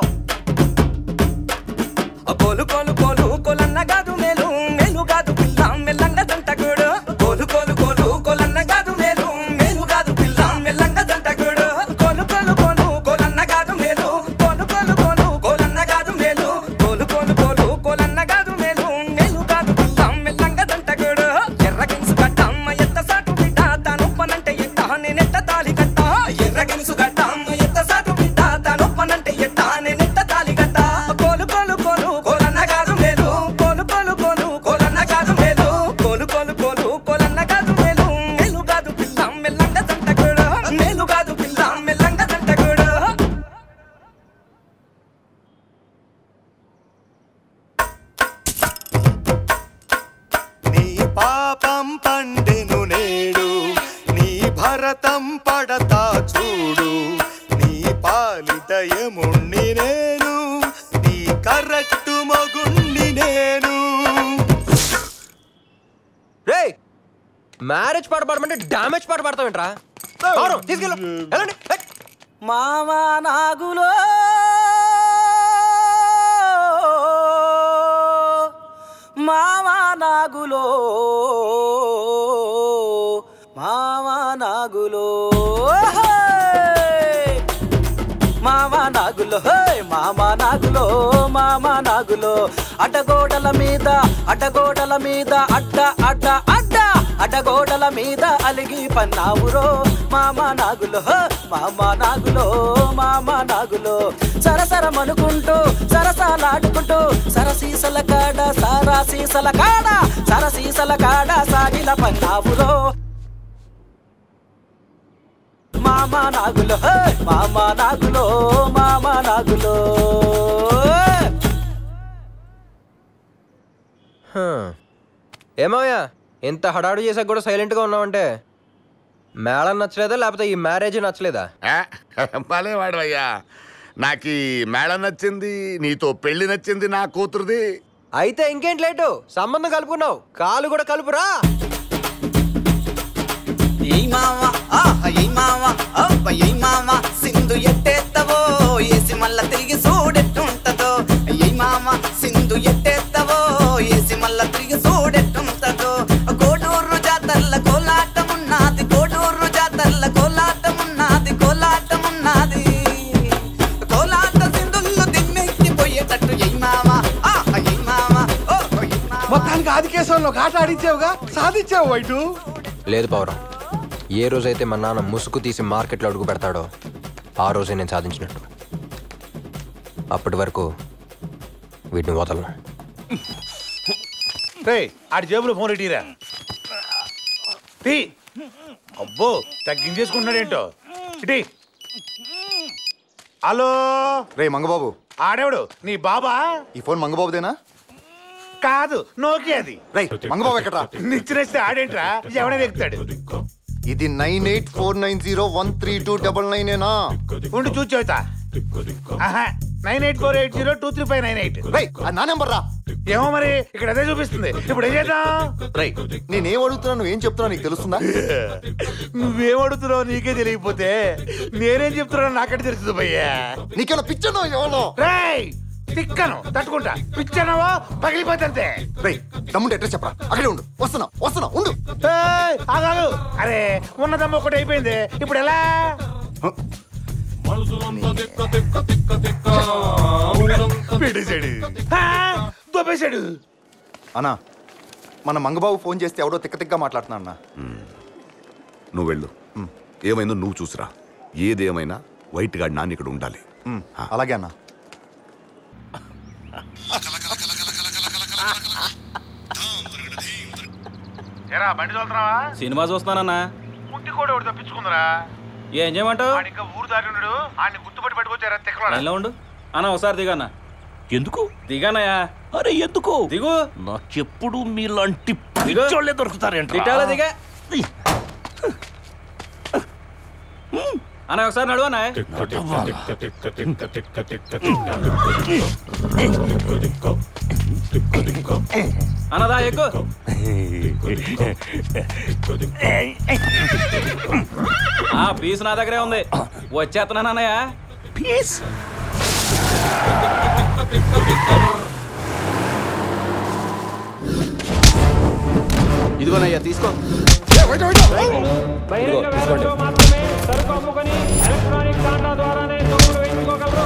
కోలు కోలు కోలు కోలన్న కాదు మేలు, మేలు కాదు పిల్ల మెల్లంగ దంటకుడు. కోలు కోలు కోలు కోలన్న కాదు మేలు, మేలు కాదు పిల్ల మెల్లంగ దంటకుడు. కోలు కోలు కోలు కోలన్న కాదు మేలు, కోలు కోలు కోలు కోలన్న కాదు మేలు, కోలు కోలు కోలు కోలన్న కాదు మేలు, మేలు కాదు పిల్ల మెల్లంగ దంటకుడు. ఎర్ర గిన్సు కట్టమ్మ ఎత్త సాటు బిడ్డ, తానొప్పనంటే ఎట్ట నేనెట్ట తాళి కట్ట. ఎర్ర గిన్సు కట్టమ్మ ఎత్త సాటు బిడ్డ, తానొప్పనంటే ఎట్ట నేనెట్ట తాళి కట్ట. కోలు కోలు కోలు కోలన్న కాదు మేలు, కోలు కోలు కోలు కోలన్న కాదు మేలు, కోలు కోలు కోలు కోలన్న కాదు మేలు, మేలు కాదు పిల్ల మెల్లంగ దంటకుడు, మేలు కాదు పిల్ల మెల్లంగ దంటకుడు. నీ పాపం పండెను నేడు, నీ భరతం పడతా చూడు. నీ పాలిటయముణ్ణి నేను, నీ కరెక్టు మగుణ్ణి నేను. రే, మ్యారేజ్ పాట పాడమంటే డామేజ్ పాట పాడతావేంట్రా? తీసుకెళ్ళు, వెళ్ళండి. మామా నాగులో మామా నాగులో మావా నాగులో మామా నాగులో మామా నాగులో మామా నాగులో అడ్డగోడల మీద అడ్డగోడల మీద అడ్డ అడ్డ అడ్డ అడ్డగోడల మీద అలిగి పన్నావురో మామా నాగులో మామా నాగులో మామా నాగులో సరసరమనుకుంటూ సరసాలాడుకుంటూ సరసీసల కాడ సారాసీసల కాడ సరసీసల కాడ సాగిల పన్నావురో మామా నాగులో మామా నాగులో మామా నాగులో ఏమయ్యా ఎంత హడాడు చేసాక కూడా సైలెంట్గా ఉన్నావంటే మేళం నచ్చలేదా లేకపోతే ఈ మ్యారేజ్ నచ్చలేదా? భలే వాడవయ్యా, నాకు ఈ మేళం నచ్చింది, నీతో పెళ్లి నచ్చింది, నా కూతురుది. అయితే ఇంకేంటి లేటు, సంబంధం కలుపుకున్నావు, కాలు కూడా కలుపురా. సింధు ఎట్టేత్తవో ఏసి మళ్ళా తిరిగి చూడెట్టుంటదో మామ సింధు ఎట్టేత్తవో ఏసి మళ్ళా తిరిగి చూడెట్టుంటదో కోడూరు జాతరల కోలాటమున్నది కోడూరు జాతరల కోలాటమున్నది కోలాటమున్నది కోలాట సింధుల్లో దిమ్మెక్కిపోయేటట్టు మొత్తానికి ఆదికేశంలో కాట ఆడించావుగా, సాధించావు వైటు. లేదు పౌరం, ఏ రోజైతే మా నాన్న ముసుగు తీసి మార్కెట్లో అడుగు పెడతాడో ఆ రోజే నేను సాధించినట్టు. అప్పటి వరకు వీటిని వదలను. ఆడి జేబులో ఫోన్ ఇటీరా. అబ్బో తగ్గించేసుకుంటున్నాడేంటో. ఇటీ. హలో రే మంగబాబు. ఆడేవాడు నీ బాబా? ఈ ఫోన్ మంగబాబుదేనా? కాదు, నోకియాది. రే మంగబాబు ఎక్కడ్రా? నిచ్చినేస్తే ఆడేంట్రా, ఎవడైనా ఎక్కుతాడు. ఇది 9849013299 ఉండి చూచోతా. 9848023598. నా నెంబర్ రా. ఏమో మరి ఇక్కడ అదే చూపిస్తుంది. ఇప్పుడు ఏం చేద్దాం? నేనేం అడుగుతున్నా నువ్వేం చెప్తున్నా నీకు తెలుస్తుందా? నువ్వేం అడుగుతున్నావు నీకే తెలియకపోతే నేనేం చెప్తున్నా నాకంటే తెలుస్తుంది భయ్యా. నీకేమో పిచ్చనో ఎవరో. రేయ్ తిక్కను తట్టుకుంటా, పిచ్చనవో పగిలిపోతే. రేయ్ తమ్ముడు అడ్రస్ చెప్పరా, అక్కడే ఉండు. వస్తున్నా వస్తున్నా ఉండు. ఆగాగు. అరే ఉన్నదమ్మ ఒకటి అయిపోయింది, ఇప్పుడు ఎలా? దొబ్బేశాడు. అన్నా మన మంగబాబు ఫోన్ చేస్తే ఎవడో తిక్క తిక్క మాట్లాడుతున్నా అన్న. నువ్వు వెళ్ళు, ఏమైందో నువ్వు చూసిరా. ఏదేమైనా వైట్ గార్డ్ నాన్న ఇక్కడ ఉండాలి. అలాగే అన్నా. బండి చదువుతున్నావా? సినిమా చూస్తున్నానన్నా. పుట్టి కూడా ఒకటి తప్పించుకుందరా. ఏం చేయమంటావు? ఇంకా ఊరు దారి ఉన్నాడు, ఆయన గుర్తుపట్టి పట్టుకొచ్చారా తెక్కలా. ఎలా ఉండు అన్న, ఒకసారి దిగన్నా. ఎందుకు దిగానయా? అరే ఎందుకు దిగు. నాకెప్పుడు మీలాంటి పిచ్చోళ్ళే దొరుకుతారేంటి? దిగాలా దిగా అన్న, ఒకసారి నడువన్నా. అన్నదా ఎక్కువ పీస్ నా దగ్గరే ఉంది, వచ్చేస్తున్నాను అన్నయ్య. పీస్ ఇదిగోనయ్యా తీసుకో. బహిరంగ వేలంలో మాత్రమే సరుకు అమ్ముకొని ఎలక్ట్రానిక్ దాంట్ల ద్వారానే సొమ్ములు వేయించుకోగలరు.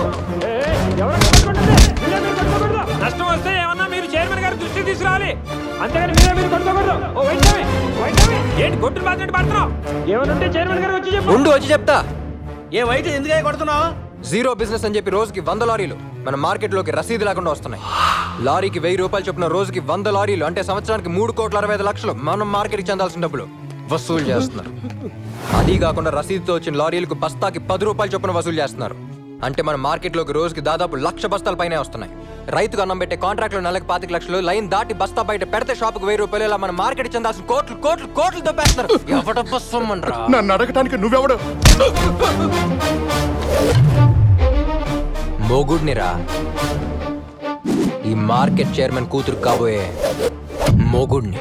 నష్టం వస్తే ఏమన్నా మీరు చైర్మన్ గారి దృష్టికి తీసుకురావాలి, అంతేగాని మీరు కొట్టుకోకూడదు. ఓ వైద్యమే వైద్యమే ఏంటి కొట్టుని బాధ్యత పడుతున్నావు? ఏమనుంటే చైర్మన్ గారు వచ్చి చెప్పు. ఉండు వచ్చి చెప్తా. ఏ వైట్ ఎందుకే కొడుతున్నావు? జీరో బిజినెస్ అని చెప్పి రోజుకి 100 లారీలు మన మార్కెట్లోకి రసీదు లేకుండా వస్తున్నాయి. లారీకి 1000 రూపాయలు చొప్పున రోజుకి 100 లారీలు అంటే సంవత్సరానికి 3,65,00,000 మనం మార్కెట్కి చెందాల్సిన డబ్బులు వసూలు చేస్తున్నారు. అది కాకుండా రసీదుతో వచ్చిన లారీలకు బస్తాకి 10 రూపాయలు చొప్పున వసూలు చేస్తున్నారు. అంటే మన మార్కెట్లోకి రోజుకి దాదాపు 1,00,000 బస్తాల పైనే వస్తున్నాయి. రైతుకు అన్నం పెట్టే కాంట్రాక్టులు నెలకు 25 లక్షలు, లైన్ దాటి బస్తా బయట పెడితే షాపుకు 1000 రూపాయలు, ఇలా మన మార్కెట్ చెందాల్సిన కోట్లు కోట్లు కోట్లు దొబ్బేస్తున్నారు. నన్ను అడగటానికి నువ్వెవడు? మొగుడ్నిరా, ఈ మార్కెట్ చైర్మన్ కూతురు కాబోయే మొగుడ్ని.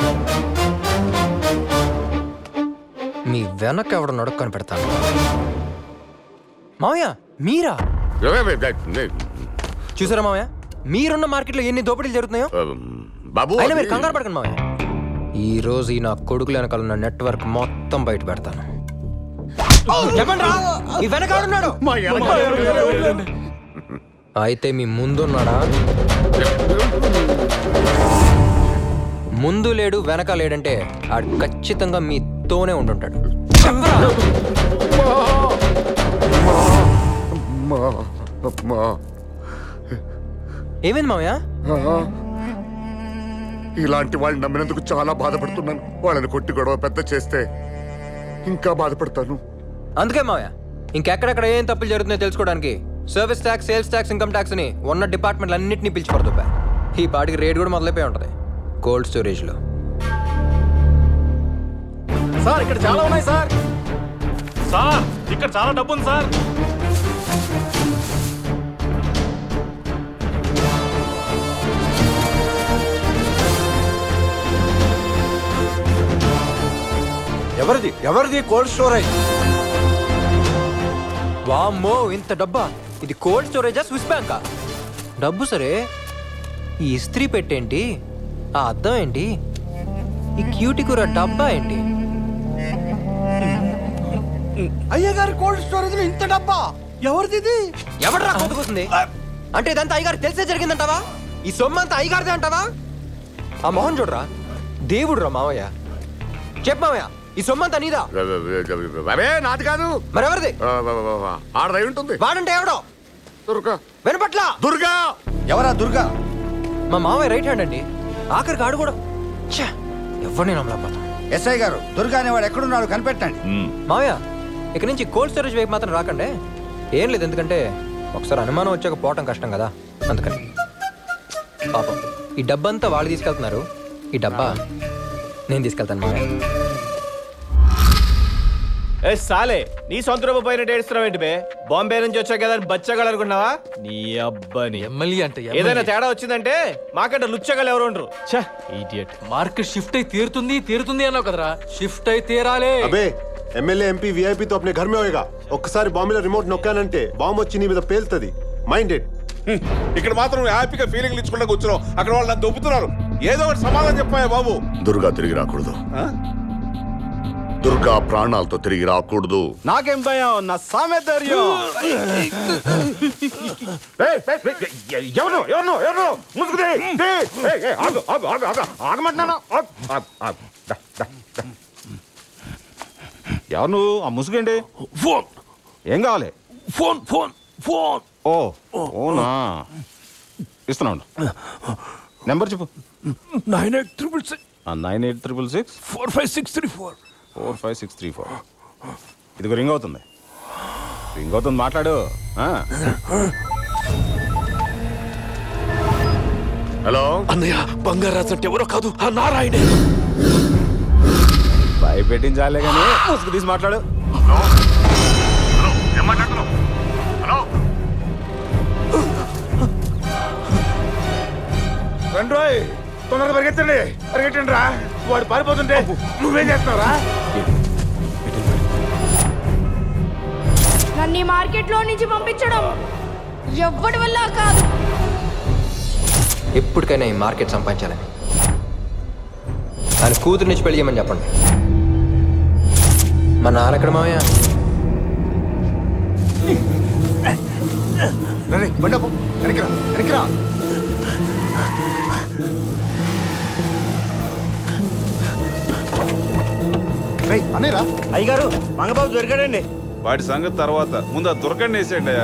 మీ వెనక ఎవడ నడుక్కని పెడతాను. మావయ్య మీరా? చూసారా మావయ్య, మీరున్న మార్కెట్లో ఎన్ని దోపిడీలు జరుగుతున్నాయో? బాబు అయినా మీరు కంగారు పడకండి మావయ్య. ఈ రోజు ఈ నా కొడుకులు వెనకాల ఉన్న నెట్వర్క్ మొత్తం బయట పెడతాను. చెప్పండి రా, ఈ వెనకాడున్నాడు. అయితే మీ ముందున్నాడా? ముందు లేడు వెనక లేడంటే ఆడు ఖచ్చితంగా మీతోనే ఉండుంటాడు. ఏమైంది మామయ్య? ఇలాంటి వాళ్ళని నమ్మినందుకు చాలా బాధపడుతున్నాను. వాళ్ళని కొట్టి గొడవ పెద్ద చేస్తే ఇంకా బాధపడతాను. అందుకే మామయ్య ఇంకెక్కడెక్కడ ఏం తప్పులు జరుగుతున్నాయో తెలుసుకోవడానికి service tax, sales tax, income tax ని ఉన్న డిపార్ట్మెంట్లు అన్నింటినీ పిలిచిపడుతుబ్బా. ఈ పాటికి రేట్ కూడా మొదలైపోయి ఉంటది కోల్డ్ స్టోరేజ్ లో. సార్ ఇక్కడ చాలా ఉన్నాయి సార్. సార్ ఇక్కడ చాలా డబ్బు ఉంది సార్. ఎవరిది కోల్డ్ స్టోరేజ్? వామ్మో, ఇంత డబ్బా! ఇది కోల్డ్ స్టోరేజా స్విస్ బ్యాంకా? డబ్బు సరే, ఈ ఇస్త్రీ పెట్టేంటి, ఆ అద్దం ఏంటి, ఈ క్యూటీ కూర డబ్బా ఏంటి? అయ్యగారి కోల్డ్ స్టోరేజ్ లో ఇంత డబ్బా ఎవరిది? ఎవడరా కొట్టుకుతుంది? అంటే ఇదంతా అయ్యగారు తెలిసే జరిగిందంటావా? ఈ సొమ్ము అంతా అయ్యగారిదే అంటావా? ఆ మొహం చూడరా, దేవుడు రా మావయ్య. చెప్పు మావయ్య, ఈ సొమ్మంతా నీదా? అవే నాది కాదు. మరెవరిది? ఆడదై ఉంటుంది. వాడంటే ఎవడో? దుర్గా. వినపట్ల? దుర్గా. ఎవరా దుర్గా? మా మావయ్య రైట్ హ్యాండ్ అండి. ఆఖరికి ఆడు కూడా ఎవరిని నమ్మలేకపోతా. ఎస్ఐ గారు, దుర్గా అనేవాడు ఎక్కడున్నాడు కనిపెట్టండి. మావయ్య ఇక నుంచి కోల్డ్ స్టోరేజ్ వైపు మాత్రం రాకండి. ఏం లేదు, ఎందుకంటే ఒకసారి అనుమానం వచ్చాక పోవటం కష్టం కదా, అందుకని. పాపం ఈ డబ్బంతా వాళ్ళు తీసుకెళ్తున్నారు, ఈ డబ్బా నేను తీసుకెళ్తాను మావయ్య. సాలే, నీ సొంత రూపాయి పోయినట్టు ఏడుస్తున్నావు ఏంటి బే? బాంబే నుంచి వచ్చా కదా బచ్చగలనుకున్నావా? నీ అబ్బాని ఎమ్మెల్యే అంటే ఏదైనా తేడా వచ్చిందంటే మాకంటే లుచ్చగలు ఎవరు ఉండరు. మార్కెట్ షిఫ్ట్ అయి తీరుతుంది అన్నావు కదరా, షిఫ్ట్ అయి తీరాలే. అబే ఎమ్మెల్యే ఎంపీ విఐపి తో అప్నే ఘర్ మే హోయేగా. ఒక్కసారి బాంబేలో రిమోట్ నొక్కానంటే బాంబు వచ్చి నీ మీద పేలుతుంది. మైండెడ్. ఇక్కడ మాత్రం హ్యాపీగా ఫీలింగ్ ఇచ్చుకుంటా కూర్చున్నావు, అక్కడ వాళ్ళు నన్ను దొబ్బుతున్నారు. ఏదో ఒకటి సమాధానం చెప్పాయా బాబు? దుర్గా తిరిగి రాకూడదు. దుర్గా ప్రాణాలతో తిరిగి రాకూడదు. నాకేం భయం, నా సామె ధైర్యం. ఎవరు నువ్వు? ఆ ముసుగేంటి? ఫోన్. ఏం కావాలి? Phone phone phone. ఓ ఓనా, ఇస్తున్నాను. నెంబర్ చెప్పు. 9866 9866 45634 45634. ఇదిగో రింగ్ అవుతుంది, మాట్లాడు. హలో అన్నయ్య, బంగారాజు అంటే ఎవరో కాదు, ఆ నారాయణే. భయపెట్టించాలే కానీ ముసుగు తీసి మాట్లాడు. రండి రోయ్, తొందరగా పరిగెట్టండి రా. వాడు పారిపోతుంటే నువ్వేం చేస్తున్నావురా? నన్ను మార్కెట్ లో నుంచి పంపించడం ఎవ్వడి వల్ల కాదు. ఎప్పటికైనా ఈ మార్కెట్ సంపాదించాలని ఆయన కూతురు నుంచి పెళ్లి చేయమని చెప్పండి. మా నాన్నెక్కడ మావయ్య? అయ్యగారు, మంగబాబు దొరికాడండి. వాటి సంగతి తర్వాత, ముందు ఆ దుర్గండి వేసేయండి.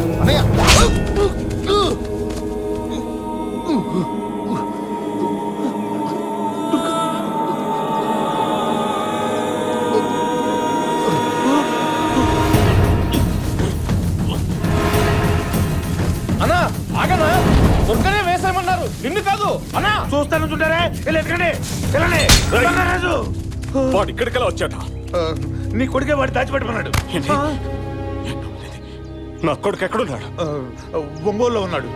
అన్నా ఆగనా, దుర్గనే వేసేయమన్నారు, నిన్ను కాదు. అన్నా చూస్తాను చూడారే, వెళ్ళండి. వాడు ఇక్కడికెలా వచ్చాట? నీ కొడుకే వాడు దాచిపెట్టుకున్నాడు. నా కొడుకు ఎక్కడున్నాడు? ఒంగోలులో ఉన్నాడు.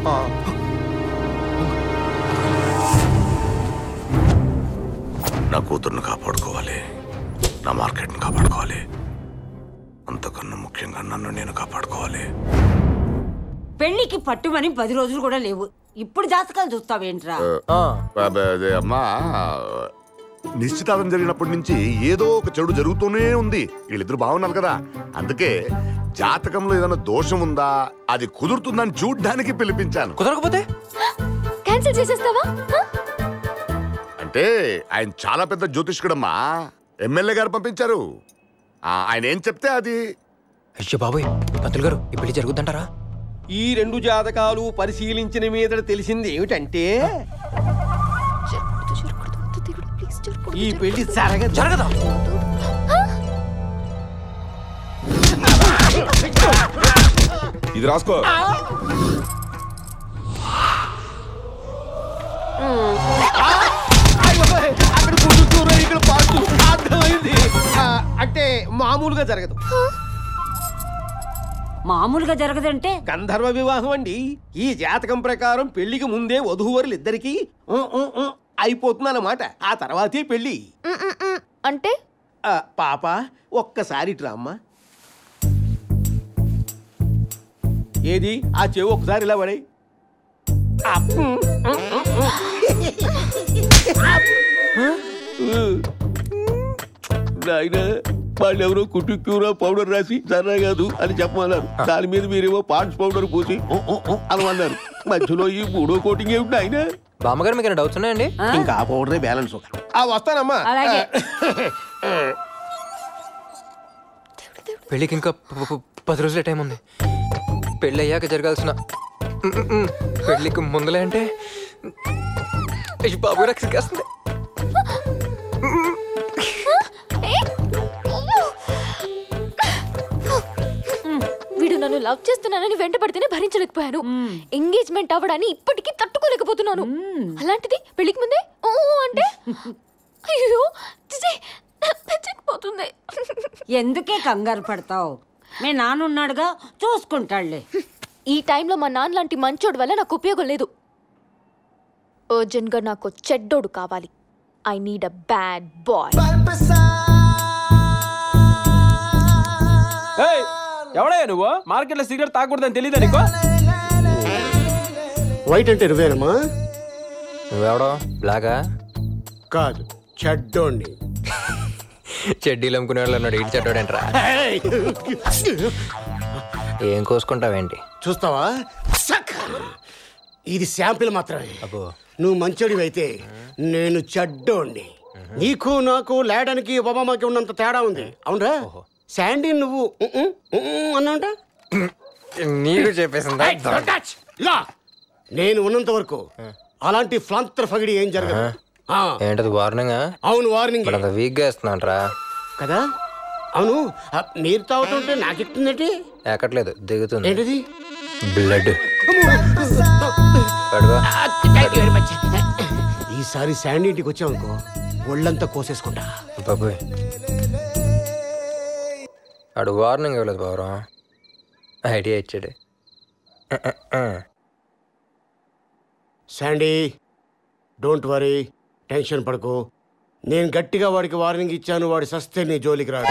నా కూతుర్ని కాపాడుకోవాలి, నా మార్కెట్ని కాపాడుకోవాలి, అంతకన్నా ముఖ్యంగా నన్ను నేను కాపాడుకోవాలి. పెళ్లికి పట్టుమని 10 రోజులు కూడా లేవు. ఇప్పుడు జాతకాలు చూస్తావేంట్రా? అదే అమ్మా, నిశ్చితార్థం జరిగినప్పటి నుంచి ఏదో ఒక చెడు జరుగుతూనే ఉంది. వీళ్ళిద్దరు బాగున్నారు కదా, అందుకే జాతకంలో ఏదైనా దోషం ఉందా, అది కుదురుతుందని చూడ్డానికి పిలిపించాను. కుదరకపోతే క్యాన్సిల్ చేసేస్తావా? అంటే ఆయన చాలా పెద్ద జ్యోతిష్కుడమ్మా, ఎమ్మెల్యే గారు పంపించారు. ఆయన ఏం చెప్తే అది. అయ్యో బాబోయ్, పంతులు గారు ఈ పెళ్లి జరుగుద్దంటారా? ఈ 2 జాతకాలు పరిశీలించిన మీద తెలిసింది ఏమిటంటే ఈ పెళ్లి జరగదా? ఇది రాసుకో. అంటే మామూలుగా జరగదు. మామూలుగా జరగదంటే గంధర్వ వివాహం అండి. ఈ జాతకం ప్రకారం పెళ్లికి ముందే వధూవరులు ఇద్దరికి అయిపోతుందన్నమాట. ఆ తర్వాతే పెళ్లి. అంటే పాప ఒక్కసారి డ్రామా ఏది ఆ చెవి ఒకసారి ఇలా పడే. నాయన వాళ్ళు ఎవరో కుటుక్యూరో పౌడర్ రాసి సర్రా కాదు అని చెప్పమన్నారు. దాని మీద మీరేమో పాండ్స్ పౌడర్ పూసి అనమన్నారు. మధ్యలో ఈ 3వ కోటింగ్ ఏమిటి ఆయన? బామ్మగారు మీకు డౌట్స్ ఉన్నాయండి? ఇంకా ఆ పౌడరే బ్యాలెన్స్. వస్తానమ్మా. పెళ్ళికి ఇంకా 10 రోజులే టైం ఉంది. పెళ్ళి అయ్యాక జరగాల్సిన పెళ్ళికి ముందులే అంటే బాబు నాకు సిగ్గేస్తుంది. వీడు నన్ను లవ్ చేస్తున్నానని వెంట పడితేనే భరించలేకపోయాను. ఎంగేజ్మెంట్ అవ్వడాన్ని ఇప్పటికీ తట్టుకోలేకపోతున్నాను. అలాంటిది పెళ్లికి ముందే ఓ అంటే అయ్యో పోతుంది. ఎందుకే కంగారు పడతావు? మీ నాన్నున్నాడుగా, చూసుకుంటాడులే. ఈ టైంలో మా నాన్న లాంటి మంచోడు వల్ల నాకు ఉపయోగం లేదు. అర్జెంట్ గా నాకు చెడ్డోడు కావాలి. I need a bad boy. ఎవడయ్యా నువ్వు? మార్కెట్లో సిగరెట్ తాగకూడదని తెలియదా నీకు? వైట్ అంటే నువ్వేనమ్మా? నువ్వెవడో? బ్లాగా కాదు, చెడ్డోండి. చెడ్డీలు అమ్ముకునే వాళ్ళు అన్నాడు. ఇటు చెడ్డోడేంట్రా? ఏం కోసుకుంటావేంటి? చూస్తావా? ఇది శాంపిల్ మాత్రమే. నువ్వు మంచోడివి అయితే నేను చెడ్డోండి. నీకు నాకు లేడానికి ఒబామాకి ఉన్నంత తేడా ఉంది. అవునరా? శాండీ నువ్వు అన్నాంట నీకు చెప్పేసిందా? నేను ఉన్నంత వరకు అలాంటి ఫ్లాంతర్ ఫగిడి ఏం జరగదు. ఏంటది వార్నింగ్? అవును, వార్నింగ్. వీక్ గా ఇస్తున్నాంట్రా కదా? అవును, నీరు తాగుతుంటే నాకు ఎక్కుతుందంటే ఎక్కట్లేదు, దిగుతుంది. ఏంటిది? బ్లడ్. ఈసారి శాండీ ఇంటికి వచ్చావనుకో ఒళ్ళంతా కోసేసుకుంటా. బాబోయ్, ఆడు వార్నింగ్ ఇవ్వలేదు బావరా, ఐడియా ఇచ్చాడు. శాండీ, డోంట్ వరీ, టెన్షన్ పడకు. నేను గట్టిగా వాడికి వార్నింగ్ ఇచ్చాను. వాడి సస్తే నీ జోలికి రాడు.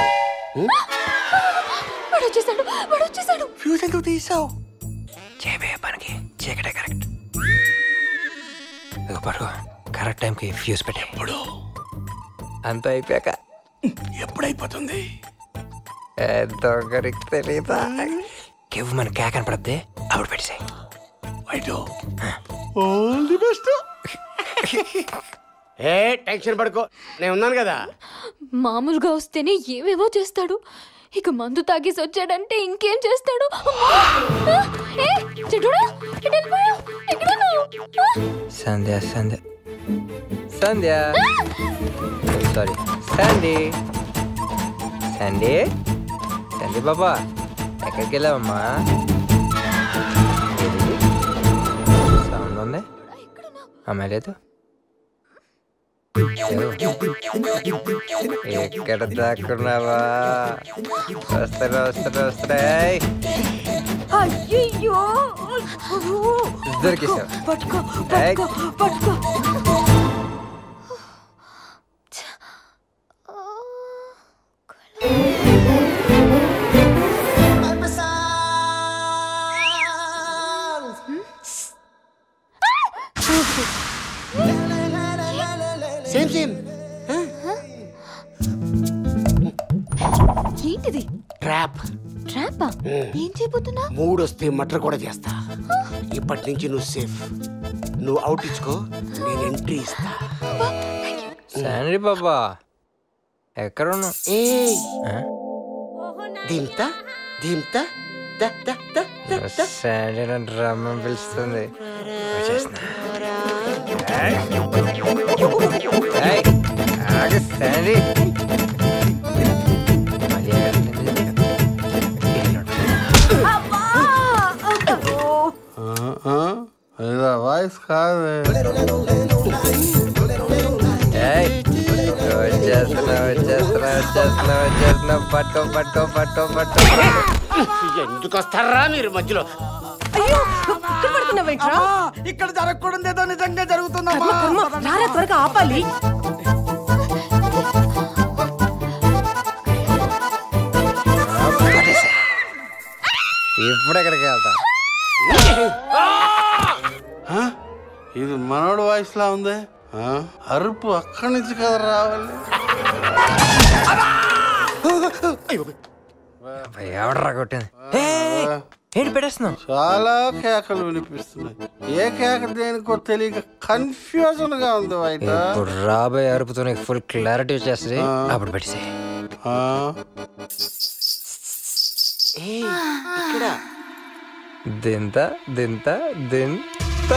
ఫ్యూజ్ ఎందుకు తీసావు? చేయబోయే పనికి చీకటే కరెక్ట్. పడుకో, కరెక్ట్ టైంకి ఫ్యూజ్ పెట్టే. ఎప్పుడు అంత అయిపోయాక ఎప్పుడైపోతుంది దొంగరికి తెలీదా? కెవ్వు మన కేక్ కనపడద్దే, అప్పుడు పెట్టేసాయి. All the best. ఏ టెన్షన్ పడుకో, నేను ఉన్నాను కదా. మామూలుగా వస్తేనే ఏవేవో చేస్తాడు. ఇక మందు తాగేసి వచ్చాడంటే ఇంకేం చేస్తాడు? సంధ్య సంధ్య సంధ్య సారీ సంధ్య సంధ్య సంధ్య బాబా, ఎక్కడికి వెళ్ళావమ్మా? సౌండ్ ఉంది, అమ్మాయి లేదు. ఎక్కడ దాక్కున్నావా? వస్తారా వస్తారా వస్తారా? అయ్యో, దొరికేసావు. పట్టుకో పట్టుకో పట్టుకో. ట్రాప్. ట్రాపా? ఏం చేయబోతున్నా? మూడొస్తే మటర్ కూడా చేస్తా. ఇప్పటి నుంచి నువ్వు సేఫ్. నువ్వు అవుట్ ఇచ్చుకో, నేను ఎంట్రీ ఇస్తా. శాండీ బాబా ఎక్కడున్నా? దింతా దింతా శాండీ నన్ను రమ్మని పిలుస్తుంది. శాండీ వాయిస్ కాదు. వచ్చేస్తున్నా పట్టు పట్టు పట్టు పట్టు. ఎందుకు వస్తారా మీరు మధ్యలో? ఇక్కడ జరగకూడదు ఏదో నిజంగా జరుగుతుందా? త్వరగా ఆపాలి. ఇప్పుడు ఎక్కడికి వెళ్తా? ఇది మనోడు వాయిస్ లా ఉంది. అరుపు అక్కడి నుంచి కదా రావాలి. ఎవడరా కొట్టింది? ఏంటి పెట్టేస్తున్నావు? చాలా కేకలు వినిపిస్తున్నాయి. ఏ కేక దేనికో తెలియక కన్ఫ్యూజన్ గా ఉంది బయట. ఇప్పుడు రాబోయే అరుపుతో నీకు ఫుల్ క్లారిటీ వచ్చేస్తుంది. అప్పుడు పెట్టేసి దింత దింత దింత.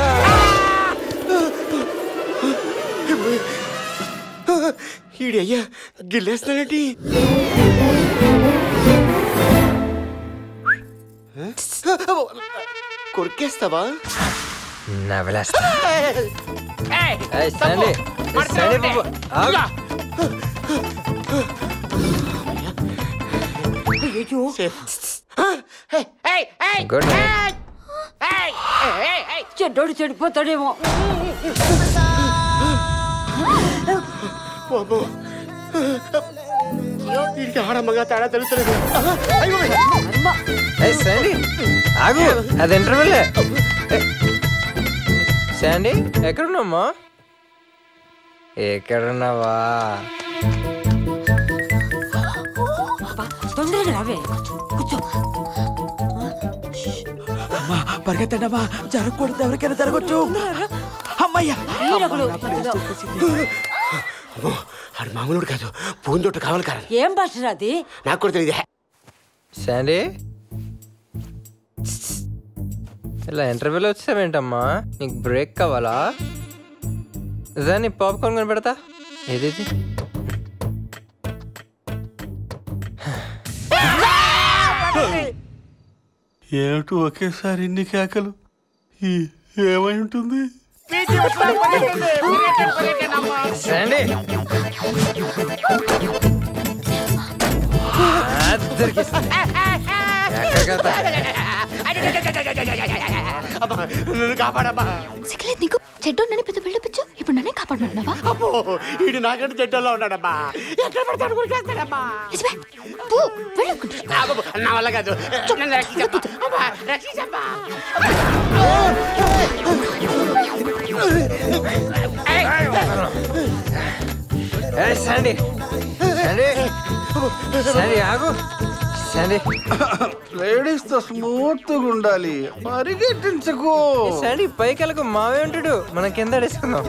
ఈడయ్యా గిల్లేస్తాడేంటి? కొరికేస్తావా? నవ్వులేస్తా. శాండీ శాండీ బాబు గుడ్ నైట్. చెడ్డోడు చెడిపోతాడేమో. ఆడమ్మగా తేడా తెలుస్తలేదు. శాండీ ఆగు, అది ఇంటర్వ్యూలే. శాండీ ఎక్కడున్నామ్మా? ఎక్కడున్నావా? తొందరగా రావే. కూర్చో. పరిగెత్తండమ్మా, జరగకూడదు. ఎవరికైనా జరగచ్చు. అమ్మయ్యా, ఆడు మామూలుడు కాదు, పూందొట్టు కావాలి కాదు. ఏం భాష అది? నాకు కూడా తెలియదు. శాండీ ఇలా ఇంటర్వ్యూలో వచ్చావేంటమ్మా? నీకు బ్రేక్ కావాలా? నీ పాప్కార్న్ కొని పెడతా. ఏది ఏమిటి ఒకేసారి ఇన్ని కేకలు? ఏమై ఉంటుంది? శాండీ సిగ్గులేదు నీకు? చెడ్డోడని పెద్ద బిల్డపిచ్చు. ఇప్పుడు నన్నే కాపాడమంటున్నావా? వీడు నాకంటే చెడ్డోలో ఉన్నాడమ్మా. ఎక్కడ పడతాడు కొరికేస్తాడమ్మా. నా వల్ల కాదు. రక్షించమ్మా. శాండీ శాండీ శాండీ ఆగు. శాండీ లేడీస్ తో స్మూత్ గా ఉండాలి, పరిగెట్టించకు. శాండీ పైకెళ్ళకు, మావే ఉంటాడు. మనం కింద వేసుకుందాం.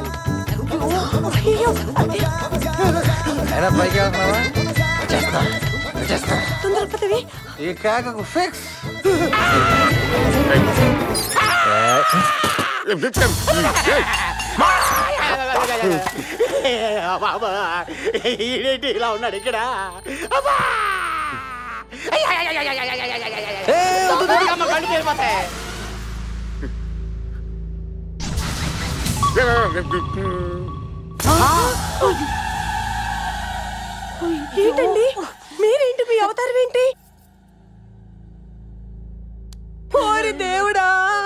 అయినా పైకి వెళ్తున్నావా? ఈ కేకకు ఫిక్స్. ఈడేంటి ఇలా ఉన్నాడు ఇక్కడ? ఏంటండి మీరేంటి? మీ అవతారం ఏంటి? ఓరి దేవుడా,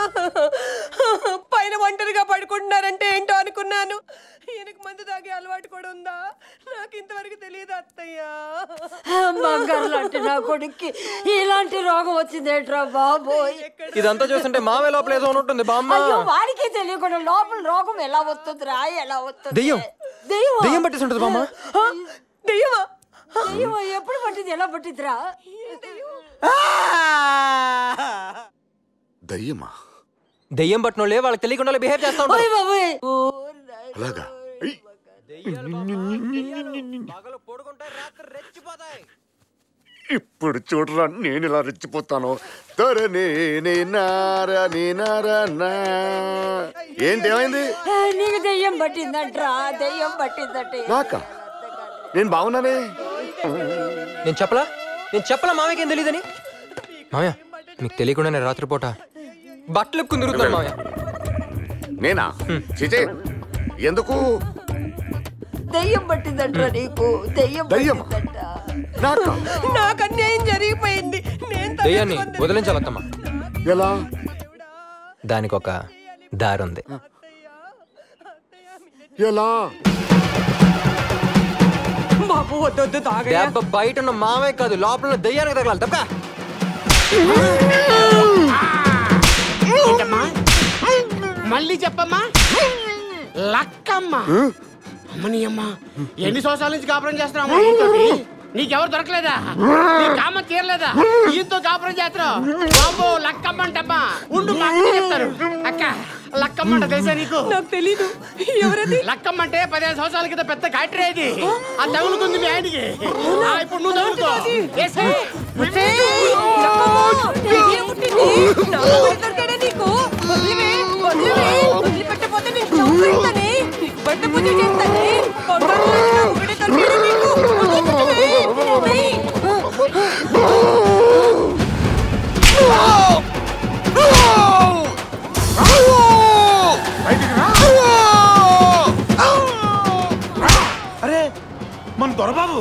పైన ఒంటరిగా పడుకుంటున్నారంటే ఏంటో అనుకున్నాను. ఈయనకు మందు తాగే అలవాటు కూడా ఉందా? నాకు ఇంతవరకు తెలియదు అత్తయ్యా. బంగారు లాంటి నా కొడుక్కి ఇలాంటి రోగం వచ్చిందేట్రా బాబోయ్. ఇదంతా చూస్తుంటే మావే లోపల ఏదో ఉంటుంది బామ్మ. వాడికి తెలియకుండా లోపల రోగం ఎలా వస్తుందిరా? ఎలా వస్తుంది? దెయ్యం దెయ్యం పట్టేసి ఉంటుంది బామ్మ. దెయ్యమా? దెయ్యమా? ఎప్పుడు పట్టింది? ఎలా పట్టిందిరా? దయ్యమా? దెయ్యం పట్టినోళ్ళే వాళ్ళకి తెలియకుండా బిహేవ్ చేస్తా ఉంటారు. అలాగా? ఇప్పుడు చూడరా నేను ఇలా రెచ్చిపోతాను. ఏంటి ఏమైంది? నీకు దెయ్యం పట్టిందంట్రా, దెయ్యం పట్టిందంటే. నాకా? నేను బాగున్నానే. నేను చెప్పలా మామయ్యకి ఏం తెలియదని. మామయ్య మీకు తెలియకుండా నేను రాత్రిపూట బట్టలు ఎప్పుకుని తిరుగుతాను మామయ్య. నేనా? చిచే ఎందుకు? దెయ్యం పట్టిందంట్రా నీకు, దెయ్యం పట్టిందంట. నాకు అన్యాయం జరిగిపోయింది. దెయ్యాన్ని వదిలించాలత్తమ్మా. ఎలా? దానికి ఒక దారి ఉంది. ఎలా? బాబు వద్దొద్దు తాగయ్యా. దెబ్బ బయట ఉన్న మామయ్య కాదు, లోపల ఉన్న దెయ్యానికి తగలాలి. తప్ప మళ్ళీ చెప్పమ్మా. లక్కమ్మ. అమ్మని అమ్మ, ఎన్ని సంవత్సరాల నుంచి కాపురం చేస్తున్నావు? నీకెవరు దొరకలేదా? నీ కామ తీరలేదా? ఈతో కాపురం చేస్తున్నావు బాబు. లక్కమ్మ అంటమ్మా. ఉండు మా అక్క చెప్తారు. అక్క లక్కమ్మ అంటే తెలుసా నీకు? నాకు తెలీదు. ఎవరది? లక్కమ్మ అంటే 15 సంవత్సరాల కింద పెద్ద కాటరే ఇది. ఆ తగులుకుంది మీ ఆయనకి. ఇప్పుడు నువ్వు తగులుకో. వదిలిపెట్టపోతే నేను చంపేస్తానే. బట్ట పూజ చేస్తానే. ఒకటే దొరికేది నీకు. అరే మన దొరబాబు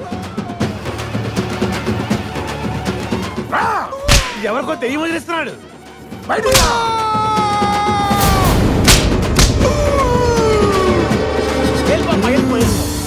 ఎవరికో దెయ్యం వదిలిస్తున్నాడు. బయటికి రా. వెళ్ళిపోమ్మా, వెళ్ళిపో.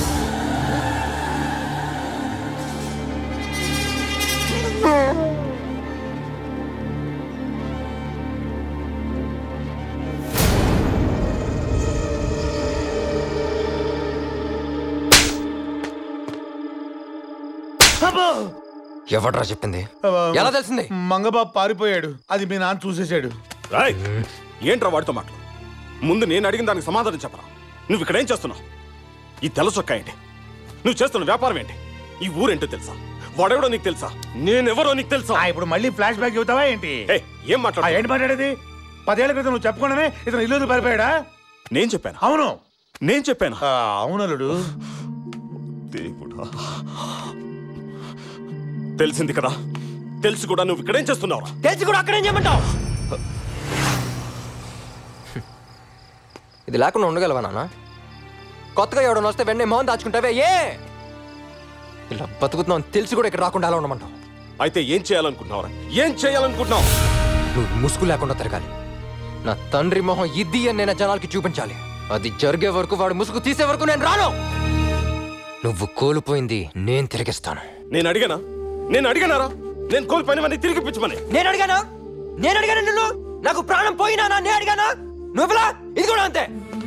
ఎవడ్రా చెప్పింది? ఎలా తెలిసింది? మంగబాబు పారిపోయాడు. అది మీ నాన్న చూసేశాడు. ఏంట్రా వాడితో మాటలు? ముందు నేను అడిగిన దానికి సమాధానం చెప్పరా. నువ్వు ఇక్కడ ఏం చేస్తున్నావు? ఈ తెల్ల చొక్కా ఏంటి? నువ్వు చేస్తున్న వ్యాపారం ఏంటి? ఈ ఊరేంటో తెలుసా? వాడెవడో నీకు తెలుసా? నేనెవరో నీకు తెలుసా? ఇప్పుడు మళ్ళీ ఫ్లాష్ బ్యాక్ చెబుతావా ఏంటి? ఏం మాట్లాడు? ఏంటి మాట్లాడేది? 10 ఏళ్ల క్రితం నువ్వు చెప్పకుండానే ఇతను ఇల్లు పారిపోయాడా? నేను చెప్పాను. అవును నేను చెప్పాను. అవునలుడు. దేవుడా, తెలిసింది కదా. తెలిసి కూడా నువ్వు ఇక్కడేం చేస్తున్నావు? తెలిసి కూడా అక్కడేం చేయమంటావు? ఇది లేకుండా ఉండగలవా నాన్న? కొత్తగా ఎవడన్నా వస్తే వెంటనే మౌన్ దాచుకుంటావే. ఇలా బతుకుతున్నావు తెలిసి కూడా ఇక్కడ రాకుండా ఎలా ఉండమంటావు? అయితే ఏం చేయాలనుకుంటున్నావురా? ఏం చేయాలనుకుంటున్నావు? నువ్వు ముసుగు లేకుండా తిరగాలి. నా తండ్రి మొహం ఇది అని నేను జనాలకి చూపించాలి. అది జరిగే వరకు, వాడు ముసుగు తీసే వరకు నేను రాను. నువ్వు కోల్పోయింది నేను తిరిగిస్తాను. నేను అడిగానారా? నేను కోల్పోయినవన్నీ తిరిగి పిచ్చమని నేను అడిగానా? నిన్ను? నాకు ప్రాణం పోయినా నేను అడిగానా? నువ్వులా? ఇది కూడా అంతే.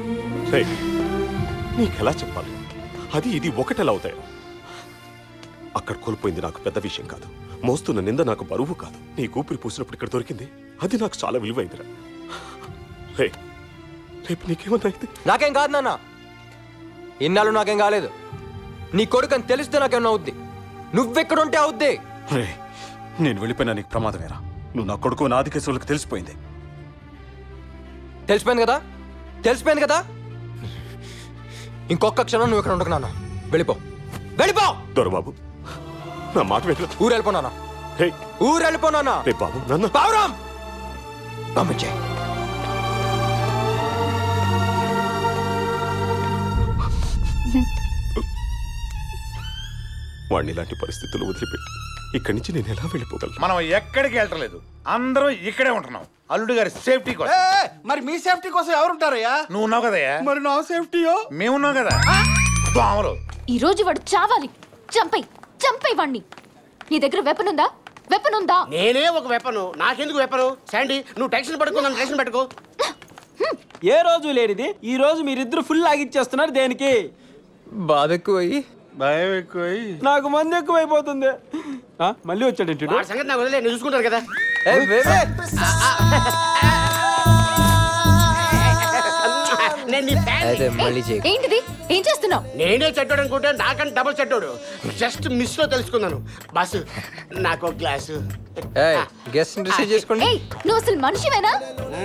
నీకెలా చెప్పాలి? అది ఇది ఒకటెలా అవుతాయి? అక్కడ కోల్పోయింది నాకు పెద్ద విషయం కాదు. మోస్తున్న నింద నాకు బరువు కాదు. నీ కూపిరి పూసినప్పుడు ఇక్కడ దొరికింది, అది నాకు చాలా విలువైందిరా. రేపు నీకేమన్నా అయితే? నాకేం కాదు నాన్న. ఇన్నాళ్ళు నాకేం కాలేదు. నీ కొడుకు అని తెలిస్తే నాకేమన్నా అవుద్ది. నువ్వెక్కడుంటే అవుద్ది. నేను వెళ్ళిపోయినా నీకు ప్రమాదమేరా. నువ్వు నా కొడుకు నా ఆదికేశ్వరులకు తెలిసిపోయింది. తెలిసిపోయింది కదా. ఇంకొక క్షణం నువ్వు ఇక్కడ ఉండకు నాన్న. వెళ్ళిపో. దొరబాబు, నా మాట వెళ్ళి ఊరు వెళ్ళిపోనా? ఊరు వెళ్ళిపోనా? బాబు, నన్ను పావురాం పంపించే. వాడిని ఇలాంటి పరిస్థితులు వదిలిపెట్టి ఇక్కడి నుంచి నేను ఎలా వెళ్ళిపోగలను? మనం ఎక్కడికి వెళ్ళలేదు. అందరం ఇక్కడే ఉంటున్నాం. అల్లుడు గారి సేఫ్టీ కోసం. మరి మీ సేఫ్టీ కోసం ఎవరుంటారయ్యా? నువ్వు ఉన్నావు కదయ్యా. మరి నా సేఫ్టీయో? మేమున్నాం కదా. దోమలు. ఈ రోజు వాడు చావాలి. చంపై వాణ్ణి. నీ దగ్గర వెపన్ ఉందా? నేనే ఒక వెపను. నాకెందుకు వెపను? శాండీ, నువ్వు టెన్షన్ పడుకో. నన్ను టెన్షన్ పెట్టుకో. ఏ రోజు లేనిది ఈ రోజు మీరిద్దరు ఫుల్ ఆగిచ్చేస్తున్నారు. దేనికి? బాధ ఎక్కువయ్యి, భయం ఎక్కువై, నాకు మంది ఎక్కువైపోతుంది. మళ్ళీ వచ్చాడు. సంగతి నాకు వదిలే, నేను చూసుకుంటాను కదా. ఏంటిది? ఏం చేస్తున్నావు? నేనే చెడ్డోడు అనుకుంటే నాకంటే డబుల్ చెడ్డోడు. జస్ట్ మిస్ లో తెలుసుకున్నాను. బాసు నాకు ఒక గ్లాసు. చేసుకోండి. నువ్వు అసలు మనిషివేనా?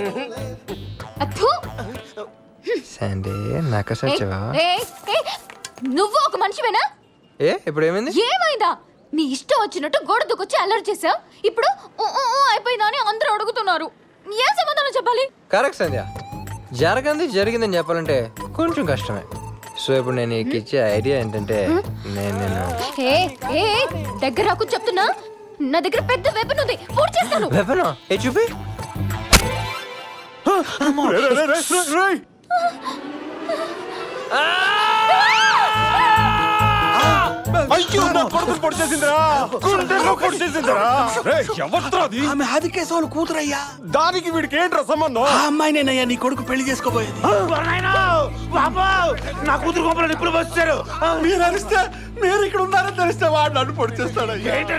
నువ్వు ఒక మనిషివేనా? ఇప్పుడు ఏమైంది? ఏమైందా? నీ ఇష్టం వచ్చినట్టు గోడ దూకొచ్చి అల్లరి చేసావు. ఇప్పుడు అయిపోయిందా అని అందరూ అడుగుతున్నారు. ఏ సమాధానం చెప్పాలి? కరెక్ట్ సంధ్య. జరిగిందని చెప్పాలంటే కొంచెం కష్టమే. సో ఇప్పుడు నేను నీకు ఇచ్చే ఐడియా ఏంటంటే నేను దగ్గర రాకు చెప్తున్నా. నా దగ్గర పెద్ద వెపన్ ఉంది. పూర్తి చేస్తాను. వెపనా? ఏ చూపి. కూతురయ్యా. దానికి వీడికి ఏంట్రా సంబంధం? ఆ అమ్మాయినేనయ్యా నీ కొడుకు పెళ్లి చేసుకోబోయేది. నా కూతురు గొప్పలు ఇప్పుడు వచ్చారు. మీరు అరిస్తే మీరు ఇక్కడ ఉన్నారని తెలిస్తే వాడు నన్ను పొడి చేస్తాడు.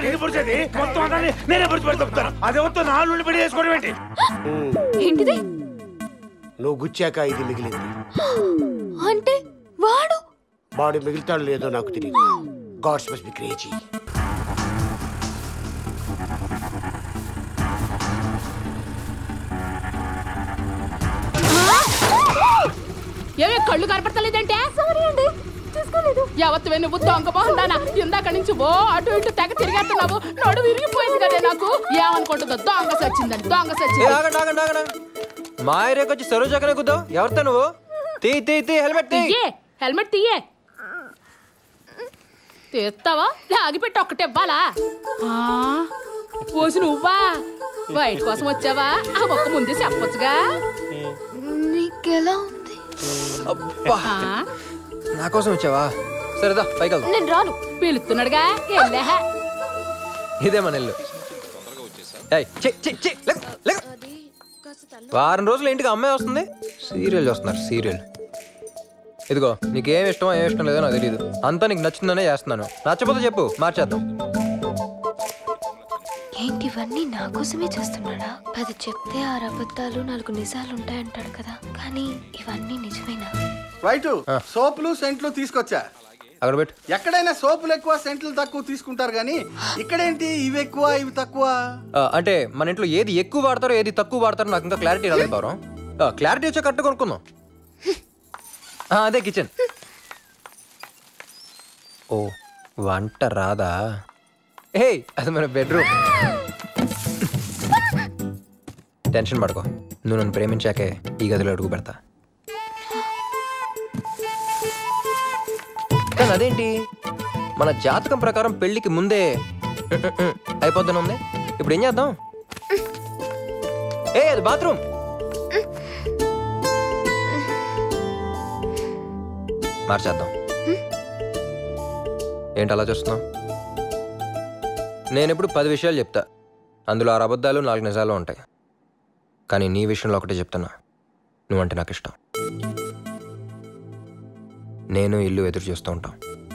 నేనే పొడి పెడతాను. అదేవతో నాలుగు పెళ్లి చేసుకోవడం ఏంటి? ఏంటిది? నువ్వు గుచ్చాక ఇది మిగిలింది అంటే వాడు మిగులుతాడు లేదో నాకు తెలియదు. Gods must be crazy. ఏమే కళ్ళు కనపడతలేదంటే? యావత్తు నువ్వు దొంగ బాగుండానా? ఇందాక నుంచి ఓ అటు ఇటు తెగ తిరిగేస్తున్నావు. నడు విరిగిపోయింది కదే నాకు. ఏమనుకుంటుందో దొంగ సచ్చిందని. దొంగ సచ్చింది. మా ఏరియాకి వచ్చి సరోజాకనే కుద్దావు. ఎవరితో నువ్వు? Helmet helmet తీయే. తీస్తావా? ఆగిపెట్టి ఒక్కటే ఇవ్వాలా? పోసి నువ్వా వైట్ కోసం వచ్చావా? ఆ ఒక్క ముందే చెప్పొచ్చుగా. నీకెలా ఉంది? నా కోసం వచ్చావా? సరేదా పైకి వెళ్దాం. నేను రాను. పిలుస్తున్నాడుగా. ఇదే మన ఇల్లు. వారం రోజులు ఇంటికి అమ్మాయి వస్తుంది. సీరియల్ చూస్తున్నారు. సీరియల్. ఇదిగో నీకేం ఇష్టమో ఏం ఇష్టం లేదో నాకు తెలియదు. అంతా నీకు నచ్చిందనే చేస్తున్నాను. నచ్చపోతే చెప్పు, మార్చేద్దాం. ఏంటి ఇవన్నీ నా కోసమే చేస్తున్నాడా? 10 చెప్తే 6 అబద్ధాలు 4 నిజాలు ఉంటాయంటాడు కదా. కానీ ఇవన్నీ నిజమేనా? వైటు సోపులు సెంట్లు తీసుకొచ్చా. అక్కడ పెట్టు. ఎక్కడైనా సోపులు ఎక్కువ సెంట్లు తక్కువ తీసుకుంటారు కానీ ఇక్కడేంటి ఇవి ఎక్కువ ఇవి తక్కువ? అంటే మన ఇంట్లో ఏది ఎక్కువ వాడతారో ఏది తక్కువ వాడతారో నాకు ఇంకా క్లారిటీ రాలేదు పౌరం. క్లారిటీ వచ్చా కరెక్ట్ కొనుక్కుందాం. అదే కిచెన్. ఓ వంట రాదా? అది మన బెడ్రూమ్. టెన్షన్ పడుకో. నువ్వు నన్ను ప్రేమించాకే ఈ గదిలో అడుగు పెడతా. కానీ అదేంటి మన జాతకం ప్రకారం పెళ్లికి ముందే అయిపోద్దని ఉంది. ఇప్పుడు ఏం చేద్దాం? అది బాత్రూమ్. మార్చేద్దాం. ఏంటి అలా చూస్తున్నావు? నేను ఇప్పుడు 10 విషయాలు చెప్తా. అందులో 6 అబద్ధాలు 4 నిజాలు ఉంటాయి. కానీ నీ విషయంలో ఒకటే చెప్తున్నా. నువ్వంటే నాకు ఇష్టం. నేను ఇల్లు ఎదురు చూస్తూ ఉంటాం.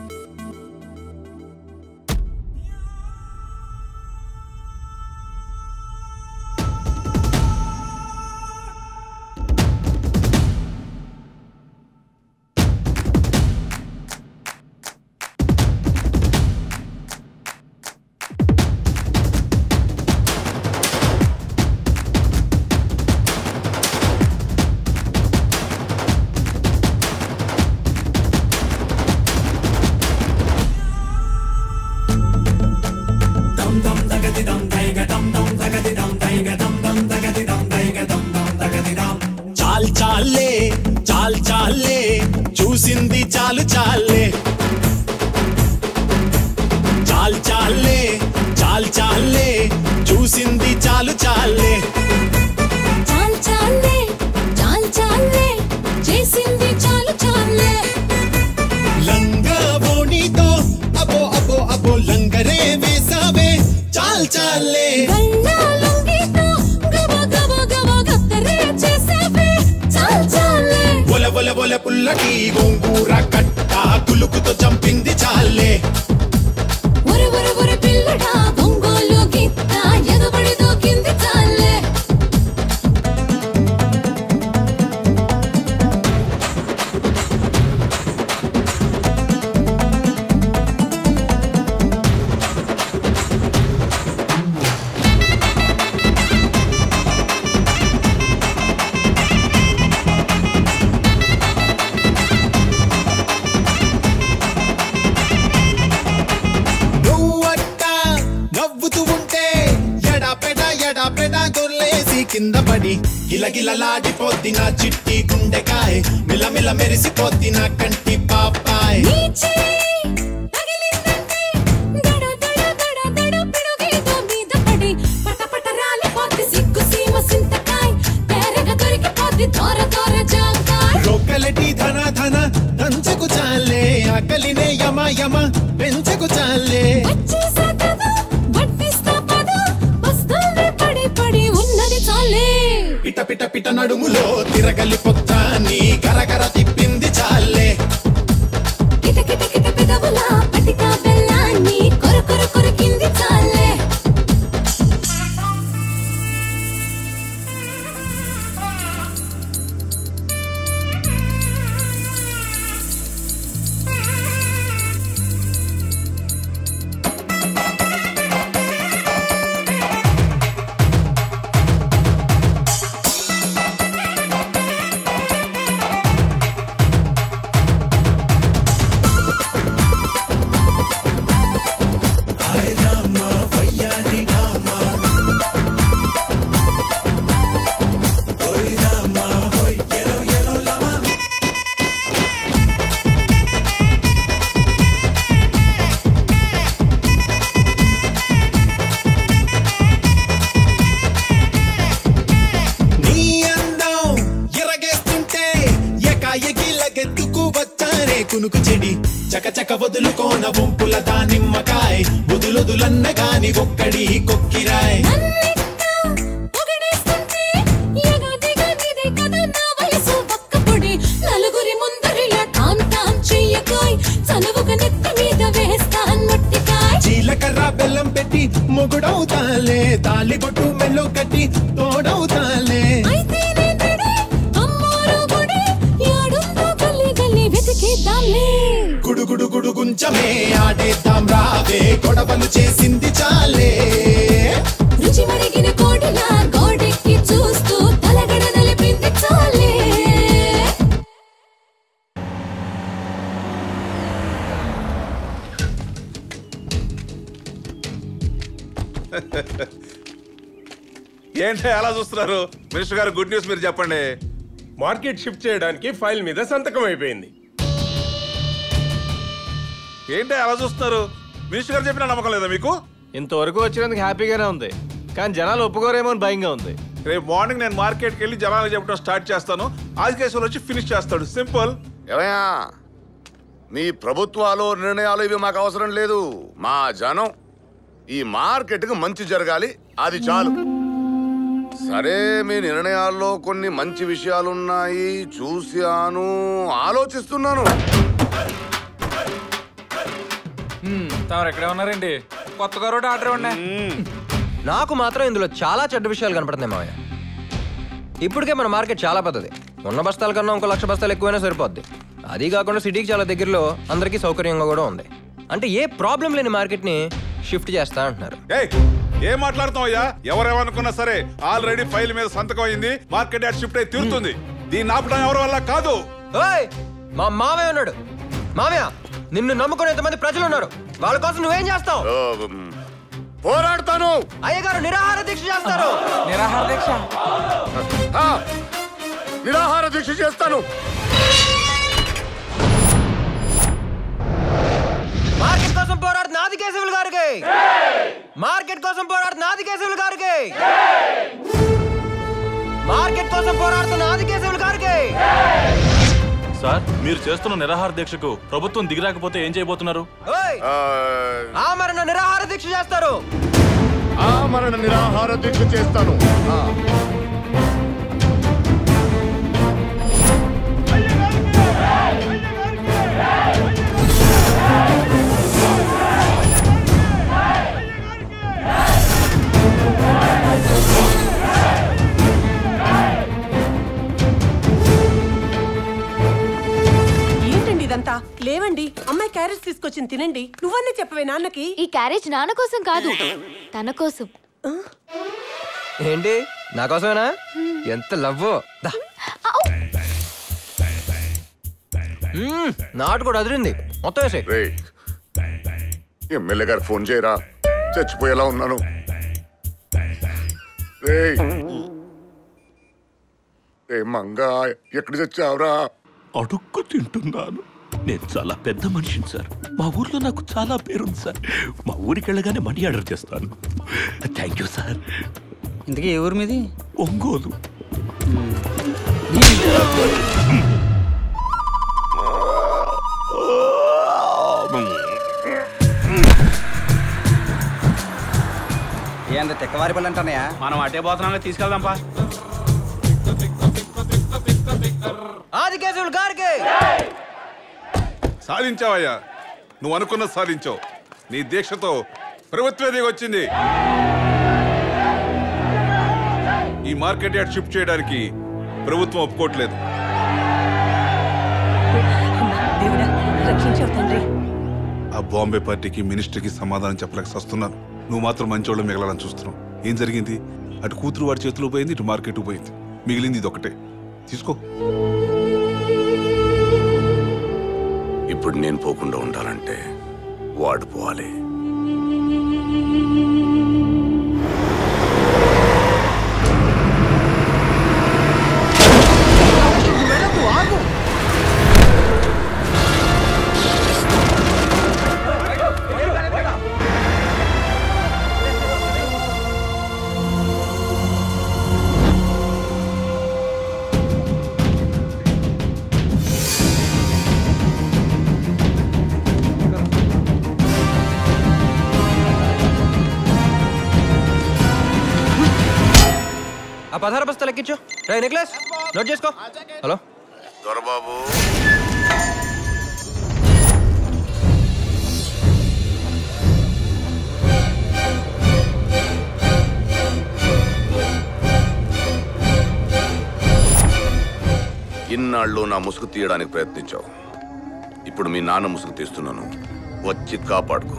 చాలే చూసింది చాలు చాలే చాలే చూసింది చాలు చాలే చేసింది చాలు చాలే లంగా బోనీతో అబో అబో అబో లంగరే వేసావే చాల్ చాలే బొల పుల్లకి గోంగూర కట్ట కులుకుతో చంపింది చాలే పిల్లడా గొంగోలు గిత్త ఎగబడి దూకింది పెద దొర్లేసి కింద పడి గిలగిలలాడిపోద్ది నా చిట్టి గుండెకాయ మిలమిల మెరిసిపోద్ది నా కంటి పాపాయ్ రొక్కలటి ధన ధన దంచకు చాలే ఆకలినే యమ యమ పెంచకు చాలే పిట పిట పిట నడుములో తిరగలి పొత్త నీ గరగర తిప్పింది చాలే కిట కిట కిట పెదవుల పటికా బెల్లాన్ని కొర కొర కొరకింది చాలే కునుకు చెడి చకచక వదులుకోన వంపుల దానిమ్మకాయ్ వదులొదులన్న గాని ఒక్కడి కొక్కిరాయ్ నలుగురి ముందరిలా టామ్ టామ్ చెయ్యకోయ్ చనువుగా నెత్తి మీద వేస్తాన్ మొట్టికాయ్ జీలకర్ర బెల్లం పెట్టి మొగుడవుతాలే తాలిబొట్టు మెల్లో కట్టి తోడవుతాలే గుడుగుడు గుడుగుంచమే ఆడేద్దాం రావే గొడవలు చేసింది చాలే రుచి మరిగిన కోడిలా గోడెక్కి చూస్తూ తలగడ నలిపింది చాలే ఏంటి అలా చూస్తున్నారు? మినిస్టర్ గారు గుడ్ న్యూస్ మీరు చెప్పండి. మార్కెట్ షిఫ్ట్ చేయడానికి ఫైల్ మీద సంతకం అయిపోయింది. ఏంటి అలా చూస్తున్నారు? మినిస్టర్ గారు చెప్పిన నమ్మకం లేదా మీకు? ఇంతవరకు వచ్చినందుకు హ్యాపీగానే ఉంది, కానీ జనాలు ఒప్పుకోరేమో అని భయంగా ఉంది. రేపు మార్నింగ్ నేను మార్కెట్కి వెళ్ళి జనాలు చెప్పడం స్టార్ట్ చేస్తాను. ఆదికేశ్వర్ వచ్చి ఫినిష్ చేస్తాడు. సింపుల్. ఏమయ్యా, మీ ప్రభుత్వాలు నిర్ణయాలు ఇవి మాకు అవసరం లేదు. మా జనం ఈ మార్కెట్కి మంచి జరగాలి, అది చాలు. సరే, మీ నిర్ణయాల్లో కొన్ని మంచి విషయాలున్నాయి, చూశాను, ఆలోచిస్తున్నాను. తమరు ఎక్కడే ఉన్నారండి? కొత్తగా రోడ్ ఆర్డర్ ఉన్నాయి. నాకు మాత్రం ఇందులో చాలా చెడ్డ విషయాలు కనపడుతున్నాయి మావయ్య. ఇప్పటికే మన మార్కెట్ చాలా పెద్దది. ఉన్న బస్తాల కన్నా 1 లక్ష బస్తాలు ఎక్కువైనా సరిపోద్ది. అది కాకుండా సిటీకి చాలా దగ్గరలో అందరికీ సౌకర్యంగా కూడా ఉంది. అంటే ఏ ప్రాబ్లం లేని మార్కెట్ని షిఫ్ట్ చేస్తా అంటున్నారు. ఏం మాట్లాడుతాం అయ్యా? ఎవరేమనుకున్నా సరే ఆల్రెడీ ఫైల్ మీద సంతకం అయింది. మార్కెట్ యాడ్ షిఫ్ట్ అయి తీరుతుంది. దీన్ని ఆపడం ఎవరి వల్ల కాదు. మా మావయ్య ఉన్నాడు. మావయ్య, నిన్ను నమ్ముకునే ఎంతమంది ప్రజలు ఉన్నారు. వాళ్ళ కోసం నువ్వేం చేస్తావు? పోరాడతాను. అయ్యగారు నిరాహార దీక్ష చేస్తారు. నిరాహార దీక్ష? నిరాహార దీక్ష చేస్తాను. మార్కెట్ కోసం పోరాడుతున్న ఆదికేశవులు గారికి, మార్కెట్ కోసం పోరాడుతున్న ఆదికేశవులు గారికి, మార్కెట్ కోసం పోరాడుతున్న ఆదికేశవులు గారికి. సార్, మీరు చేస్తున్న నిరాహార దీక్షకు ప్రభుత్వం దిగిరాకపోతే ఏం చేయబోతున్నారు? ఆమరణ నిరాహార దీక్ష చేస్తారు. ఆమరణ నిరాహార దీక్ష చేస్తాను. ఇదంతా లేవండి. అమ్మాయి క్యారేజ్ తీసుకొచ్చింది, తినండి. నువ్వన్నీ చెప్పవే నాన్నకి. ఈ క్యారేజ్ నాన్న కోసం కాదు, తన కోసం. ఏంటి, నా కోసమేనా? ఎంత లవ్వో. నాటు కూడా అదిరింది. మొత్తం వేసే. ఎమ్మెల్యే గారు ఫోన్ చేయరా, చచ్చిపోయేలా ఉన్నాను. మంగా ఎక్కడి తెచ్చావురా? అడుక్కు తింటున్నాను. నేను చాలా పెద్ద మనిషిని సార్. మా ఊర్లో నాకు చాలా పేరుంది సార్. మా ఊరికి వెళ్ళగానే మనీ ఆర్డర్ చేస్తాను. Thank you sir. ఇంతకీ ఏ ఊరు మీది? ఒంగోలు. ఏంత తెక్కవారి పళ్ళు అంటానయా? మనం అటే పోతున్నాం, తీసుకెళ్దాంపా. ఆదికేశవులు గారికి సాధించావయ్యా, నువ్వు అనుకున్నది సాధించావు. నీ దీక్షతో ప్రభుత్వ దిగి వచ్చింది. ఈ మార్కెట్ యార్డ్ షిఫ్ట్ చేయడానికి ప్రభుత్వం ఒప్పుకోవట్లేదు. ఆ బాంబే పార్టీకి మినిస్టర్కి సమాధానం చెప్పలేక వస్తున్నాను. నువ్వు మాత్రం మంచోళ్ళు మిగలాలని చూస్తున్నావు. ఏం జరిగింది? అటు కూతురు వాడి చేతిలో పోయింది, ఇటు మార్కెట్ పోయింది. మిగిలింది ఇది ఒకటే. తీసుకో. ఇప్పుడు నేను పోకుండా ఉండాలంటే వాడు పోవాలి. ఆ 16 బస్తాలు ఎక్కించు. రే నిక్లెస్, నోట్ చేసుకో. హలో దొరబాబు, ఇన్నాళ్ళు నా ముసుగు తీయడానికి ప్రయత్నించావు. ఇప్పుడు మీ నాన్న ముసుగు తీస్తున్నాను. వచ్చి కాపాడుకో.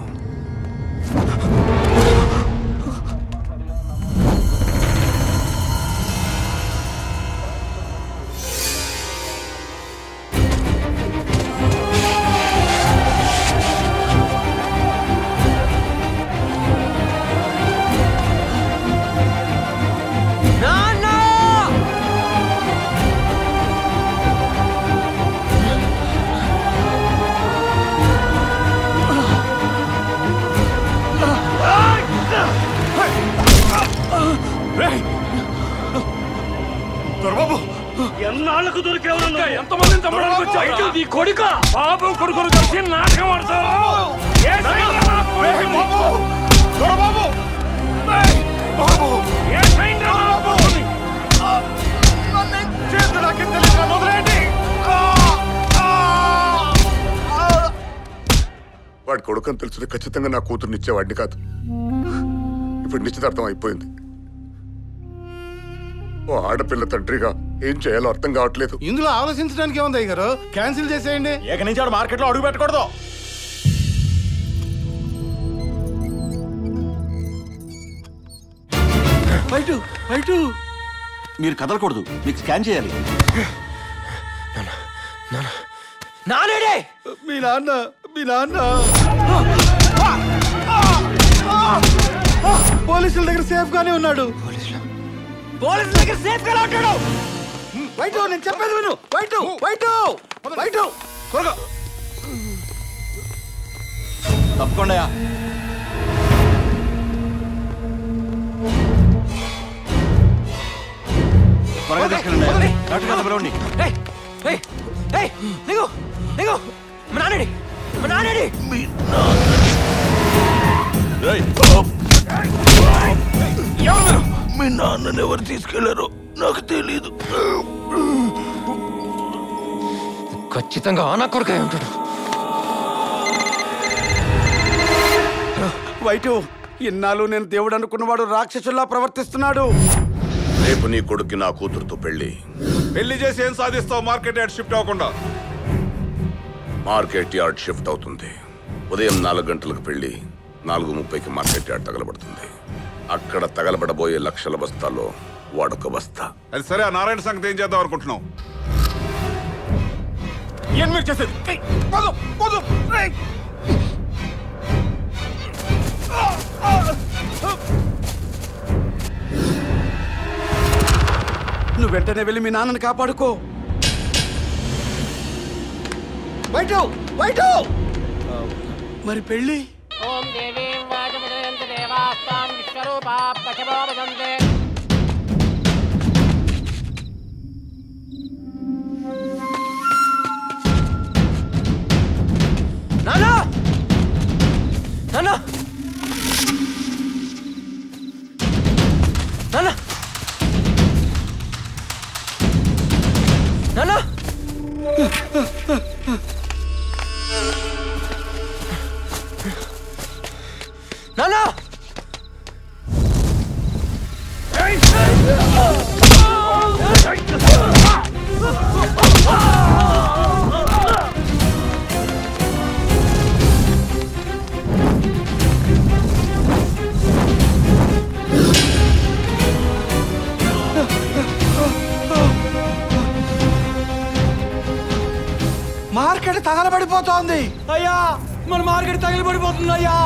ఎన్నాళ్ళకు దొరికేవారు? ఎంతమంది తమ్ముడు కొడుక బాబు కొడుకును కలిసి నాటకం ఆడతావు. వాడి కొడుకుని తెలుసుని ఖచ్చితంగా నా కూతురుని ఇచ్చేవాడిని కాదు. ఇప్పుడు నిశ్చితార్థం అయిపోయింది. ఓ ఆడపిల్ల తండ్రిగా ఏం చేయాలో అర్థం కావట్లేదు. ఇందులో ఆలోచించడానికి ఏముంది అయ్యారు? క్యాన్సిల్ చేసేయండి. ఏక నుంచి ఆడు మార్కెట్లో అడుగు పెట్టకూడదు. మీరు కదలకూడదు, మీకు స్కాన్ చేయాలి. మీ నాన్న పోలీసుల దగ్గర సేఫ్ గానే ఉన్నాడు. పోలీసుల దగ్గర సేఫ్ గానే ఉంటాడు. వైట్, నేను చెప్పేది విను. వైట్ త్వరగా తప్పకుండా. త్వరగా తీసుకెళ్ళండి. పిలవండి. మీ నాన్నని ఎవరు తీసుకెళ్లారో నాకు తెలీదు. ఖచ్చితంగా ఆనా కొడుకే ఉంటాడు. వైట్, ఇన్నాళ్ళు నేను దేవుడు అనుకున్నవాడు రాక్షసుల్లా ప్రవర్తిస్తున్నాడు. రేపు నీ కొడుక్కి నా కూతురుతో పెళ్లి చేసి ఏం సాధిస్తావు? మార్కెట్ యార్డ్ షిఫ్ట్ అవ్వకుండా. మార్కెట్ యార్డ్ షిఫ్ట్ అవుతుంది. ఉదయం 4 గంటలకు పెళ్లి, 4:30కి మార్కెట్ యార్డ్ తగలబడుతుంది. అక్కడ తగలబడబోయే లక్షల బస్తాల్లో వాడొక బస్తా. అది సరే, ఆ నారాయణ సంగతి ఏం చేద్దాం అనుకుంటున్నావు? ఏం మీరు చేసేది? నువ్వు వెంటనే వెళ్ళి మీ నాన్నని కాపాడుకో. వైటు వైటు మరి పెళ్ళి? ఓం దేవీం వాచముదయంతి దేవాస్తాం విశ్వరూపా పశవో వదంతే. నానా నానా నానా నానా నానా మార్కెట్ తగలబడిపోతోంది. అయ్యా మన మార్కెట్ తగిలిపడిపోతుంది అయ్యా.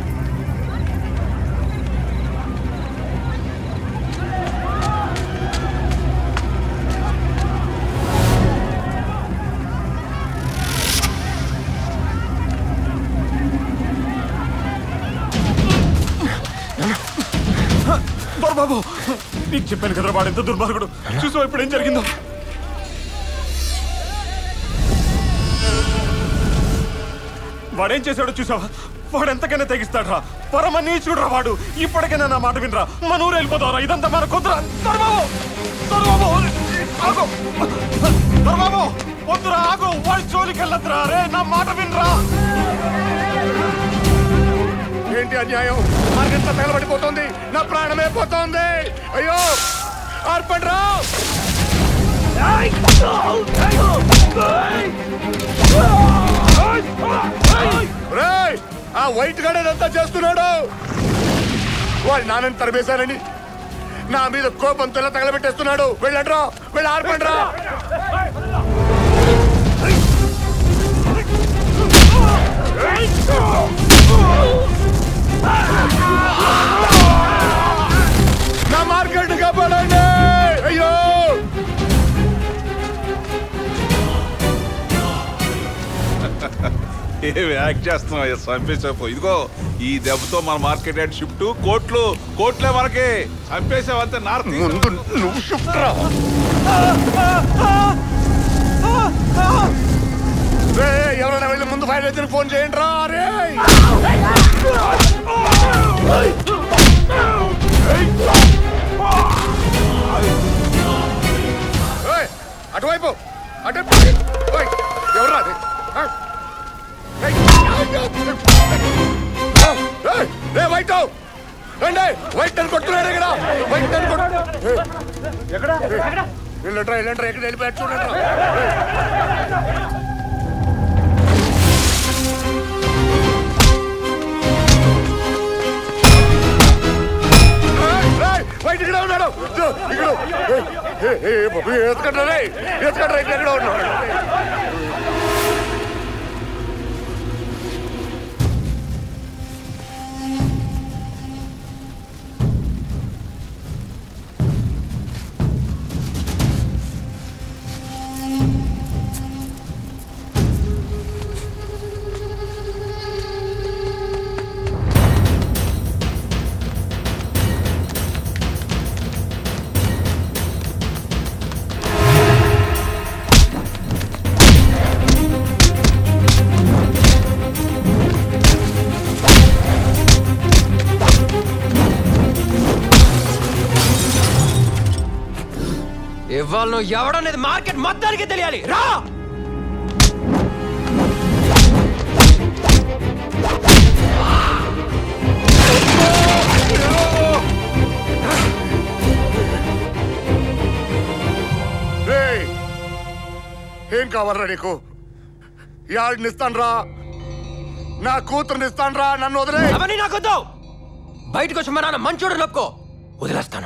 బాబు నీకు చెప్పాను కదా వాడు ఎంత దుర్మార్గుడు. చూసావు ఇప్పుడు ఏం జరిగిందో. వాడేం చేశాడో చూసావా? వాడు ఎంతకైనా తెగిస్తాడ్రా. పరమ నీచుడురా వాడు. ఇప్పటికైనా నా మాట వినరా. మన ఊరు వెళ్ళిపోతారా. ఇదంతా మన కుదరా. దొరబాబు వద్దురా, ఆగు. వాడి జోలికి వెళ్ళొద్దురా. రే నా మాట వినరా. ఏంటి అన్యాయం? మార్కెట్ తగలబడిపోతుంది. నా ప్రాణమే పోతోంది. అయ్యో ఆర్పండ్రా. రేయ్, ఆ వైట్ గడేదంతా చేస్తున్నాడు. వాడి నాన్నని తరిమేశారని నా మీద కోపంతో ఇలా తగలబెట్టేస్తున్నాడు. వెళ్ళండ్రా, వెళ్ళి ఆర్పండ్రా. నా మార్కెట్ కాపాడండి. అయ్యో ఏమి యాక్ట్ చేస్తున్నావు? చంపేసావు. ఇదిగో ఈ దెబ్బతో మన మార్కెట్ యార్డ్ షిఫ్ట్ కోట్లే మనకి. చంపేసావంతే. నార్త్ నువ్వు షిఫ్ట్ రా. ఎవరైనా వెళ్ళి ముందు ఫైర్ అయితే ఫోన్ చేయండి రా. రే అటువైపు ఎవరు రాదు. వైట్ రండి. వైట్ అని కొడుతున్నాడు ఇక్కడ. వైట్ అని వెళ్ళంట్రా వెళ్ళంట్రా. ఎక్కడ వెళ్ళిపోయాడు చూడండి. వైట్ ఇక్కడ ఉన్నాడు. ఇక్కడ ఎత్తుకంటారా ఎత్తుకంటారా. ఇక్కడ ఉన్నాడు. ఇవాళ నువ్వు ఎవడనేది మార్కెట్ మొత్తానికి తెలియాలి. రా. ఏం కావాలరా నీకు? యాడిని ఇస్తాను రా. నా కూతురుని ఇస్తాను రా. నన్ను వదిలే. అవన్నీ నాకొద్దు. బయటకు వచ్చి మా నాన్న మంచోడు నొక్కో వదిలేస్తాను.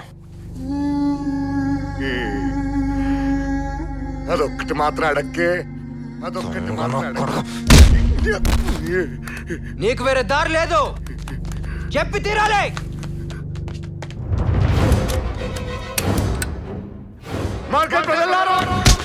అదొక్కటి మాత్రం అడక్కే. అదొక్కటి మాత్రం. నీకు వేరే దారి లేదు. చెప్పి తీరాలి. మార్కెట్ ప్రజలారా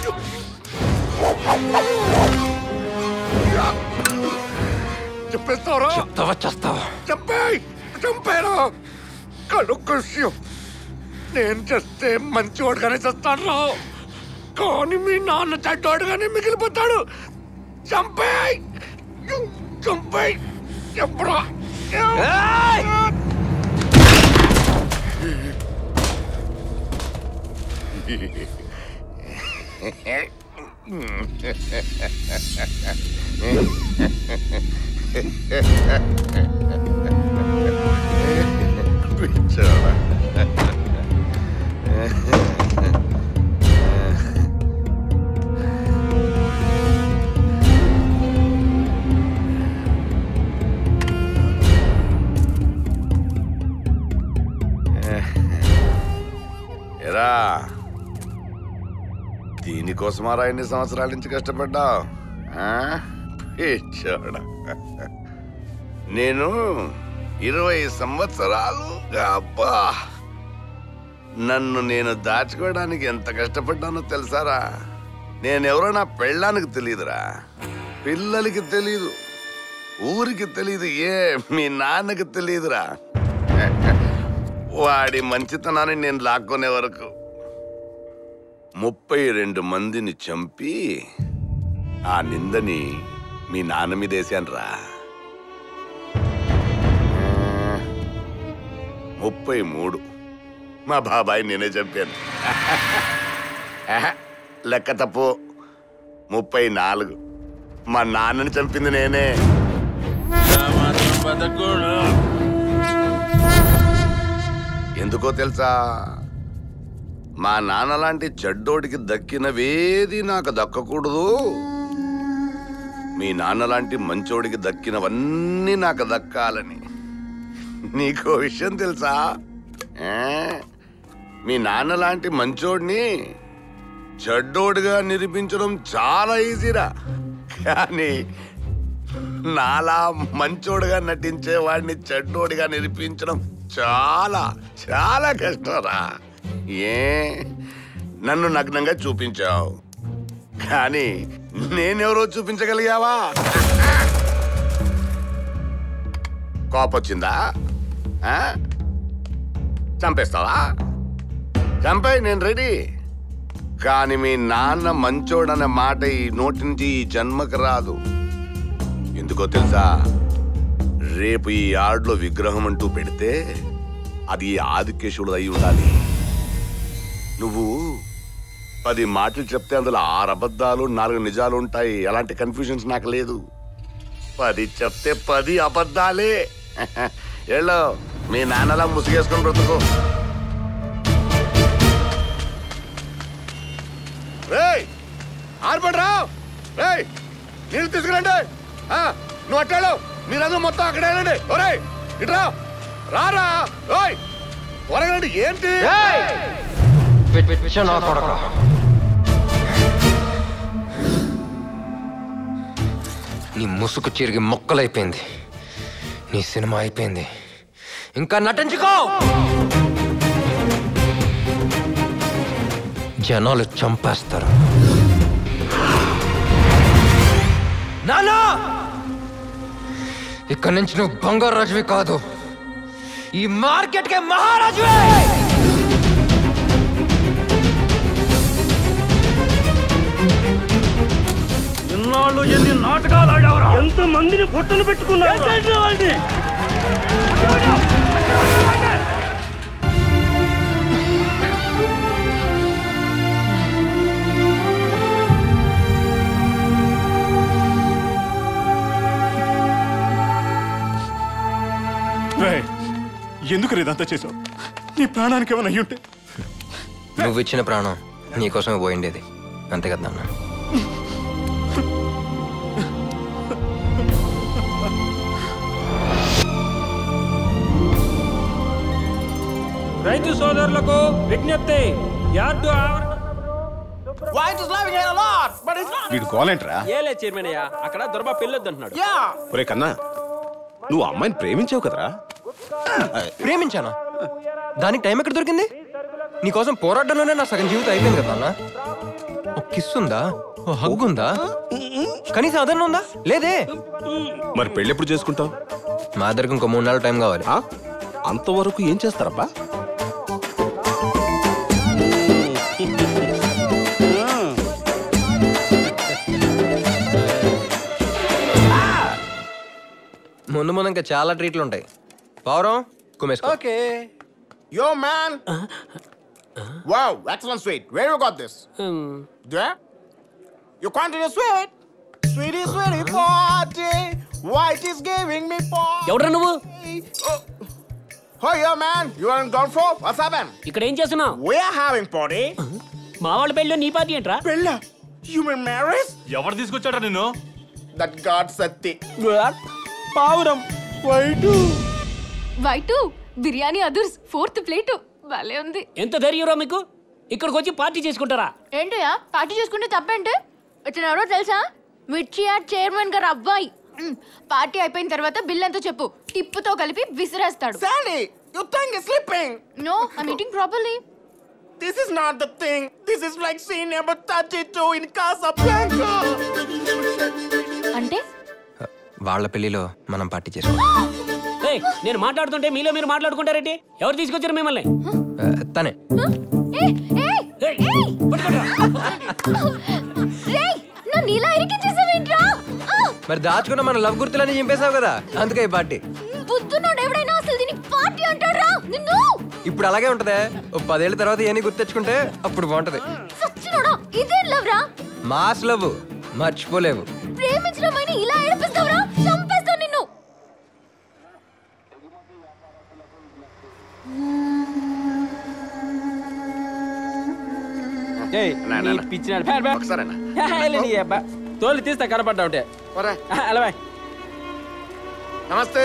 చెప్పేస్తావరా? చెప్తావా చేస్తావా? చంపారా కడుక్కొష్యం. నేను చేస్తే మంచివాడుగానే చేస్తాను రా, కానీ మీ నాన్న చెడ్డోడుగానే మిగిలిపోతాడు. చంపాయి చంపాయి చెప్పరా. ఎరా దీనికోసమారా ఎన్ని సంవత్సరాల నుంచి కష్టపడ్డావు? నేను 20 సంవత్సరాలు అబ్బా నన్ను నేను దాచుకోవడానికి ఎంత కష్టపడ్డానో తెలుసారా? నేనెవరో నా పెళ్ళానికి తెలియదురా, పిల్లలకి తెలీదు, ఊరికి తెలీదు, మీ నాన్నకి తెలియదురా. వాడి మంచితనాన్ని నేను లాక్కునే వరకు 32 మందిని చంపి ఆ నిందని మీ నాన్న మీద వేసాను రా. 33 మా బాబాయ్ నేనే చంపాను. లెక్క తప్పు. 34 మా నాన్నని చంపింది నేనే. ఎందుకో తెలుసా? మా నాన్న లాంటి చెడ్డోడికి దక్కినవేది నాకు దక్కకూడదు, మీ నాన్న లాంటి మంచోడికి దక్కినవన్నీ నాకు దక్కాలని. నీకో విషయం తెలుసా? మీ నాన్న లాంటి మంచోడిని చెడ్డోడిగా నిరూపించడం చాలా ఈజీరా, కానీ నాలా మంచోడిగా నటించే వాడిని చెడ్డోడిగా నిరూపించడం చాలా చాలా కష్టంరా. నన్ను నగ్నంగా చూపించావు, కానీ నేనెవరో చూపించగలిగావా? కోపొచ్చిందా? చంపేస్తావా? చంపాయి, నేను రెడీ. కానీ మీ నాన్న మంచోడన్న మాట ఈ నోటి నుంచి ఈ జన్మకు రాదు. ఎందుకో తెలుసా? రేపు ఈ యార్డ్లో విగ్రహం అంటూ పెడితే అది ఆదికేశవుడు అయి ఉండాలి. నువ్వు 10 మాటలు చెప్తే అందులో 6 అబద్ధాలు 4 నిజాలు ఉంటాయి. అలాంటి కన్ఫ్యూజన్స్ నాకు లేదు. 10 చెప్తే 10 అబద్ధాలే. ఏళ్ళో మీ నాన్నలా ముసుగేసుకొని బ్రతుకు. ఆర్పడరా, నీళ్ళు తీసుకురండి. నువ్వు అట్టాడు, మీరందరూ మొత్తం అక్కడ వెళ్ళండి. ఒరే ఇట్రా, రారా, ఓయ్ త్వరగండి. ఏంటి నీ ముసుగు చిరిగి మొక్కలైపోయింది, నీ సినిమా అయిపోయింది, ఇంకా నటించుకో. జనాలు చంపేస్తారు. నానా, ఇక్కడి నుంచి నువ్వు బంగారు రాజువి కాదు, ఈ మార్కెట్కే మహారాజువే. ఇన్నాళ్ళు ఎన్ని నాటకాలు ఆడావరా? ఎంత మందిని పొట్టలు పెట్టుకున్నావు? ఎందుకు ఇదంతా చేసావు? నీ ప్రాణానికి ఏమైనా అయ్యుంటే? నువ్వు ఇచ్చిన ప్రాణం నీకోసమే పోయిండేది, అంతే కదా నాన్న. రైతు సోదరులకు విజ్ఞప్తి, యార్డు వీడు గోలేంట్రా? ఏలే చైర్మన్ అయ్యా, అక్కడ దొరబా పెళ్ళొద్దు అంటున్నాడు. ఒరే కన్నా, నువ్వు అమ్మాయిని ప్రేమించావు కదరా? ప్రేమించానా? దానికి టైం ఎక్కడ దొరికింది? నీకోసం పోరాటంలోనే నా సగం జీవితం అయిపోయింది కదా నాన్న. ఒక కిస్ ఉందా, ఓ హగ్ ఉందా, కనీసం అదన్నా ఉందా? లేదే. మరి పెళ్ళి ఎప్పుడు చేసుకుంటావు? మా దగ్గరకు ఇంకో 3 నెలల టైం కావాలి. అంతవరకు ఏం చేస్తారబ్బా? ముందు ముందు ఇంకా చాలా ట్రీట్లు ఉంటాయి. పౌరం కుమేసుకో. Okay. Yo, man. Wow, excellent sweet. Where you got this? There? You continue sweet? Sweetie, sweetie, party. White is giving me party. ఎవడ్రా నువ్వు? Oh, yeah, man. You are in golf for? What's happened? ఇక్కడ ఏం చేస్తున్నావు? We are having party. మా వాళ్ళ పెళ్ళిలో నీ party ఏంట్రా? పెళ్ళా? You mean marriage? ఎవరు తీసుకొచ్చాడా నిన్ను? That God Satti. పావురం. వైటు బిర్యానీ అదుర్స్ 4th ప్లేట్ భలే ఉంది. ఎంత ధైర్యంరా మీకు? ఇక్కడికి వచ్చి పార్టీ చేసుకుంటారా? ఏంటయ్యా పార్టీ చేసుకుంటే తప్పేంటి? ఇతను ఎవరో తెలుసా? మిర్చి ఆర్ట్ చైర్మన్ గారు అబ్బాయి. పార్టీ అయిపోయిన తర్వాత బిల్ ఎంతో చెప్పు, టిప్పుతో కలిపి విసిరేస్తాడు. Sandy, you think is sleeping? No, I'm eating properly. This is not the thing. This is like scene number 32 in Casablanca. అంటే వాళ్ళ పెళ్లిలో మనం పార్టీ చేసుకోవాలి. నేను మాట్లాడుతుంటే మీలో మీరు మాట్లాడుకుంటారేంటి? ఎవరు తీసుకొచ్చారు మిమ్మల్ని? తనే. మరి దాచుకున్న మన లవ్ గుర్తులని చింపేశావు కదా, అందుకే ఈ పార్టీ. ఇప్పుడు అలాగే ఉంటదే. ఓ 10 ఏళ్ళ తర్వాత ఏని గుర్తు తెచ్చుకుంటే అప్పుడు బాగుంటది. Mass love మర్చిపోలేవు. ప్రేమించడమని ఇలా ఏడిపిస్తావురా? చంపేస్తా నిన్ను. తోలు తీస్తా కనపడ్డా ఉంటే. నమస్తే.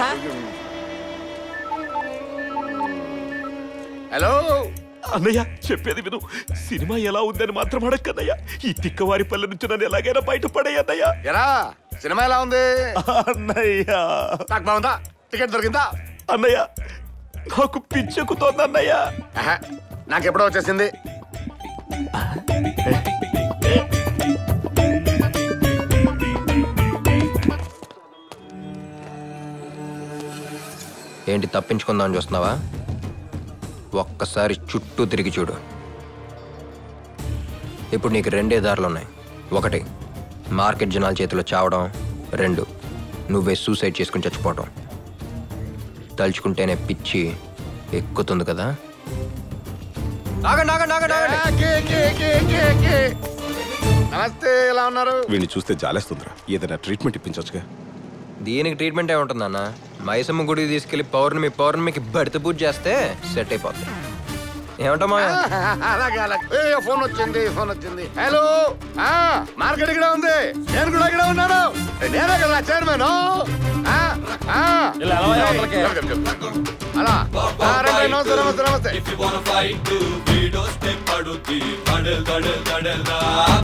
హలో అన్నయ్య, చెప్పేది విను. సినిమా ఎలా ఉందని మాత్రం అడక్కన్నయ్య. ఈ తిక్కవారి పల్లె నుంచి నన్ను ఎలాగైనా బయటపడేయన్నయ్య. ఎరా సినిమా ఎలా ఉంది అన్నయ్య? నాకు బాగుందా? టికెట్ దొరికిందా? అన్నయ్య నాకు పిచ్చెక్కుతోంది అన్నయ్య. నాకెప్పుడో వచ్చేసింది. ఏంటి తప్పించుకుందాం చూస్తున్నావా? ఒక్కసారి చుట్టూ తిరిగి చూడు. ఇప్పుడు నీకు 2 దారులు ఉన్నాయి. 1 మార్కెట్ జనాల చేతిలో చావడం, 2 నువ్వే సూసైడ్ చేసుకుని చచ్చిపోవడం. తలుచుకుంటేనే పిచ్చి ఎక్కుతుంది కదా. నమస్తే, ఎలా ఉన్నారు? వీడిని చూస్తే జాలేస్తుందిరా. ఏదైనా ట్రీట్మెంట్ ఇప్పించొచ్చుగా. దీనికి ట్రీట్మెంట్ ఏముంటుందన్న? మైసమ్మ గుడికి తీసుకెళ్లి పౌర్ణమికి బడిత పూజ చేస్తే సెట్ అయిపోతుంది. ఏమంటామా? అలాగే అలాగే. ఫోన్ వచ్చింది. హలో, మార్కెట్ ఇక్కడ ఉంది. నేను కూడా ఇక్కడ ఉన్నాను. నేనే కదా చైర్మన్. అలా నమస్తే.